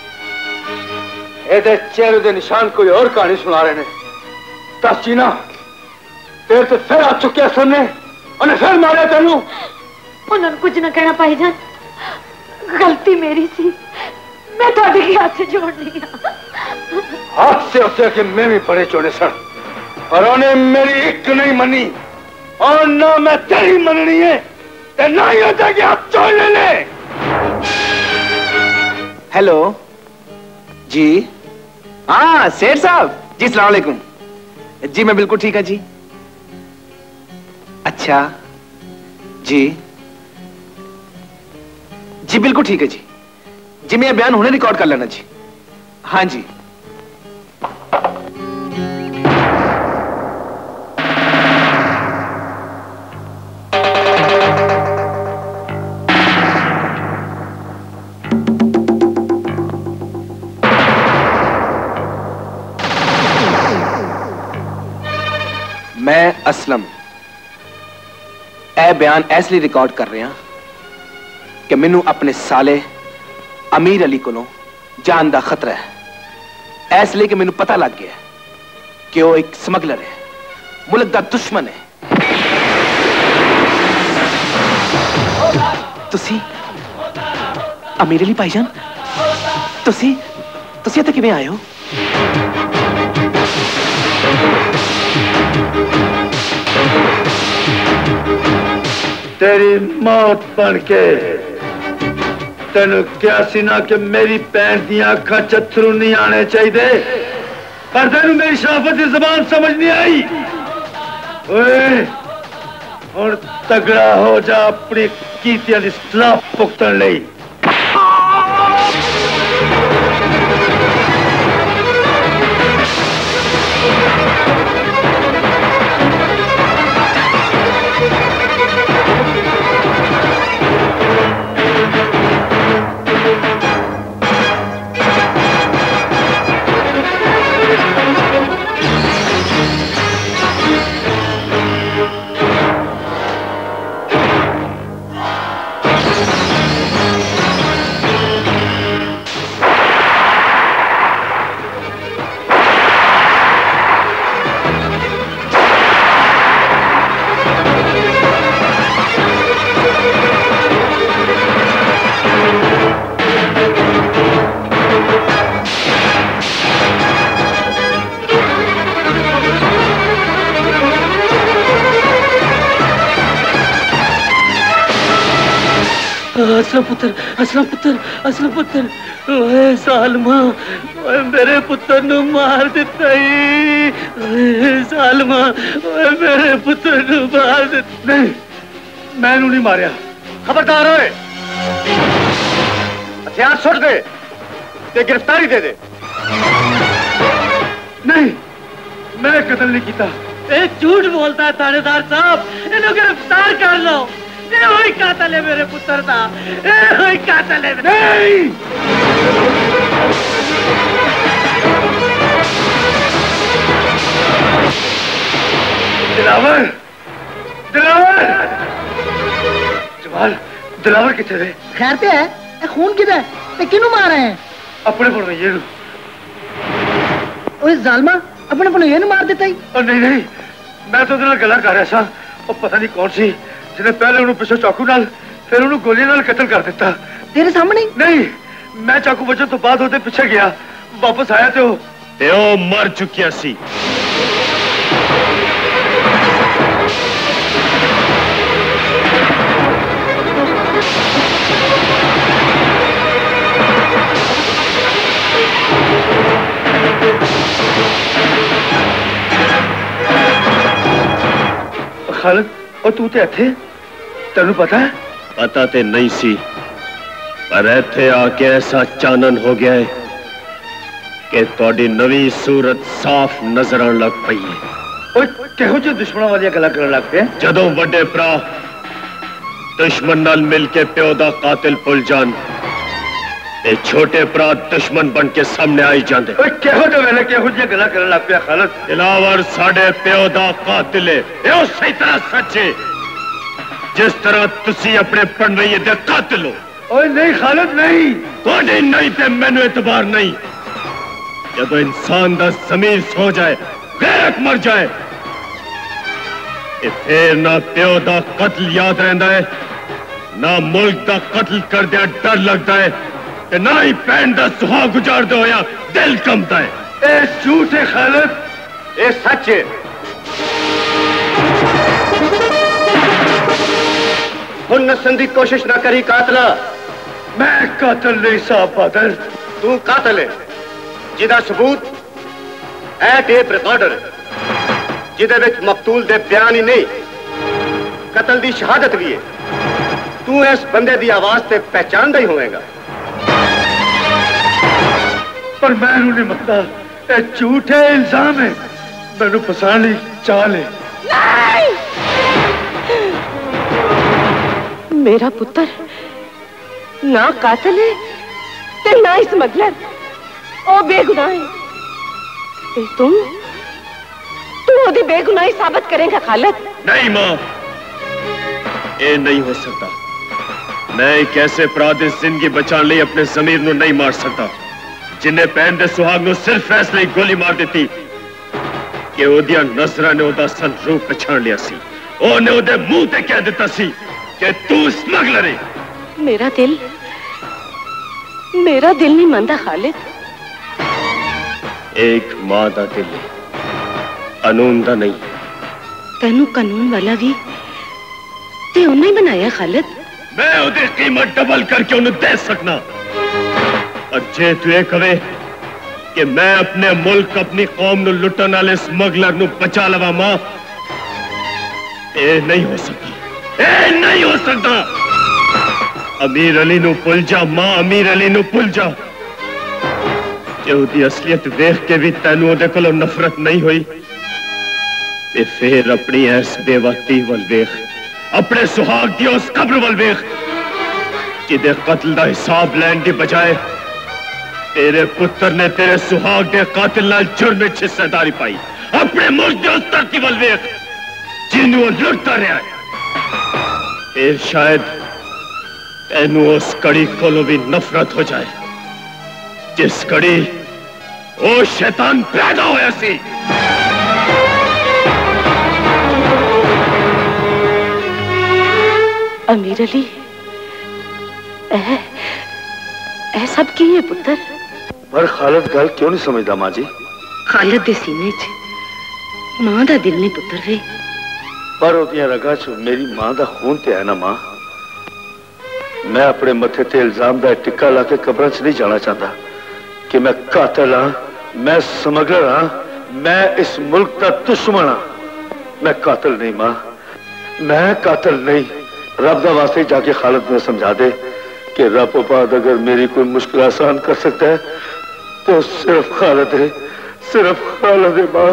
ये चेहरे के निशान कोई और कहानी सुना रहे ने। दस जी ना तेरे तो फिर आ चुके सुनने उन्हें फिर मारे तेनू। उन्होंने कुछ ना कहना भाईजान गलती मेरी सी मैं थोड़े के हाथ से जोड़ लिया। हाथ से होते कि मैं भी बड़े चोने सन और उन्हें मेरी एक नहीं मनी और ना मैं तेरी मननी है ते ना ही होता कि आप छोड़ ले। हेलो जी हाँ सेठ साहब जी सलाम अलैकुम जी मैं बिल्कुल ठीक है जी। अच्छा जी जी बिल्कुल ठीक है जी मैं बयान हुने रिकॉर्ड कर लेना जी। हाँ जी मैं असलम ए बयान इसलिए रिकॉर्ड कर रहे हैं कि मैनू अपने साले अमीर अली को जान का खतरा है। इसलिए कि मैनू पता लग गया कि वो एक स्मगलर है, मुल्क का दुश्मन है। तुसी अमीर अली भाईजान तुसी इत्थे किवें आए हो? तेरी मौत बन के तेन क्या सी ना कि मेरी भैन दी अखां च अथरू नहीं आने चाहिए पर तेन मेरी शराफत की जबान समझ नहीं आई। ओए हुण तगड़ा हो जा अपनी कीतियां दी सलाह भुगतण लई। असलम पुत्र ओए सालमा ओए मेरे पुत्र नु मार दिता ही। ओए सालमा ओए मेरे पुत्र नु मार दिता। नहीं मैनू नहीं मारिया। खबरदार होए हथियार सुट दे ते गिरफ्तारी दे दे। नहीं मैं कत्ल नहीं किया। ए झूठ बोलता है थानेदार साहब इन्हें गिरफ्तार कर लो। ये वही कातल है मेरे पुत्र का। ये वही कातल है। नहीं दिलावर दिलावर जमाल दिलावर किथे थे? खैर पे है ए खून किधर है ते किनु मार रहे हैं? अपने भणोइये नू। ओए जालमा अपने भणोइये नू मार देता ही। नहीं नहीं मैं तो उहदे गला कर रहा सा और पता नहीं कौन सी जिन्हें पहले उन्होंने पिछले चाकू नाल फिर उन्होंने गोली नाल कत्ल कर दिता। तेरे सामने? नहीं मैं चाकू बचन तो बाद उहदे पीछे गया वापस आया तो मर चुकिया सी। खालिद और तू ते इत्थे तेनू पता है? पता ते नहीं सी, पर इत्थे आके ऐसा चानन हो गया है कि तुहाडी नवी सूरत साफ नजर आने लग पई है। ओए किहो जे दुश्मनों वाली गल्लां करन लग पे? जदों वड्डे भरा दुश्मन नाल मिल के प्यो दा कातिल भुल जान ते छोटे भरा दुश्मन बन के सामने आई जांदे। ओए किहो जे वेले किहो जे गल्लां करन लग पे खालिद? दिलावर साडे प्यो दा कातिल है, यो सही तरह सच है, जिस तरह तुसी अपने पनवैये दे कातिल हो। ओए नहीं खालिद नहीं, तुहाडी नहीं ते मैनू एतबार नहीं। जब इंसान दा ज़मीर सो जाए, गैरत मर जाए, फिर ना प्यो दा कत्ल याद रहिंदा है, ना मुल्क दा कत्ल कर दिया डर लगता है, ते ना ही भैन दा सुहाग गुजारदे होया दिल कंबदा है। ए झूठ है खालिद, ए सच है। हुन नसन दी कोशिश ना करी कातला। मैं कातिल नहीं साहब बहादुर। तू कातिल है, जिदा सबूत ए टेप रिकॉर्डर जिदे विच मकतूल दे बयान ही नहीं, कत्ल दी शहादत भी है। तू इस बंदे दी आवाज ते पहचानदा ही होवेगा। पर मैं नहीं मनदा, ए झूठ है, इल्जाम है, मैनू फसान ली चाल है। मेरा पुत्र ना कातिल है ते ना स्मगलर, ओ बेगुनाह है। ते तुम ओदी बेगुनाही साबित करेगा खालिद? नहीं मां, ये नहीं हो सकता। मैं एक ऐसे अपराध जिंदगी बचाने लिए अपने जमीर नू नहीं मार सकता जिन्हें भैन दे सुहाग नू सिर्फ फैसले गोली मार देती कि ओदियां नजरां ने ओदा असल रूप पछाण लिया सी। ओने ओदे मुंह ते कह दिता सी कि तू स्मगलर है। मेरा दिल नहीं मानता खालिद। एक मां दा दिल है, कानून दा नहीं। तेनू कानून वाला भी ते उन्हें ही बनाया खालिद। मैं ओदी कीमत डबल करके उन्हें दे सकना। और जे तू ये कहे कि मैं अपने मुल्क अपनी कौम नू लुटन वाले स्मगलर नू बचा लवा मां, ये नहीं हो सकता, ये नहीं हो सकता। अमीर अली नू भुल जा मां, अमीर अली नू भुल जा। जे ओदी असलियत वेख के भी तैनू ओदे कोलों नफरत नहीं हुई ते फिर अपनी ऐस बेवती वल वेख, अपने सुहाग दी उस कब्र वल वेख जिदे कत्ल दा हिसाब लैन की बजाय तेरे पुत्र ने तेरे सुहाग दे कातिल नाल जुर्म विच हिस्सेदारी पाई। अपने मुल्क दे उस धरती वल वेख जिन्नू लुटता रहा है। फिर शायद तैनू उस कड़ी कोलों भी नफरत हो जाए जिस कड़ी वो शैतान पैदा होया सी। अमीर अली, ऐ सब की है पुत्र? पर खालिद गल क्यों नहीं समझदा मां जी? खालिद दे सीने च मां दा दिल नहीं पुत्र वे। पर ओदियां रगां च मेरी मां दा खून ते है ना मां। मैं अपने मथे ते इल्जाम दा टिक्का ला के कब्रां च नहीं जाना चाहता कि मैं कातिल हाँ, मैं स्मगलर हाँ, मैं इस मुल्क का दुश्मन हाँ। मैं कातिल नहीं मां, मैं कातिल नहीं। रब दा वास्ते जाके खालिद में समझा दे कि रब बाद अगर मेरी कोई मुश्किल आसान कर सकता है तो सिर्फ खालिद है, सिर्फ खालिद है मां।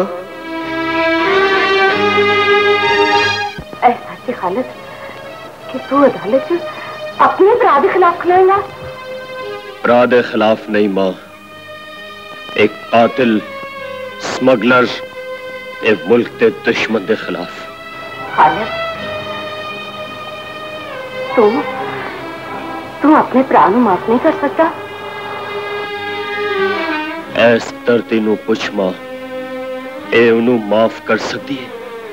ऐसा कि खालिद कि तू अदालत अपने अपराध के खिलाफ खड़ेगा? अपराध के खिलाफ नहीं मां, एक कातिल स्मगलर एक मुल्क के दुश्मन के खिलाफ। खालिद तू अपने प्राण माफ नहीं कर सकता? ऐस धरती नू पुछ मां, ए उन्हें माफ कर सकती है?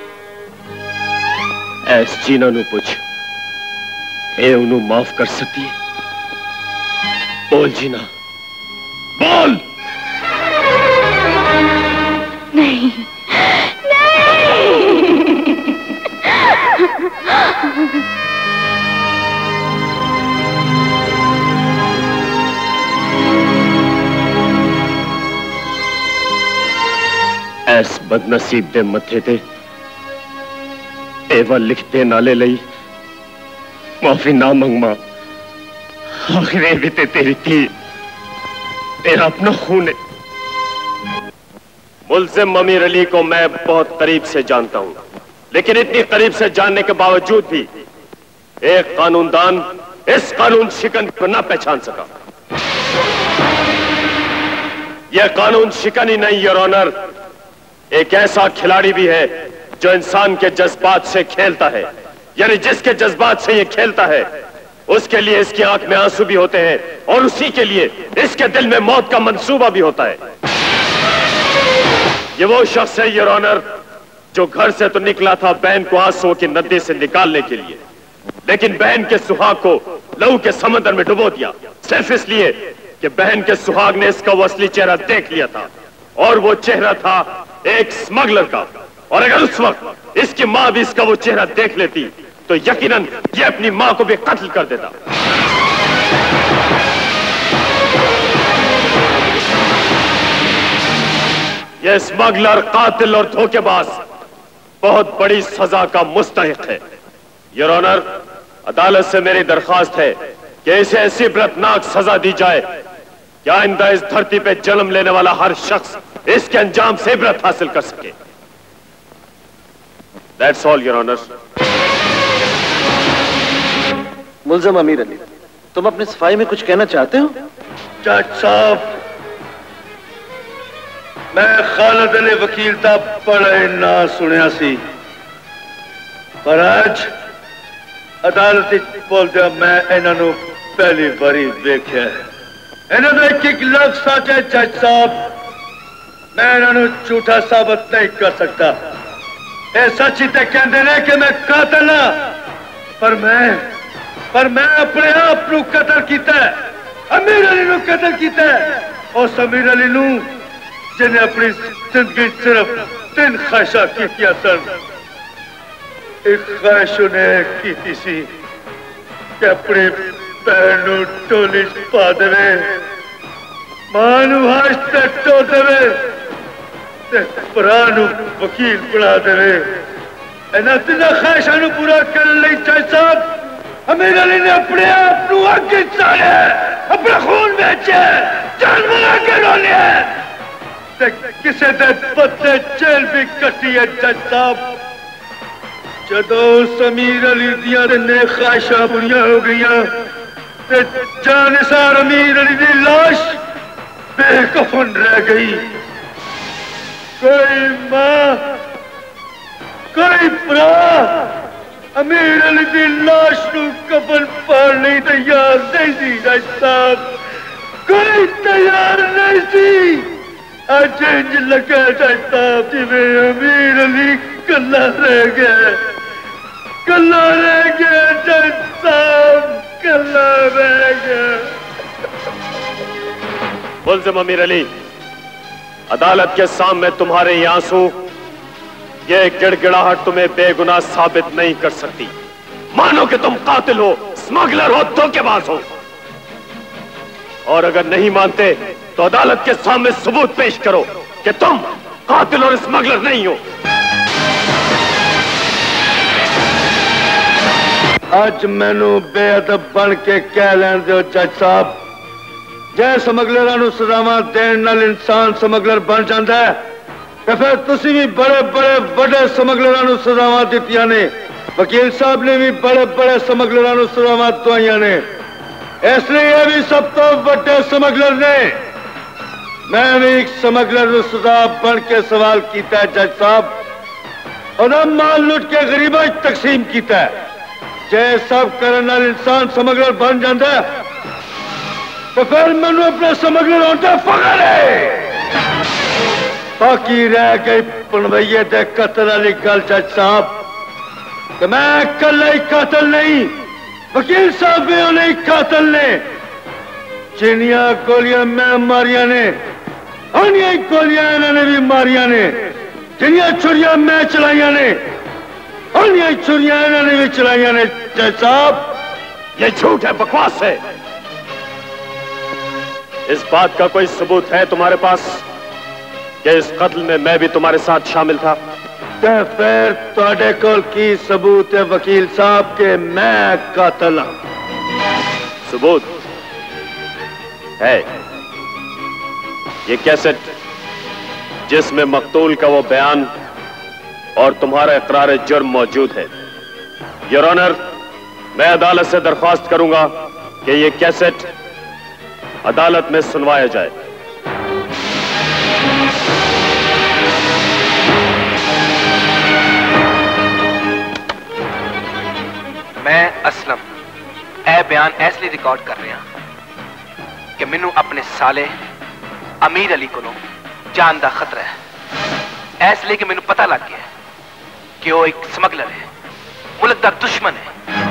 ऐस जीना नू पुछ, ए उन्हें माफ कर सकती है? बोल जीना, बोल। नहीं, ऐस बदनसीब दे मथे ते एवं लिखते नाले लई माफी ना मंगमा। आखिर भी तेरी थी, तेरा अपना खून है। मुल्जिम अमीर अली को मैं बहुत करीब से जानता हूं, लेकिन इतनी करीब से जानने के बावजूद भी एक कानूनदान इस कानून शिकन को न पहचान सका। यह कानून शिकन ही नहीं योर ऑनर, एक ऐसा खिलाड़ी भी है जो इंसान के जज्बात से खेलता है। यानी जिसके जज्बात से यह खेलता है उसके लिए इसकी आंख में आंसू भी होते हैं और उसी के लिए इसके दिल में मौत का मंसूबा भी होता है। ये वो शख्स है योर ऑनर जो घर से तो निकला था बहन को आंसुओं की नदी से निकालने के लिए, लेकिन बहन के सुहाग को लहू के समंदर में डुबो दिया, सिर्फ इसलिए कि बहन के सुहाग ने इसका वो असली चेहरा देख लिया था, और वो चेहरा था एक स्मगलर का। और अगर उस वक्त इसकी मां भी इसका वो चेहरा देख लेती तो यकीनन ये अपनी मां को भी कत्ल कर देता। ये स्मगलर, कातिल और धोखेबाज बहुत बड़ी सजा का मुस्तहिक है। योर ऑनर, अदालत से मेरी दरखास्त है कि इसे ऐसी इबरतनाक सजा दी जाए कि आइंदा इस धरती पे जन्म लेने वाला हर शख्स इसके अंजाम से इबरत हासिल कर सके। That's all, your honour. मुल्जिम अमीर अली, तुम अपनी सफाई में कुछ कहना चाहते हो? जज साहब, मैं खालिद अली वकील दा बड़ा ना सुनिया सी, पर आज अदालत बोलदे मैं इन्हों पहली बारी वेख्या। इन्हों का एक लफ्ज सच है जज साहब, मैं इन्हों झूठा साबित नहीं कर सकता। ये सच ही तो कहते हैं कि मैं कातिल हाँ, पर मैं अपने आप को कतल किया, अमीर अली को कतल किया। उस अमीर अली जिन्हें अपनी जिंदगी सिर्फ 3 ख्वाहिशां कीतियां सन। एक ख्वाहिश उन्हें की सी कि अपनी भैन टोली पा देवे, मां हाश ते टो देवे, भरा वकील बना देवे। इन्हां 3 ख्वाहिशां पूरा करने लई जज साहब अमीर अली ने अपने आप को अगे चाया, अपना खून बेचे, जान मार के रोलिया, किसी दे बदले जेल भी कटी है जज साहब। जदों अमीर अली दियां ने ख्वाहिशां पूरियां हो गईयां ते जानिसार अमीर अली की लाश बेकफन रह गई। कोई मां, कोई भरा अमीर अली की लाश को कफन पाने तैयार नहीं थी जज साहब, कोई तैयार नहीं थी। अज इंज लगा जज साहब जिवें अमीर अली कला रह गया, कला रह गया जज साहब, कला रह गया। मुल्जिम अमीर अली, अदालत के सामने तुम्हारे ये आंसू, ये गिड़गिड़ाहट तुम्हें बेगुनाह साबित नहीं कर सकती। मानो कि तुम कातिल हो, स्मगलर हो, धोखेबाज हो। और अगर नहीं मानते तो अदालत के सामने सबूत पेश करो कि तुम कातिल और स्मगलर नहीं हो। आज मैनू बेअदब बन के कह लैन दो जज साहब, जे स्मगलरां सजावां देण नाल इंसान स्मगलर बन जाता है तो फिर तुसी भी बड़े बड़े बड़े स्मगलरां सजावां दित्तियां ने, वकील साहब ने भी बड़े बड़े स्मगलरां सजावां दवाइयां ने, इसलिए ये भी सब तो बड़े स्मगलर ने। मैं भी एक स्मगलर सजा बन के सवाल किया जज साहब, और माल लुट के गरीबों तकसीम किया। जे सब करने वाला इंसान स्मगलर बन जाता है तो फिर मैनू अपना स्मगलर होने फखर है। बाकी रह गई पनवैये दे कतल वाली गल जज साहब, कि मैं कला ही कातिल नहीं, वकील साहब भी नहीं कातिल ने। जिन्नियां गोलियां मैं मारिया ने, उन्नियां गोलियां इन्होंने भी मारिया ने। जिन्नियां छुरियां मैं चलाइया ने, उन्नियां छुरियां इन्होंने भी चलाइया ने। जज साहब, ये झूठ है, बकवास है। इस बात का कोई सबूत है तुम्हारे पास कि इस कत्ल में मैं भी तुम्हारे साथ शामिल था? ते फिर तुहाडे कोल की सबूत है वकील साहब के मैं कातिल हां? सबूत है ये कैसेट जिसमें मकतूल का वो बयान और तुम्हारा इकरार जुर्म मौजूद है। योर ऑनर, मैं अदालत से दरख्वास्त करूंगा कि ये कैसेट अदालत में सुनवाया जाए। मैं असलम ए बयान इसलिए रिकॉर्ड कर रहा कि मैनू अपने साले अमीर अली को जान का खतरा है, इसलिए कि मैनू पता लग गया कि वो एक स्मगलर है, मुल्क का दुश्मन है।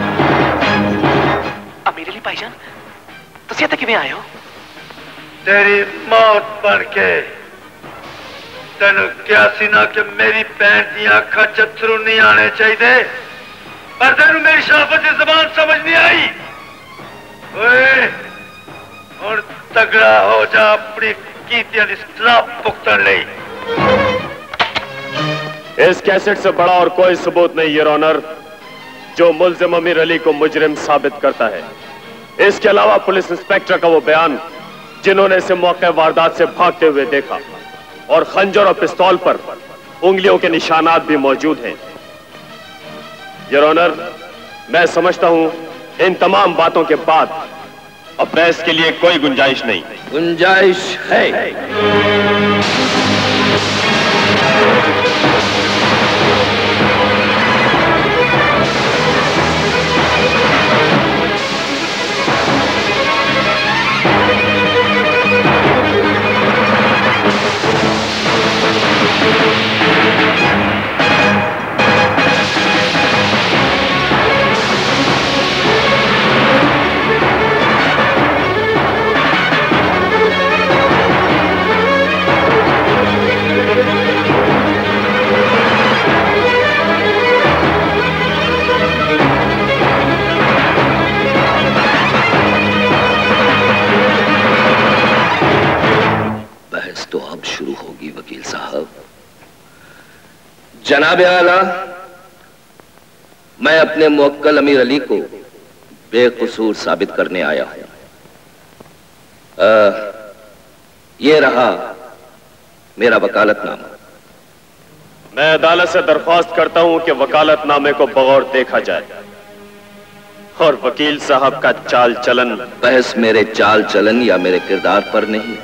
अमीर अली भाईजान, तुम इत्थे किवें आए हो? तेरी मौत पर के तेन क्या सी ना कि मेरी भैन दी अखां च अथरू नहीं आने चाहिए, पर तेन मेरी शराफत की जबान समझ नहीं आई। ओए हुण तगड़ा हो जा अपनी कीतियां दी सजा भुगतण लई। इस कैसेट से बड़ा और कोई सबूत नहीं योर ऑनर जो मुल्जिम अमीर अली को मुजरिम साबित करता है। इसके अलावा पुलिस इंस्पेक्टर का वो बयान जिन्होंने इसे मौके वारदात से भागते हुए देखा, और खंजर और पिस्तौल पर उंगलियों के निशानात भी मौजूद हैं। योर ऑनर, मैं समझता हूं इन तमाम बातों के बाद अब बहस के लिए कोई गुंजाइश नहीं। गुंजाइश है। तो अब शुरू होगी वकील साहब। जनाबे आला, मैं अपने मुवक्किल अमीर अली को बेकसूर साबित करने आया हूं। ये रहा मेरा वकालतनामा। मैं अदालत से दरख्वास्त करता हूं कि वकालतनामे को बगौर देखा जाए और वकील साहब का चाल चलन। बहस मेरे चाल चलन या मेरे किरदार पर नहीं,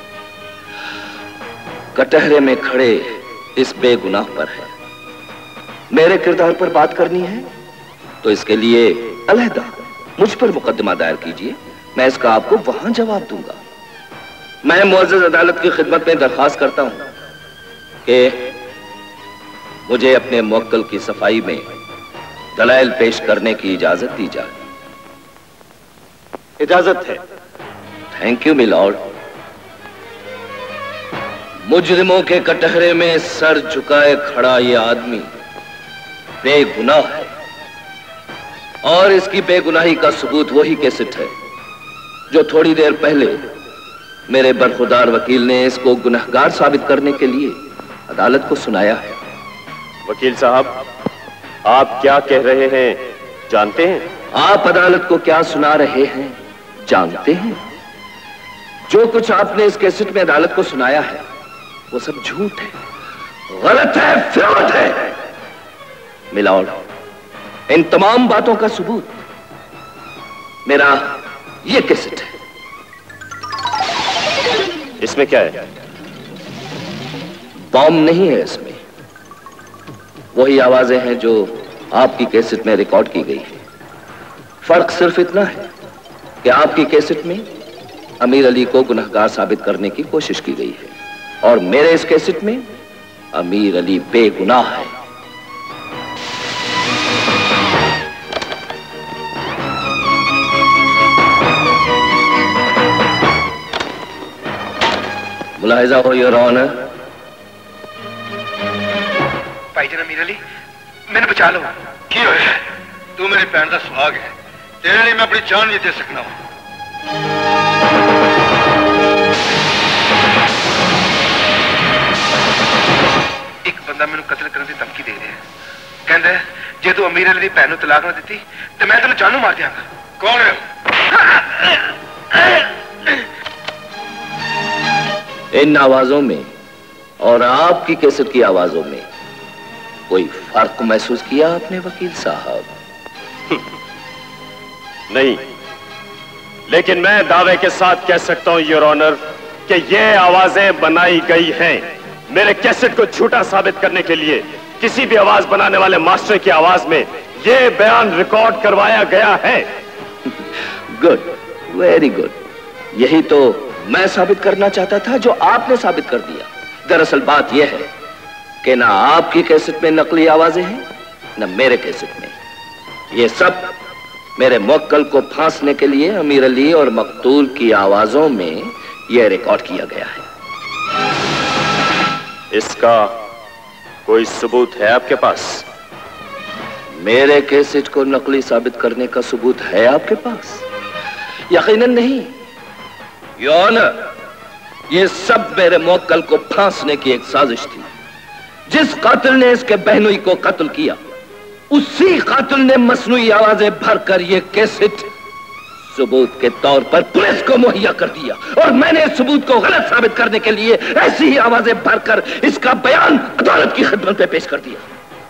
कटहरे में खड़े इस बेगुनाह पर है। मेरे किरदार पर बात करनी है तो इसके लिए अलहदा मुझ पर मुकदमा दायर कीजिए, मैं इसका आपको वहां जवाब दूंगा। मैं मुअज़्ज़ज़ अदालत की खिदमत में दरख्वास्त करता हूं कि मुझे अपने मुवक्किल की सफाई में दलाइल पेश करने की इजाजत दी जाए। इजाजत है। Thank you milord. मुजरिमों के कटहरे में सर झुकाए खड़ा ये आदमी बेगुनाह है, और इसकी बेगुनाही का सबूत वही कैसेट है जो थोड़ी देर पहले मेरे बरखुदार वकील ने इसको गुनहगार साबित करने के लिए अदालत को सुनाया है। वकील साहब, आप क्या कह रहे हैं जानते हैं? आप अदालत को क्या सुना रहे हैं जानते हैं? जो कुछ आपने इस कैसेट में अदालत को सुनाया है वो सब झूठ है, गलत है, फ्रॉड है। मिलॉर्ड, इन तमाम बातों का सबूत मेरा ये कैसेट है। इसमें क्या है? बॉम्ब नहीं है इसमें, वही आवाजें हैं जो आपकी कैसेट में रिकॉर्ड की गई है। फर्क सिर्फ इतना है कि आपकी कैसेट में अमीर अली को गुनहगार साबित करने की कोशिश की गई है, और मेरे इस कैसेट में अमीर अली बेगुनाह है। मुलाहिजा हो योर ऑनर। भाईजान अमीर अली, मैंने बचा लो। की होया? तू मेरी भैन का सुहाग है, तेरे लिए मैं अपनी जान भी दे सकना हूं। एक बंदा मैंने कत्ल करने की धमकी दे रहा है। कहता है जे तू अमीर अली दी भैन नूं तलाक ना दी तो मैं तेन जानू मार दियांगा। कौन है? इन आवाजों में और आपकी कैसेट की आवाजों में कोई फर्क महसूस किया आपने वकील साहब? नहीं, लेकिन मैं दावे के साथ कह सकता हूं योर ऑनर कि ये आवाजें बनाई गई हैं मेरे कैसेट को झूठा साबित करने के लिए। किसी भी आवाज बनाने वाले मास्टर की आवाज में यह बयान रिकॉर्ड करवाया गया है। Good, very good. यही तो मैं साबित करना चाहता था जो आपने साबित कर दिया। दरअसल बात यह है कि ना आपकी कैसेट में नकली आवाजें हैं न मेरे कैसेट में। ये सब मेरे मुवक्किल को फांसने के लिए अमीर अली और मकतूल की आवाजों में यह रिकॉर्ड किया गया है। इसका कोई सबूत है आपके पास? मेरे कैसेट को नकली साबित करने का सबूत है आपके पास? यकीनन नहीं योर ऑनर, ये सब मेरे मुवक्किल को फांसने की एक साजिश थी। जिस कातिल ने इसके बहनोई को कत्ल किया उसी कातिल ने मसनूई आवाजें भरकर ये कैसेट सबूत के तौर पर पुलिस को मुहैया कर दिया और मैंने इस सबूत को गलत साबित करने के लिए ऐसी ही आवाजें भरकर इसका बयान अदालत की खिदमत में पेश कर दिया।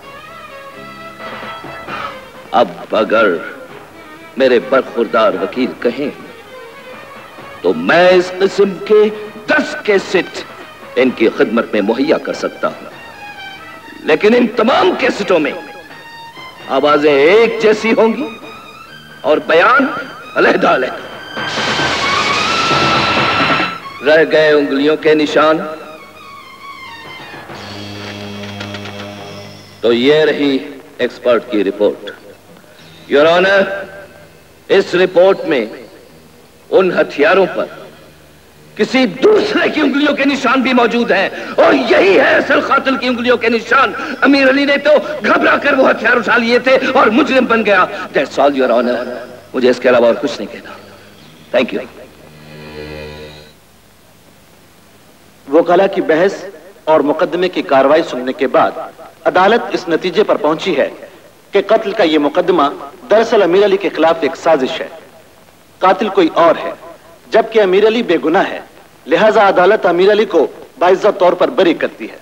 अब अगर मेरे बरखुरदार वकील कहें तो मैं इस किस्म के 10 कैसेट इनकी खिदमत में मुहैया कर सकता हूं, लेकिन इन तमाम कैसेटों में आवाजें एक जैसी होंगी और बयान अलग-अलग। रह गए उंगलियों के निशान, तो ये रही एक्सपर्ट की रिपोर्ट। योर ऑनर, इस रिपोर्ट में उन हथियारों पर किसी दूसरे की उंगलियों के निशान भी मौजूद हैं और यही है असल कातिल की उंगलियों के निशान। अमीर अली ने तो घबरा कर वो हथियार उठा लिए थे और मुजरिम बन गया। दैट्स ऑल योर ऑनर, मुझे इसके अलावा और कुछ नहीं कहना। Thank you. वकाला की बहस और मुकदमे की कार्रवाई सुनने के बाद अदालत इस नतीजे पर पहुंची है कि कत्ल का यह मुकदमा दरअसल अमीर अली के खिलाफ एक साजिश है। कातिल कोई और है जबकि अमीर अली बेगुनाह है, लिहाजा अदालत अमीर अली को बाइज्जत तौर पर बरी करती है।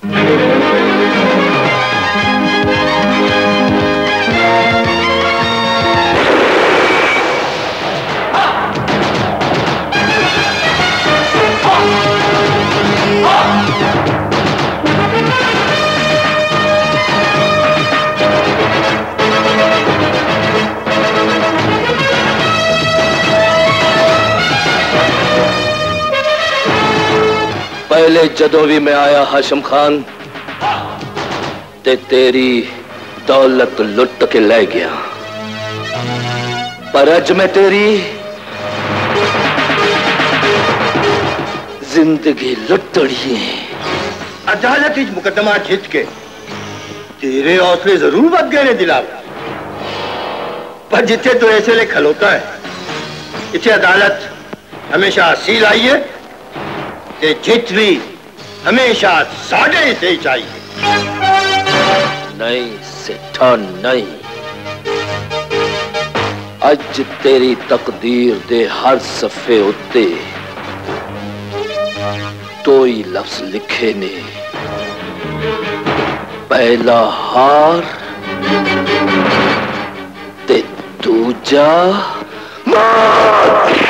पहले जदोवी में आया हाशिम खान ते तेरी दौलत लुट के ले गया, पर अज में तेरी जिंदगी लुटड़ी है। अदालत इस मुकदमा जीत के तेरे हौसले जरूर बढ़ गए ने दिला, पर जिथे तो ऐसे ले खलोता है इसे अदालत हमेशा असील आई है, जित भी हमेशा साढ़े से चाहिए। नहीं सिठा नहीं, अज तेरी तकदीर दे हर सफे उत्ते दो ही लफ्ज लिखे ने, पहला हार ते दूजा मौत।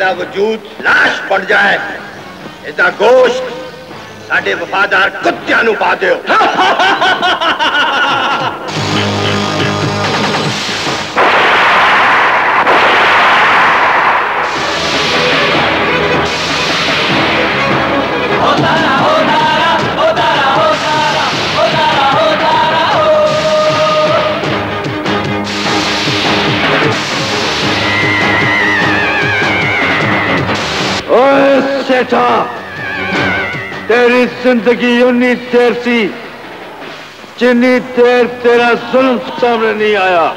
ਇਹਦਾ ਵਜੂਦ ਲਾਸ਼ ਬਣ ਜਾਏ, ਇਹਦਾ ਗੋਸ਼ਤ ਸਾਡੇ ਵਫਾਦਾਰ ਕੁੱਤਿਆਂ ਨੂੰ ਪਾ ਦਿਓ। ओए सेठा, तेरी जिंदगी उन्नी देर सी जिन्नी देर तेरा जुल्म सामने नहीं आया।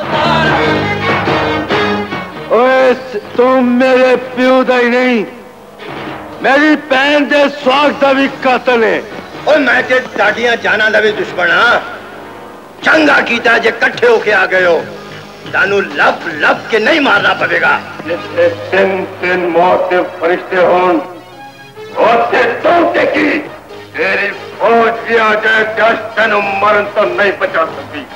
ओए तुम मेरे प्यो दा ही नहीं, मेरी भैन दे स्वाग दा भी कातल है। ओए मैं ते ताड़ियां जाना दा भी दुश्मन हां। चंगा कीता जे इकट्ठे होके आ गए हो, तानू लब लब के नहीं मारना पड़ेगा। जिथे तीन तीन मौत के फरिश्ते होन, ओथे तुम देखी तेरी फौज भी आ जाए, क्या तेनू मरण तो नहीं बचा सकती।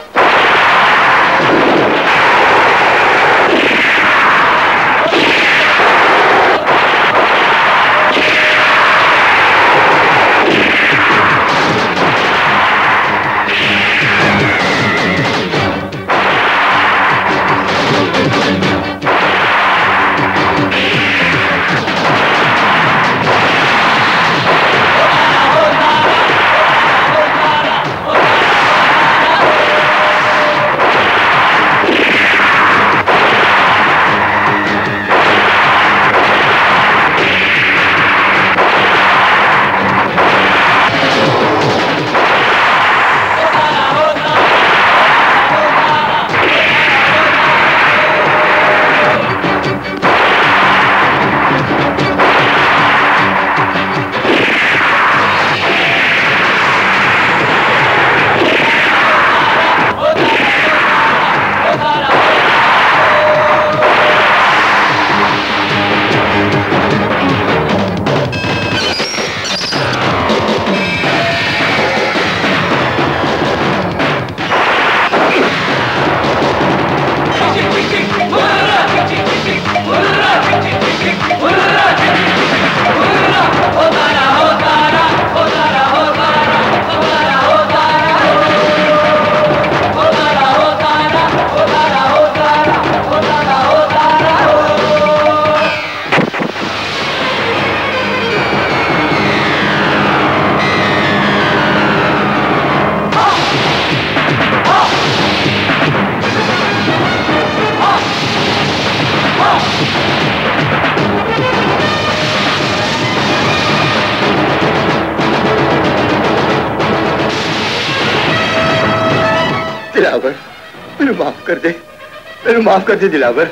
दिलावर, मेरे माफ कर दे, मेरे माफ कर दे दिलावर।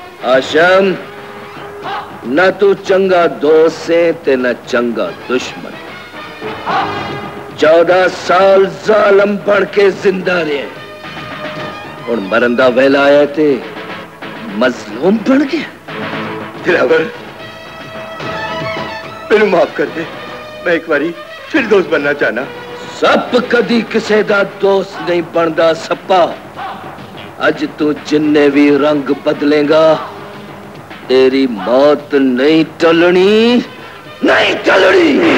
आशम, न तू चंगा दोस्त से ते न चंगा दुश्मन। 14 साल जालम बन के जिंदा रहे, और मरन दा वेला आया ते मजलूम बन गया। दिलावर, मेरे माफ कर दे, मैं एक बारी फिर दोस्त बनना चाहना। सब कदी किसे दा दोस्त नहीं बनदा सप्पा। अज तू जिन्ने भी रंग बदलेगा, तेरी मौत नहीं टलनी, नहीं टलनी।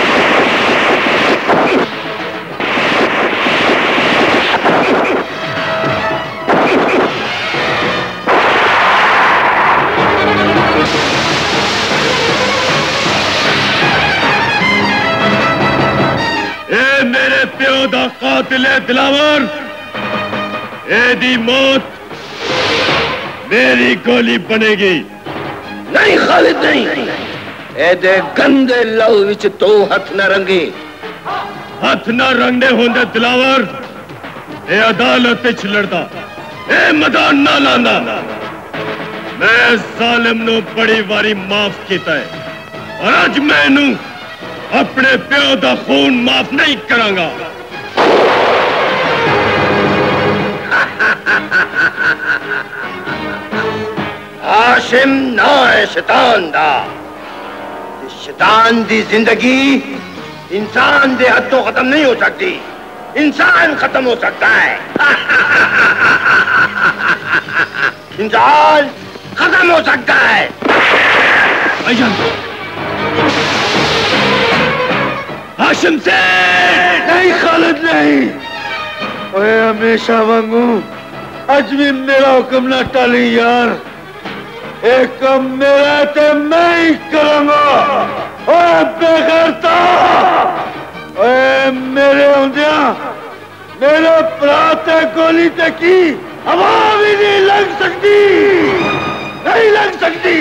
मेरे प्यो दा कातिल है दिलावर, एदी मौत मेरी गोली बनेगी। नहीं खालिद नहीं, एदे गंदे लहू विच तू हथ न रंगी। हथ न रंगने होंदे दिलावर, ए अदालत विच लड़दा, ए मैदान ना लांदा। मैं जालिम नू बड़ी वारी माफ कीता है, और अज मैनू अपने प्यो दा खून माफ नहीं करांगा। हाशिम ना है शैतान दा, शैतान दी जिंदगी इंसान दे हथों खत्म नहीं हो सकती, इंसान खत्म हो सकता है। इंसान खत्म हो सकता है। भाईजान हाशिम से नहीं, खालिद नहीं। ओए हमेशा वांगू आज भी मेरा हुक्म ना टाली यार। एक काम मेरा ते मैं ही करूंगा। ओए बेगैरता, ओए मेरे होंदिया मेरे भरा ते गोली ते की हवा भी नहीं लग सकती, नहीं लग सकती।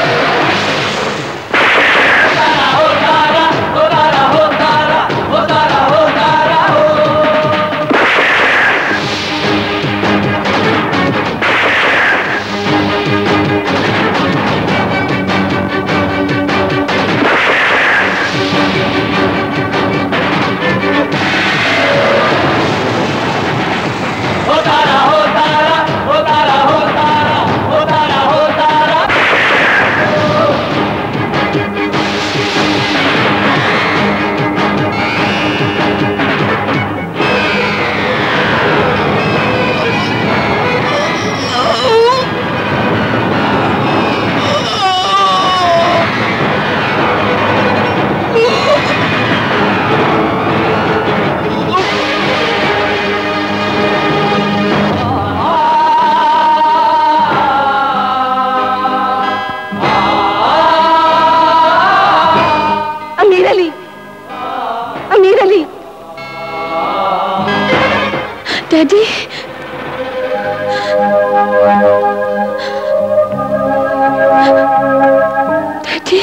डैडी, डैडी,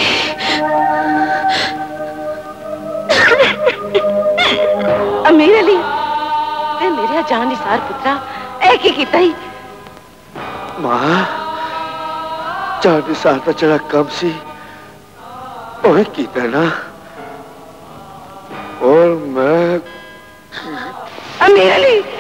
अमीर अली ते मेरे जान निसार पुत्रा ऐ की कीता ही? मां जान निसार का जरा कम सी ओए कीता ना, और मैं अमीर अली